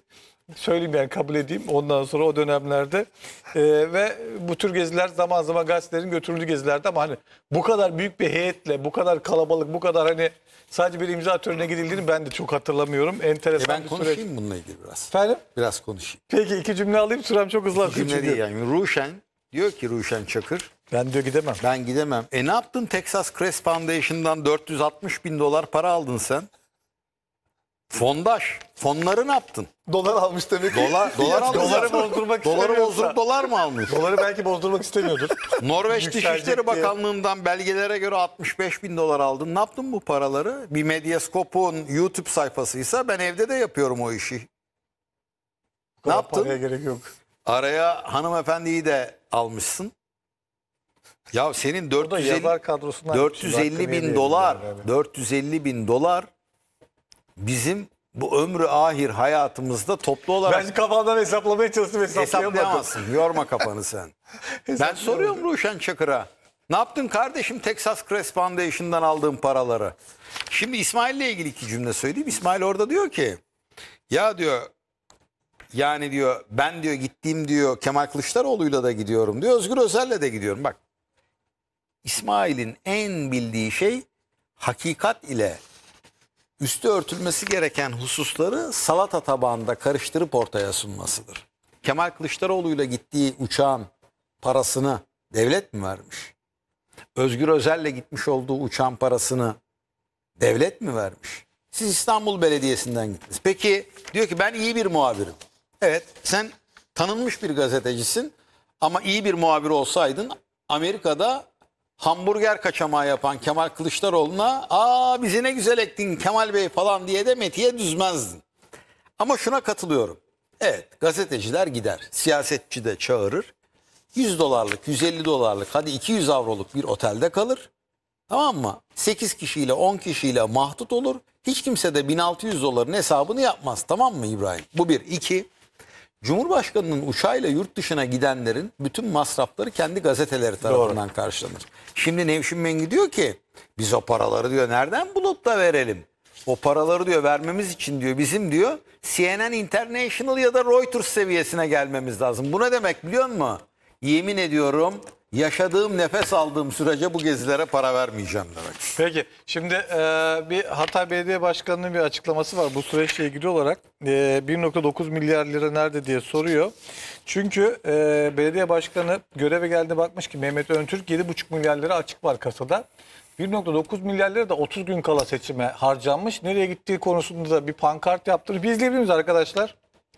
Söyleyeyim yani kabul edeyim. Ondan sonra o dönemlerde e, ve bu tür geziler zaman zaman gazetelerin götürüldüğü gezilerde ama hani bu kadar büyük bir heyetle, bu kadar kalabalık, bu kadar hani sadece bir imza törenine gidildiğini ben de çok hatırlamıyorum. Enteresan E ben bir konuşayım süreç. bununla ilgili biraz. Efendim? Biraz konuşayım. Peki iki cümle alayım, sürem çok hızlı akıyor Cümle çünkü. değil yani. Ruşen diyor ki Ruşen Çakır. Ben diyor gidemem. Ben gidemem. E ne yaptın Texas Crest Foundation'dan dört yüz altmış bin dolar para aldın sen? Fondaş. Fonları ne yaptın? Dolar almış demek ki. Dolar, dolar almış. Doları bozdurmak Doları istemiyorsa. bozdurup dolar mı almış? Doları belki bozdurmak istemiyordur. Norveç Yükselecek Dışişleri diye. Bakanlığı'ndan belgelere göre altmış beş bin dolar aldın. Ne yaptın bu paraları? Bir Medyascope'un YouTube sayfasıysa ben evde de yapıyorum o işi. Ne yaptın? Paraya gerek yok. Araya hanımefendiyi de almışsın. Ya senin O da dört yüz elli, yazar kadrosundan dört yüz elli bin dolar, dört yüz elli bin dolar bizim bu ömrü ahir hayatımızda toplu olarak Ben kafamdan hesaplamaya çalıştım, hesaplayamadım. hesaplayamazsın. Yorma kafanı sen. Ben soruyorum Ruşen Çakır'a. Ne yaptın kardeşim Texas Crest Foundation'dan aldığın paraları? Şimdi İsmail'le ilgili iki cümle söyleyeyim. İsmail orada diyor ki ya diyor yani diyor ben diyor gittiğim diyor Kemal Kılıçdaroğlu'yla da gidiyorum diyor. Özgür Özel'le de gidiyorum. Bak İsmail'in en bildiği şey hakikat ile üstü örtülmesi gereken hususları salata tabağında karıştırıp ortaya sunmasıdır. Kemal Kılıçdaroğlu'yla gittiği uçağın parasını devlet mi vermiş? Özgür Özel'le gitmiş olduğu uçağın parasını devlet mi vermiş? Siz İstanbul Belediyesi'nden gittiniz. Peki diyor ki ben iyi bir muhabirim. Evet sen tanınmış bir gazetecisin ama iyi bir muhabir olsaydın Amerika'da hamburger kaçamağı yapan Kemal Kılıçdaroğlu'na aa bizi ne güzel ektin Kemal Bey falan diye de metiye düzmezdin. Ama şuna katılıyorum. Evet gazeteciler gider. Siyasetçi de çağırır. yüz dolarlık, yüz elli dolarlık hadi iki yüz avroluk bir otelde kalır. Tamam mı? sekiz kişiyle on kişiyle mahdut olur. Hiç kimse de bin altı yüz doların hesabını yapmaz. Tamam mı İbrahim? Bu bir. İki. Cumhurbaşkanının uçağıyla yurt dışına gidenlerin bütün masrafları kendi gazeteleri tarafından Doğru. karşılanır. Şimdi Nevşin Mengü diyor ki biz o paraları diyor nereden bulup da verelim? O paraları diyor vermemiz için diyor bizim diyor C N N International ya da Reuters seviyesine gelmemiz lazım. Bu ne demek biliyor musun? Yemin ediyorum yaşadığım nefes aldığım sürece bu gezilere para vermeyeceğim demek. Peki şimdi e, bir Hatay Belediye Başkanı'nın bir açıklaması var bu süreçle ilgili olarak. E, bir nokta dokuz milyar lira nerede diye soruyor. Çünkü e, belediye başkanı göreve geldiğinde bakmış ki Mehmet Öntürk yedi buçuk milyar lira açık var kasada. bir nokta dokuz milyar lira da otuz gün kala seçime harcanmış. Nereye gittiği konusunda da bir pankart yaptırmış. Bir izleyebilir miyiz arkadaşlar?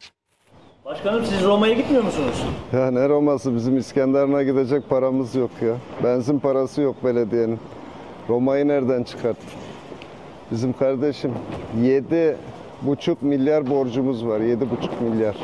Başkanım siz Roma'ya gitmiyor musunuz? Ya ne Roma'sı, bizim İskenderun'a gidecek paramız yok ya. Benzin parası yok belediyenin. Roma'yı nereden çıkarttın? Bizim kardeşim yedi buçuk milyar borcumuz var. yedi buçuk milyar.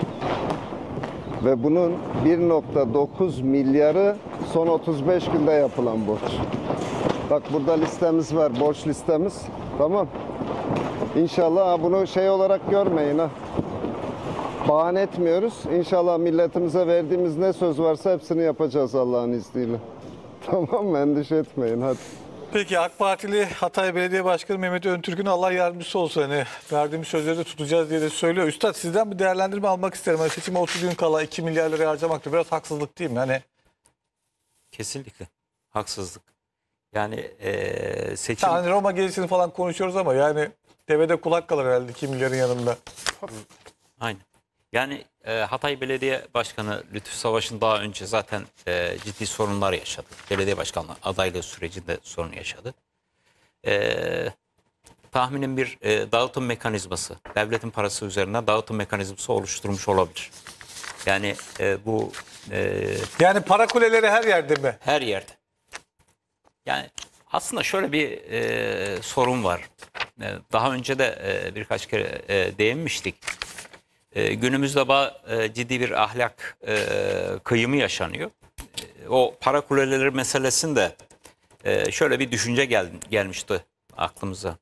Ve bunun bir nokta dokuz milyarı son otuz beş günde yapılan borç. Bak burada listemiz var, borç listemiz. Tamam. İnşallah ha, bunu şey olarak görmeyin ha. Bahane etmiyoruz. İnşallah milletimize verdiğimiz ne söz varsa hepsini yapacağız Allah'ın izniyle. Tamam mı? Endişe etmeyin hadi. Peki AK Partili Hatay Belediye Başkanı Mehmet Öntürk'ün Allah yardımcısı olsun. Hani verdiğimiz sözleri de tutacağız diye de söylüyor. Üstad sizden bir değerlendirme almak isterim. Hani seçime otuz gün kala iki milyar liraya harcamak da biraz haksızlık değil mi? Hani Kesinlikle haksızlık. Yani e, seçim... Yani Roma gezisini falan konuşuyoruz ama yani devede kulak kalır herhalde iki milyarın yanında. Aynen. Yani e, Hatay Belediye Başkanı Lütfü Savaş'ın daha önce zaten e, ciddi sorunlar yaşadı. Belediye başkanlığı adaylığı sürecinde sorun yaşadı. E, tahminim bir e, dağıtım mekanizması, devletin parası üzerinden dağıtım mekanizması oluşturmuş olabilir. Yani e, bu... E, yani para kuleleri her yerde mi? Her yerde. Yani aslında şöyle bir e, sorun var. E, daha önce de e, birkaç kere e, değinmiştik. E, günümüzde ba, e, ciddi bir ahlak e, kıyımı yaşanıyor. E, o para kuleleri meselesinde e, şöyle bir düşünce gel, gelmişti aklımıza.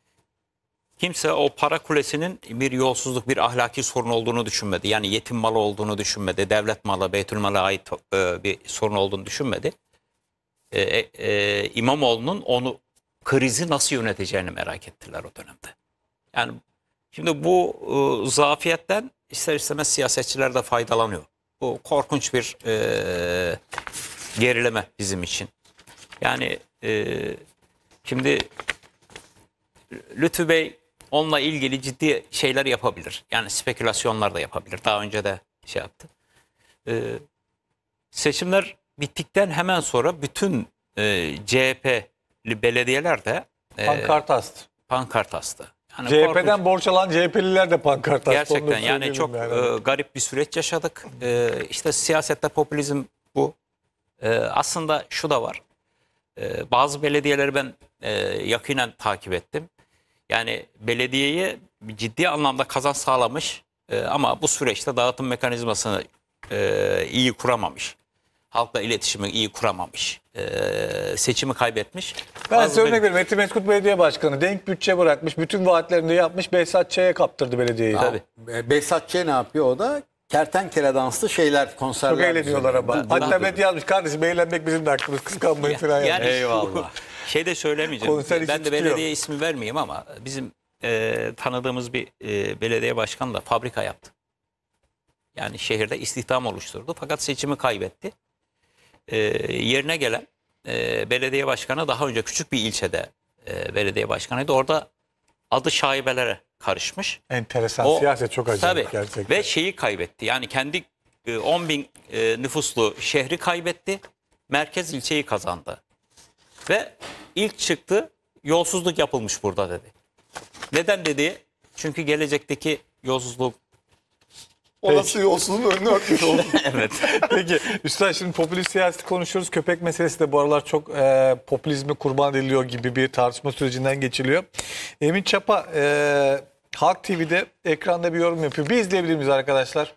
Kimse o para kulesinin bir yolsuzluk, bir ahlaki sorun olduğunu düşünmedi. Yani yetim malı olduğunu düşünmedi. Devlet malı, beytülmala ait e, bir sorun olduğunu düşünmedi. E, e, İmamoğlu'nun onu krizi nasıl yöneteceğini merak ettiler o dönemde. Yani şimdi bu e, zafiyetten ister istemez siyasetçiler de faydalanıyor. Bu korkunç bir e, gerileme bizim için. Yani e, şimdi Lütfü Bey onunla ilgili ciddi şeyler yapabilir. Yani spekülasyonlar da yapabilir. Daha önce de şey yaptı. E, seçimler bittikten hemen sonra bütün e, C H P'li belediyeler de e, Pankart astı. Pankart astı. Yani C H P'den korkunç. borç alan C H P'liler de pankart astı. Gerçekten yani çok yani. e, garip bir süreç yaşadık. E, işte siyasette popülizm bu. E, aslında şu da var. E, bazı belediyeleri ben e, yakinen takip ettim. Yani belediyeye ciddi anlamda kazanç sağlamış e, ama bu süreçte dağıtım mekanizmasını e, iyi kuramamış. Halkla iletişimi iyi kuramamış. E, seçimi kaybetmiş. Ben Bazı size örnek bel- vereyim. Eti Mesut Belediye Başkanı denk bütçe bırakmış. Bütün vaatlerini de yapmış. Behzat Ç'ye kaptırdı belediyeyi. Tabii. Behzat Ç. ne yapıyor o da? Kertenkele danslı şeyler, konserler. Çok eğleniyorlar ama. düzenliyor. Hatta ben yazmış kardeşim eğlenmek bizim de hakkımız. Kıskanmayın falan. Yani Yani. eyvallah. Şey de söylemeyeceğim. Konser işi Ben de tutuyor. belediye ismi vermeyeyim ama bizim e, tanıdığımız bir e, belediye başkanı da fabrika yaptı. Yani şehirde istihdam oluşturdu. Fakat seçimi kaybetti. E, yerine gelen e, belediye başkanı daha önce küçük bir ilçede e, belediye başkanıydı. Orada adı şaibelere karışmış. Enteresan. O- Siyaset çok acayip Tabii. gerçekten. Ve şeyi kaybetti. Yani kendi e, on bin e, nüfuslu şehri kaybetti. Merkez ilçeyi kazandı. Ve ilk çıktı yolsuzluk yapılmış burada dedi. Neden dedi? Çünkü gelecekteki yolsuzluk Olası yolsuzluğun önünü örtmüş oldu. evet. Peki Üstad şimdi popülist siyaseti konuşuyoruz. Köpek meselesi de bu aralar çok e, popülizme kurban ediliyor gibi bir tartışma sürecinden geçiliyor. Emin Çapa e, Halk T V'de ekranda bir yorum yapıyor. Bir izleyebilir miyiz arkadaşlar?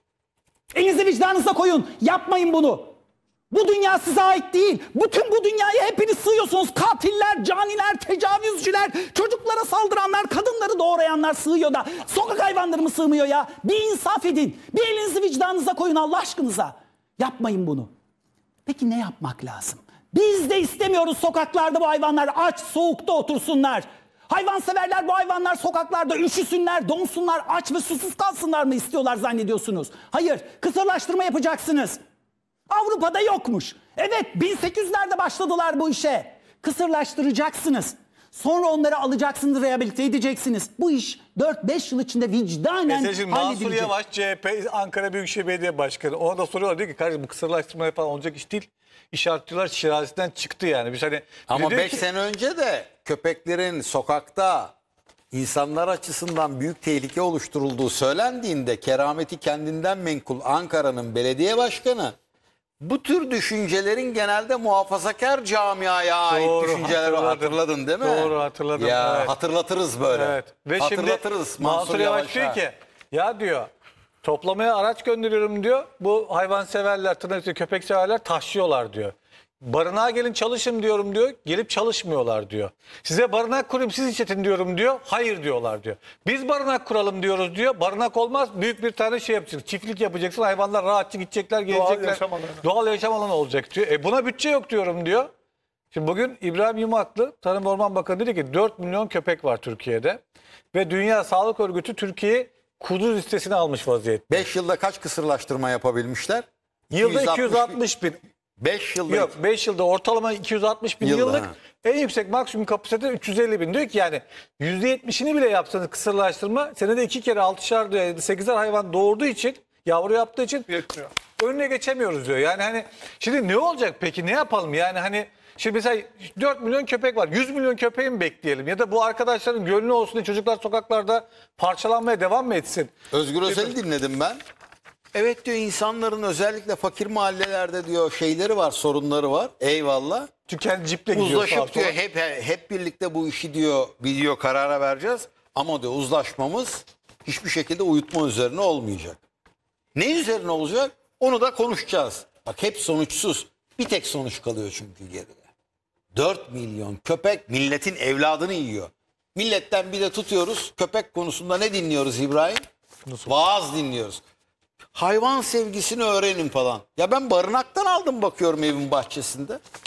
Elinizi vicdanınıza koyun. Yapmayın bunu. Bu dünya size ait değil. Bütün bu dünyaya hepiniz sığıyorsunuz. Katiller, caniler, tecavüzcüler, çocuklara saldıranlar, kadınları doğrayanlar sığıyor da sokak hayvanları mı sığmıyor ya? Bir insaf edin. Bir elinizi vicdanınıza koyun Allah aşkınıza. Yapmayın bunu. Peki ne yapmak lazım? Biz de istemiyoruz sokaklarda bu hayvanlar aç, soğukta otursunlar. Hayvanseverler bu hayvanlar sokaklarda üşüsünler, donsunlar, aç ve susuz kalsınlar mı istiyorlar zannediyorsunuz? Hayır, kısırlaştırma yapacaksınız. Avrupa'da yokmuş. Evet, bin sekiz yüzlerde başladılar bu işe. Kısırlaştıracaksınız. Sonra onları alacaksınız, rehabilite edeceksiniz. Bu iş dört beş yıl içinde vicdanen Mesela şimdi Mansur halledilecek. Yavaş C H P Ankara Büyükşehir Belediye Başkanı. Ona da soruyorlar diyor ki kardeşim bu kısırlaştırma falan olacak iş değil. İşaretliyorlar şirazesinden çıktı yani. Biz hani Ama diyor beş ki- sene önce de köpeklerin sokakta insanlar açısından büyük tehlike oluşturulduğu söylendiğinde kerameti kendinden menkul Ankara'nın belediye başkanı bu tür düşüncelerin genelde muhafazakar camiaya ait Doğru, düşünceler hatırladım. hatırladın değil mi? Doğru, hatırladım, Ya evet. hatırlatırız böyle. Evet. Ve hatırlatırız şimdi Mansur Yavaş diyor ki ya diyor toplamaya araç gönderiyorum diyor. Bu hayvanseverler, tırnak içinde köpek severler taşıyorlar diyor. Barınağa gelin çalışın diyorum diyor. Gelip çalışmıyorlar diyor. Size barınak kurayım siz işletin diyorum diyor. Hayır diyorlar diyor. Biz barınak kuralım diyoruz diyor. Barınak olmaz. Büyük bir tane şey yapacaksın. Çiftlik yapacaksın. Hayvanlar rahatça gidecekler, gelecekler. yaşam alanı. Doğal yaşam alanı olacak diyor. E buna bütçe yok diyorum diyor. Şimdi bugün İbrahim Yumaklı Tarım ve Orman Bakanı dedi ki dört milyon köpek var Türkiye'de. Ve Dünya Sağlık Örgütü Türkiye'yi kudu listesine almış vaziyette. beş yılda kaç kısırlaştırma yapabilmişler? Yılda iki yüz altmış bin. beş yılda Yok beş yılda ortalama iki yüz altmış bin Yılda, yıllık. ha. En yüksek maksimum kapasite üç yüz elli bin. Diyor ki yani yüzde yetmişini bile yapsanız kısırlaştırma senede iki kere altışar diyor sekizer hayvan doğurduğu için yavru yaptığı için Yetmiyor. önüne geçemiyoruz diyor. Yani hani şimdi ne olacak peki ne yapalım yani hani şimdi mesela dört milyon köpek var. yüz milyon köpeği mi bekleyelim ya da bu arkadaşların gönlü olsun diye çocuklar sokaklarda parçalanmaya devam mı etsin? Özgür Özel'i dinledim ben. Evet diyor insanların özellikle fakir mahallelerde diyor şeyleri var, sorunları var. Eyvallah. Çünkü kendi ciple gidiyor sağa Uzlaşıp diyor sola. hep hep birlikte bu işi diyor bir diyor karara vereceğiz. Ama diyor uzlaşmamız hiçbir şekilde uyutma üzerine olmayacak. Ne üzerine olacak? Onu da konuşacağız. Bak hep sonuçsuz. Bir tek sonuç kalıyor çünkü geride. dört milyon köpek milletin evladını yiyor. Milletten bir de tutuyoruz. Köpek konusunda ne dinliyoruz İbrahim? Nasıl? Vaaz dinliyoruz. Hayvan sevgisini öğrenin falan. Ya ben barınaktan aldım bakıyorum evin bahçesinde.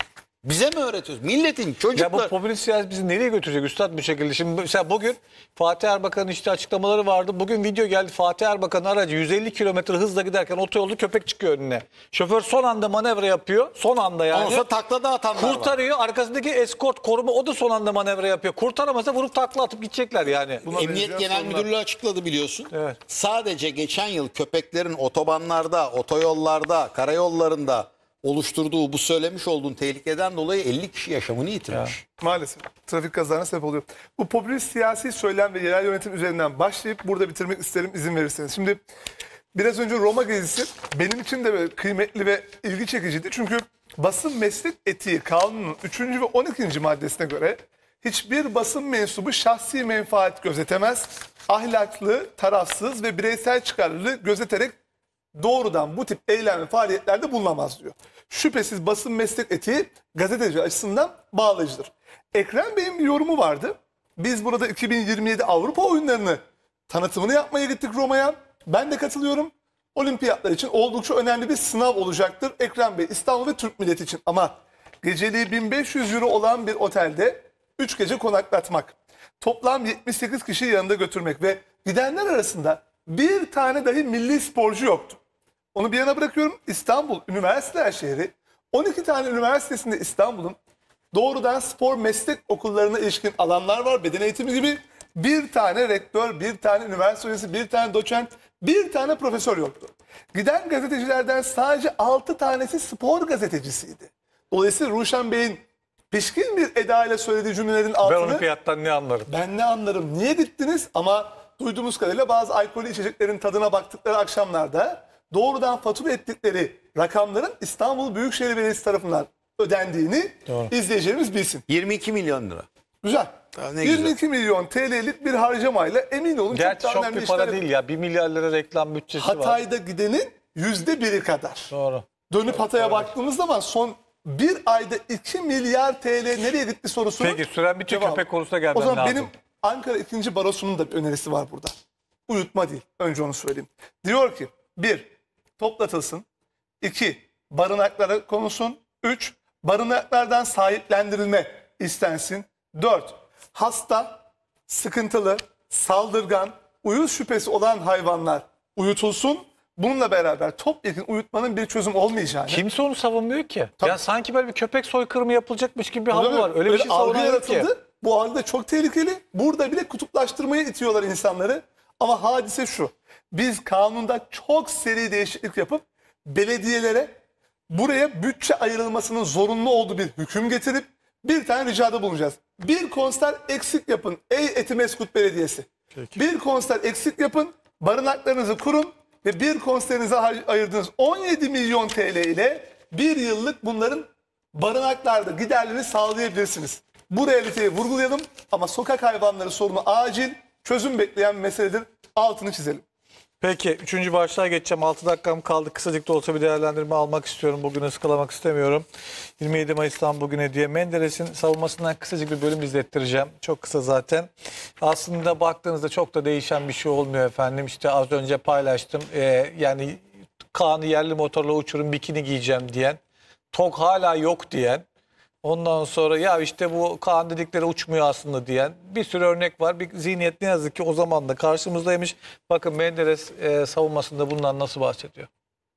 Bize mi öğretiyoruz? Milletin çocuklar... Ya bu popülist siyaset bizi nereye götürecek üstad bu şekilde? Şimdi mesela bugün Fatih Erbakan'ın işte açıklamaları vardı. Bugün video geldi. Fatih Erbakan'ın aracı yüz elli kilometre hızla giderken otoyolda köpek çıkıyor önüne. Şoför son anda manevra yapıyor. Son anda yani. Olsa taklada atanlar var. Kurtarıyor. Arkasındaki eskort koruma o da son anda manevra yapıyor. Kurtaramasa vurup takla atıp gidecekler yani. Emniyet Genel Müdürlüğü açıkladı biliyorsun. Evet. Sadece geçen yıl köpeklerin otobanlarda, otoyollarda, karayollarında oluşturduğu bu söylemiş olduğun tehlikeden dolayı elli kişi yaşamını yitirmiş. Maalesef. Trafik kazalarına sebep oluyor. Bu popülist siyasi söylem ve yerel yönetim üzerinden başlayıp burada bitirmek isterim izin verirseniz. Şimdi biraz önce Roma gezisi benim için de böyle kıymetli ve ilgi çekiciydi. Çünkü basın meslek etiği kanunun üçüncü ve on ikinci maddesine göre hiçbir basın mensubu şahsi menfaat gözetemez, ahlaklı, tarafsız ve bireysel çıkarlılığı gözeterek doğrudan bu tip eylem ve faaliyetlerde bulunamaz diyor. Şüphesiz basın meslek etiği gazeteci açısından bağlayıcıdır. Ekrem Bey'in bir yorumu vardı. Biz burada iki bin yirmi yedi Avrupa oyunlarını tanıtımını yapmaya gittik Roma'ya. Ben de katılıyorum. Olimpiyatlar için oldukça önemli bir sınav olacaktır. Ekrem Bey İstanbul ve Türk milleti için. Ama geceliği bin beş yüz euro olan bir otelde üç gece konaklatmak, toplam yetmiş sekiz kişiyi yanında götürmek ve gidenler arasında bir tane dahi milli sporcu yoktu. Onu bir yana bırakıyorum. İstanbul Üniversiteler Şehri, on iki tane üniversitesinde İstanbul'un doğrudan spor meslek okullarına ilişkin alanlar var. Beden eğitimi gibi bir tane rektör, bir tane üniversite hocası, bir tane doçent, bir tane profesör yoktu. Giden gazetecilerden sadece altı tanesi spor gazetecisiydi. Dolayısıyla Ruşen Bey'in pişkin bir edayla söylediği cümlelerin altını... Ben olimpiyattan ne anlarım? Ben ne anlarım? Niye gittiniz? Ama duyduğumuz kadarıyla bazı alkollü içeceklerin tadına baktıkları akşamlarda doğrudan fatura ettikleri rakamların İstanbul Büyükşehir Belediyesi tarafından ödendiğini Doğru. izleyicilerimiz bilsin. yirmi iki milyon lira. Güzel. Ne yirmi iki milyon T L'lik bir harcamayla emin olun Gerçi çok, çok bir para değil ya. bir milyar lira reklam bütçesi var. Hatay'da gidenin yüzde biri kadar. Doğru. Dönüp Hatay'a baktığımız zaman son bir ayda iki milyar T L nereye gitti sorusu. Peki süren bitiyor, köpek konusuna gelmem O zaman lazım. benim Ankara ikinci Barosu'nun da bir önerisi var burada. Uyutma değil. Önce onu söyleyeyim. Diyor ki bir, toplatılsın. iki, barınaklara konulsun. üç, barınaklardan sahiplendirilme istensin. dört, hasta, sıkıntılı, saldırgan, uyuz şüphesi olan hayvanlar uyutulsun. Bununla beraber topyekun uyutmanın bir çözüm olmayacağını. Kimse onu savunmuyor ki. Tabii. Ya sanki böyle bir köpek soykırımı yapılacakmış gibi bir Öyle hava mi? var. Öyle, bir şey algı savunan yok ki. yaratıldı. Bu algı da çok tehlikeli. Burada bile kutuplaştırmaya itiyorlar insanları. Ama hadise şu. Biz kanunda çok seri değişiklik yapıp belediyelere buraya bütçe ayrılmasının zorunlu olduğu bir hüküm getirip bir tane ricada bulunacağız. Bir konser eksik yapın ey Etimeskut Belediyesi. Peki. Bir konser eksik yapın, barınaklarınızı kurun ve bir konserinize ayırdığınız on yedi milyon T L ile bir yıllık bunların barınaklarda giderlerini sağlayabilirsiniz. Bu realiteyi vurgulayalım ama sokak hayvanları sorunu acil, çözüm bekleyen bir meseledir. Altını çizelim. Peki üçüncü başlığa geçeceğim. altı dakikam kaldı. Kısacık da olsa bir değerlendirme almak istiyorum. Bugün ıskalamak istemiyorum. yirmi yedi Mayıs'tan bugüne diye Menderes'in savunmasından kısacık bir bölüm izlettireceğim. Çok kısa zaten. Aslında baktığınızda çok da değişen bir şey olmuyor efendim. İşte az önce paylaştım. Ee, yani Kaan'ı yerli motorla uçurun bikini giyeceğim diyen. Tok hala yok diyen. Ondan sonra ya işte bu Kaan dedikleri uçmuyor aslında diyen bir sürü örnek var. Bir zihniyet ne yazık ki o zaman da karşımızdaymış. Bakın Menderes e, savunmasında bundan nasıl bahsediyor?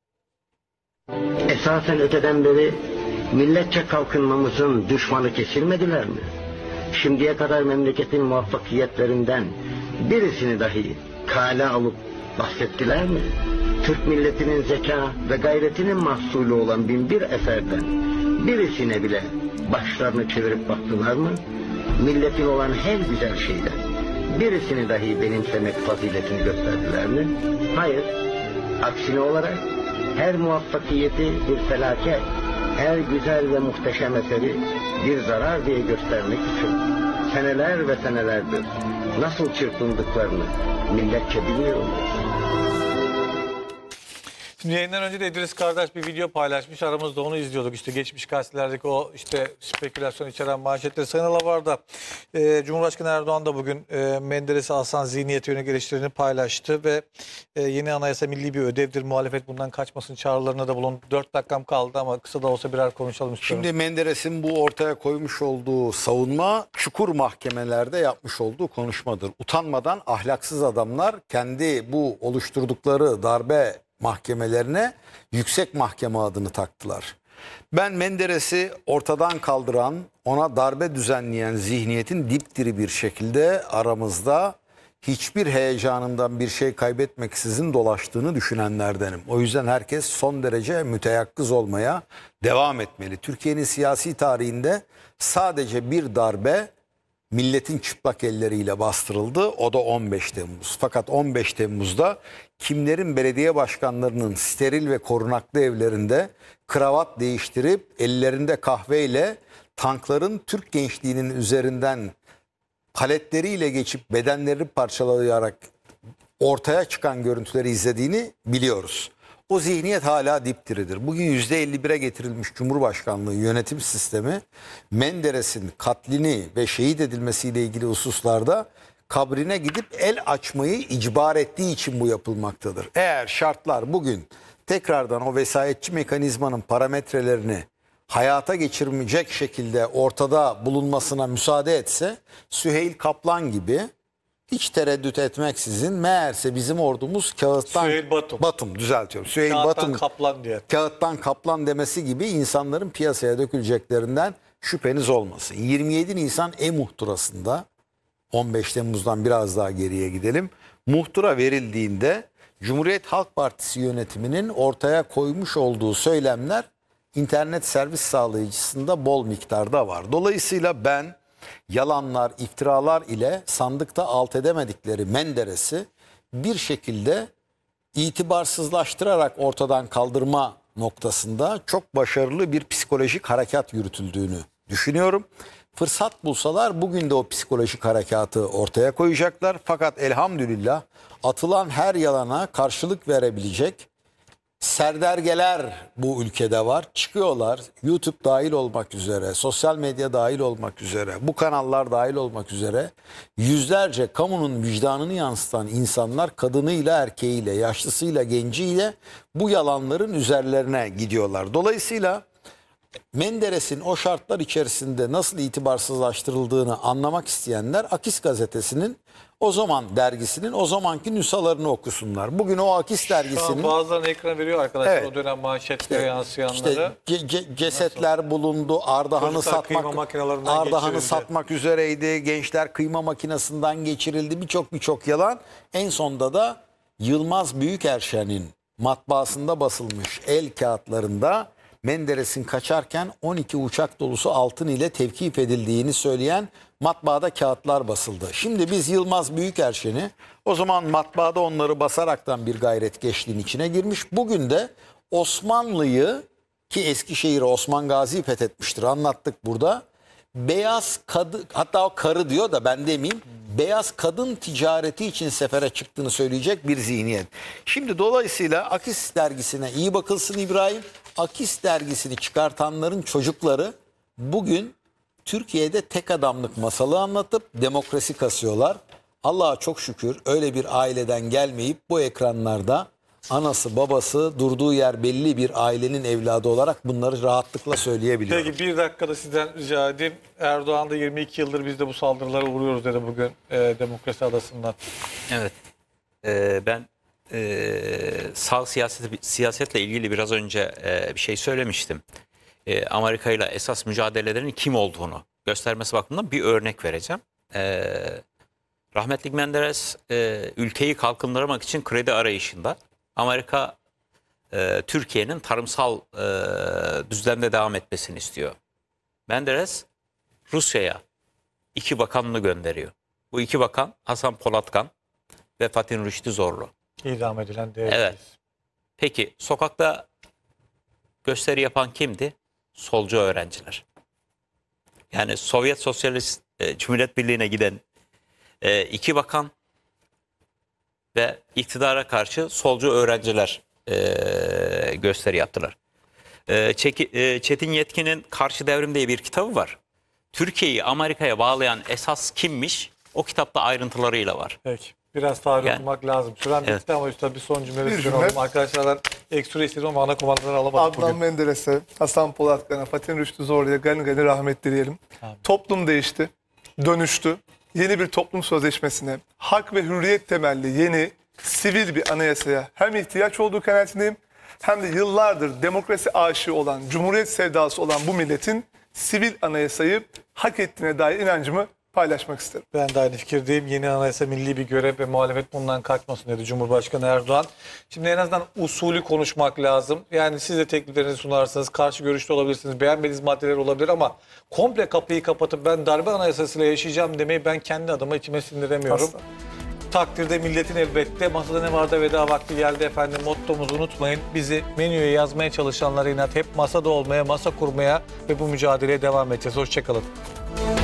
Esasen öteden beri milletçe kalkınmamızın düşmanı kesilmediler mi? Şimdiye kadar memleketin muvaffakiyetlerinden birisini dahi kale alıp bahsettiler mi? Türk milletinin zeka ve gayretinin mahsulü olan bin bir eserden birisine bile başlarını çevirip baktılar mı? Milletin olan her güzel şeyden birisini dahi benimsemek faziletini gösterdiler mi? Hayır. Aksine olarak her muvaffakiyeti bir felaket, her güzel ve muhteşem eseri bir zarar diye göstermek için seneler ve senelerdir nasıl çırpındıklarını milletçe bilmiyor muyuz? Şimdi yayından önce de İdris kardeş bir video paylaşmış. Aramızda onu izliyorduk. İşte geçmiş gazetelerdeki o işte spekülasyon içeren manşetleri. Sayın Alavar'da e, Cumhurbaşkanı Erdoğan da bugün e, Menderes'e Aslan zihniyeti yönelik eleştirilerini paylaştı ve e, yeni anayasa milli bir ödevdir. Muhalefet bundan kaçmasın çağrılarına da bulundu. Dört dakikam kaldı ama kısa da olsa birer konuşalım istiyorum. Şimdi Menderes'in bu ortaya koymuş olduğu savunma çukur mahkemelerde yapmış olduğu konuşmadır. Utanmadan ahlaksız adamlar kendi bu oluşturdukları darbe mahkemelerine yüksek mahkeme adını taktılar. Ben Menderes'i ortadan kaldıran, ona darbe düzenleyen zihniyetin dipdiri bir şekilde aramızda hiçbir heyecanından bir şey kaybetmeksizin dolaştığını düşünenlerdenim. O yüzden herkes son derece müteyakkız olmaya devam etmeli. Türkiye'nin siyasi tarihinde sadece bir darbe milletin çıplak elleriyle bastırıldı. O da on beş Temmuz. Fakat on beş Temmuz'da kimlerin belediye başkanlarının steril ve korunaklı evlerinde kravat değiştirip ellerinde kahveyle tankların Türk gençliğinin üzerinden paletleriyle geçip bedenlerini parçalayarak ortaya çıkan görüntüleri izlediğini biliyoruz. O zihniyet hala dipdiridir. Bugün yüzde elli bire getirilmiş Cumhurbaşkanlığı yönetim sistemi Menderes'in katlini ve şehit edilmesiyle ilgili hususlarda kabrine gidip el açmayı icbar ettiği için bu yapılmaktadır. Eğer şartlar bugün tekrardan o vesayetçi mekanizmanın parametrelerini hayata geçirmeyecek şekilde ortada bulunmasına müsaade etse Süheyl Kaplan gibi hiç tereddüt etmeksizin meğerse bizim ordumuz kağıttan Süheyl Batum. Batum düzeltiyorum. Süheyl Kağıttan Batum kaplan diye. Kağıttan kaplan demesi gibi insanların piyasaya döküleceklerinden şüpheniz olmasın. yirmi yedi Nisan e-muhtırasında on beş Temmuz'dan biraz daha geriye gidelim. Muhtıra verildiğinde Cumhuriyet Halk Partisi yönetiminin ortaya koymuş olduğu söylemler internet servis sağlayıcısında bol miktarda var. Dolayısıyla ben yalanlar, iftiralar ile sandıkta alt edemedikleri Menderes'i bir şekilde itibarsızlaştırarak ortadan kaldırma noktasında çok başarılı bir psikolojik harekat yürütüldüğünü düşünüyorum. Fırsat bulsalar bugün de o psikolojik harekatı ortaya koyacaklar. Fakat elhamdülillah atılan her yalana karşılık verebilecek serdergeler bu ülkede var. Çıkıyorlar, YouTube dahil olmak üzere, sosyal medya dahil olmak üzere, bu kanallar dahil olmak üzere yüzlerce kamunun vicdanını yansıtan insanlar kadınıyla, erkeğiyle, yaşlısıyla, genciyle bu yalanların üzerlerine gidiyorlar. Dolayısıyla Menderes'in o şartlar içerisinde nasıl itibarsızlaştırıldığını anlamak isteyenler Akis gazetesinin o zaman dergisinin o zamanki nüshalarını okusunlar. Bugün o Akis dergisinin... Şu an bazılarını ekrana veriyor arkadaşlar Evet. o dönem manşetlere yansıyanları. İşte ce- ce- cesetler bulundu. Ardahan'ı Çocuklar kıyma satmak makinelerinden Ardahan'ı geçirildi. satmak üzereydi. Gençler kıyma makinesinden geçirildi. Birçok birçok yalan. En sonunda da Yılmaz Büyükerşen'in matbaasında basılmış el kağıtlarında Menderes'in kaçarken on iki uçak dolusu altın ile tevkif edildiğini söyleyen matbaada kağıtlar basıldı. Şimdi biz Yılmaz Büyükerşen'i o zaman matbaada onları basaraktan bir gayret geçtiğin içine girmiş. Bugün de Osmanlı'yı ki Eskişehir'i Osman Gazi fethetmiştir anlattık burada. Beyaz kadın hatta o karı diyor da ben demeyeyim. Beyaz kadın ticareti için sefere çıktığını söyleyecek bir zihniyet. Şimdi dolayısıyla Akis dergisine iyi bakılsın İbrahim. Akis dergisini çıkartanların çocukları bugün Türkiye'de tek adamlık masalı anlatıp demokrasi kasıyorlar. Allah'a çok şükür öyle bir aileden gelmeyip bu ekranlarda anası babası durduğu yer belli bir ailenin evladı olarak bunları rahatlıkla söyleyebiliyorum. Peki bir dakikada sizden rica edeyim. Erdoğan da yirmi iki yıldır biz de bu saldırılara uğruyoruz dedi bugün e, Demokrasi Adası'ndan. Evet. Ee, ben e, sağ siyaset, siyasetle ilgili biraz önce e, bir şey söylemiştim. E, Amerika ile esas mücadelelerin kim olduğunu göstermesi bakımından bir örnek vereceğim. E, rahmetli Menderes e, ülkeyi kalkındırmak için kredi arayışında. Amerika e, Türkiye'nin tarımsal e, düzlemde devam etmesini istiyor. Menderes Rusya'ya iki bakanını gönderiyor. Bu iki bakan Hasan Polatkan ve Fatih Rüştü Zorlu. İdam edilen değerli. Evet. Peki sokakta gösteri yapan kimdi? Solcu öğrenciler. Yani Sovyet Sosyalist e, Cumhuriyet Birliği'ne giden e, iki bakan ve iktidara karşı solcu öğrenciler e, gösteri yaptılar. E, Çeki, e, Çetin Yetkin'in Karşı Devrim diye bir kitabı var. Türkiye'yi Amerika'ya bağlayan esas kimmiş? O kitapta ayrıntılarıyla var. Peki. Biraz tarih Yani- okumak lazım. Süren Evet. bitti ama üstad bir son cümle Bir istiyorum. cümle. Arkadaşlardan ek süre istedim ama ana komandaları alamadık Adnan bugün. Menderes'e, Hasan Polatkan'a, Fatih Rüştü Zorlu'ya gani gani rahmet dileyelim. Toplum değişti, dönüştü. Yeni bir toplum sözleşmesine, hak ve hürriyet temelli yeni sivil bir anayasaya hem ihtiyaç olduğu kanaatindeyim hem de yıllardır demokrasi aşığı olan, cumhuriyet sevdası olan bu milletin sivil anayasayı hak ettiğine dair inancımı paylaşmak isterim. Ben de aynı fikirdeyim. Yeni anayasa milli bir görev ve muhalefet bundan kaçmasın dedi Cumhurbaşkanı Erdoğan. Şimdi en azından usulü konuşmak lazım. Yani siz de tekliflerinizi sunarsınız, karşı görüşte olabilirsiniz, beğenmediğiniz maddeler olabilir ama komple kapıyı kapatıp ben darbe anayasasıyla yaşayacağım demeyi ben kendi adıma içime sindiremiyorum. Asla. Takdirde milletin elbette masada ne var da veda vakti geldi efendim mottomuzu unutmayın. Bizi menüye yazmaya çalışanlara inat hep masada olmaya, masa kurmaya ve bu mücadeleye devam edeceğiz. Hoşçakalın.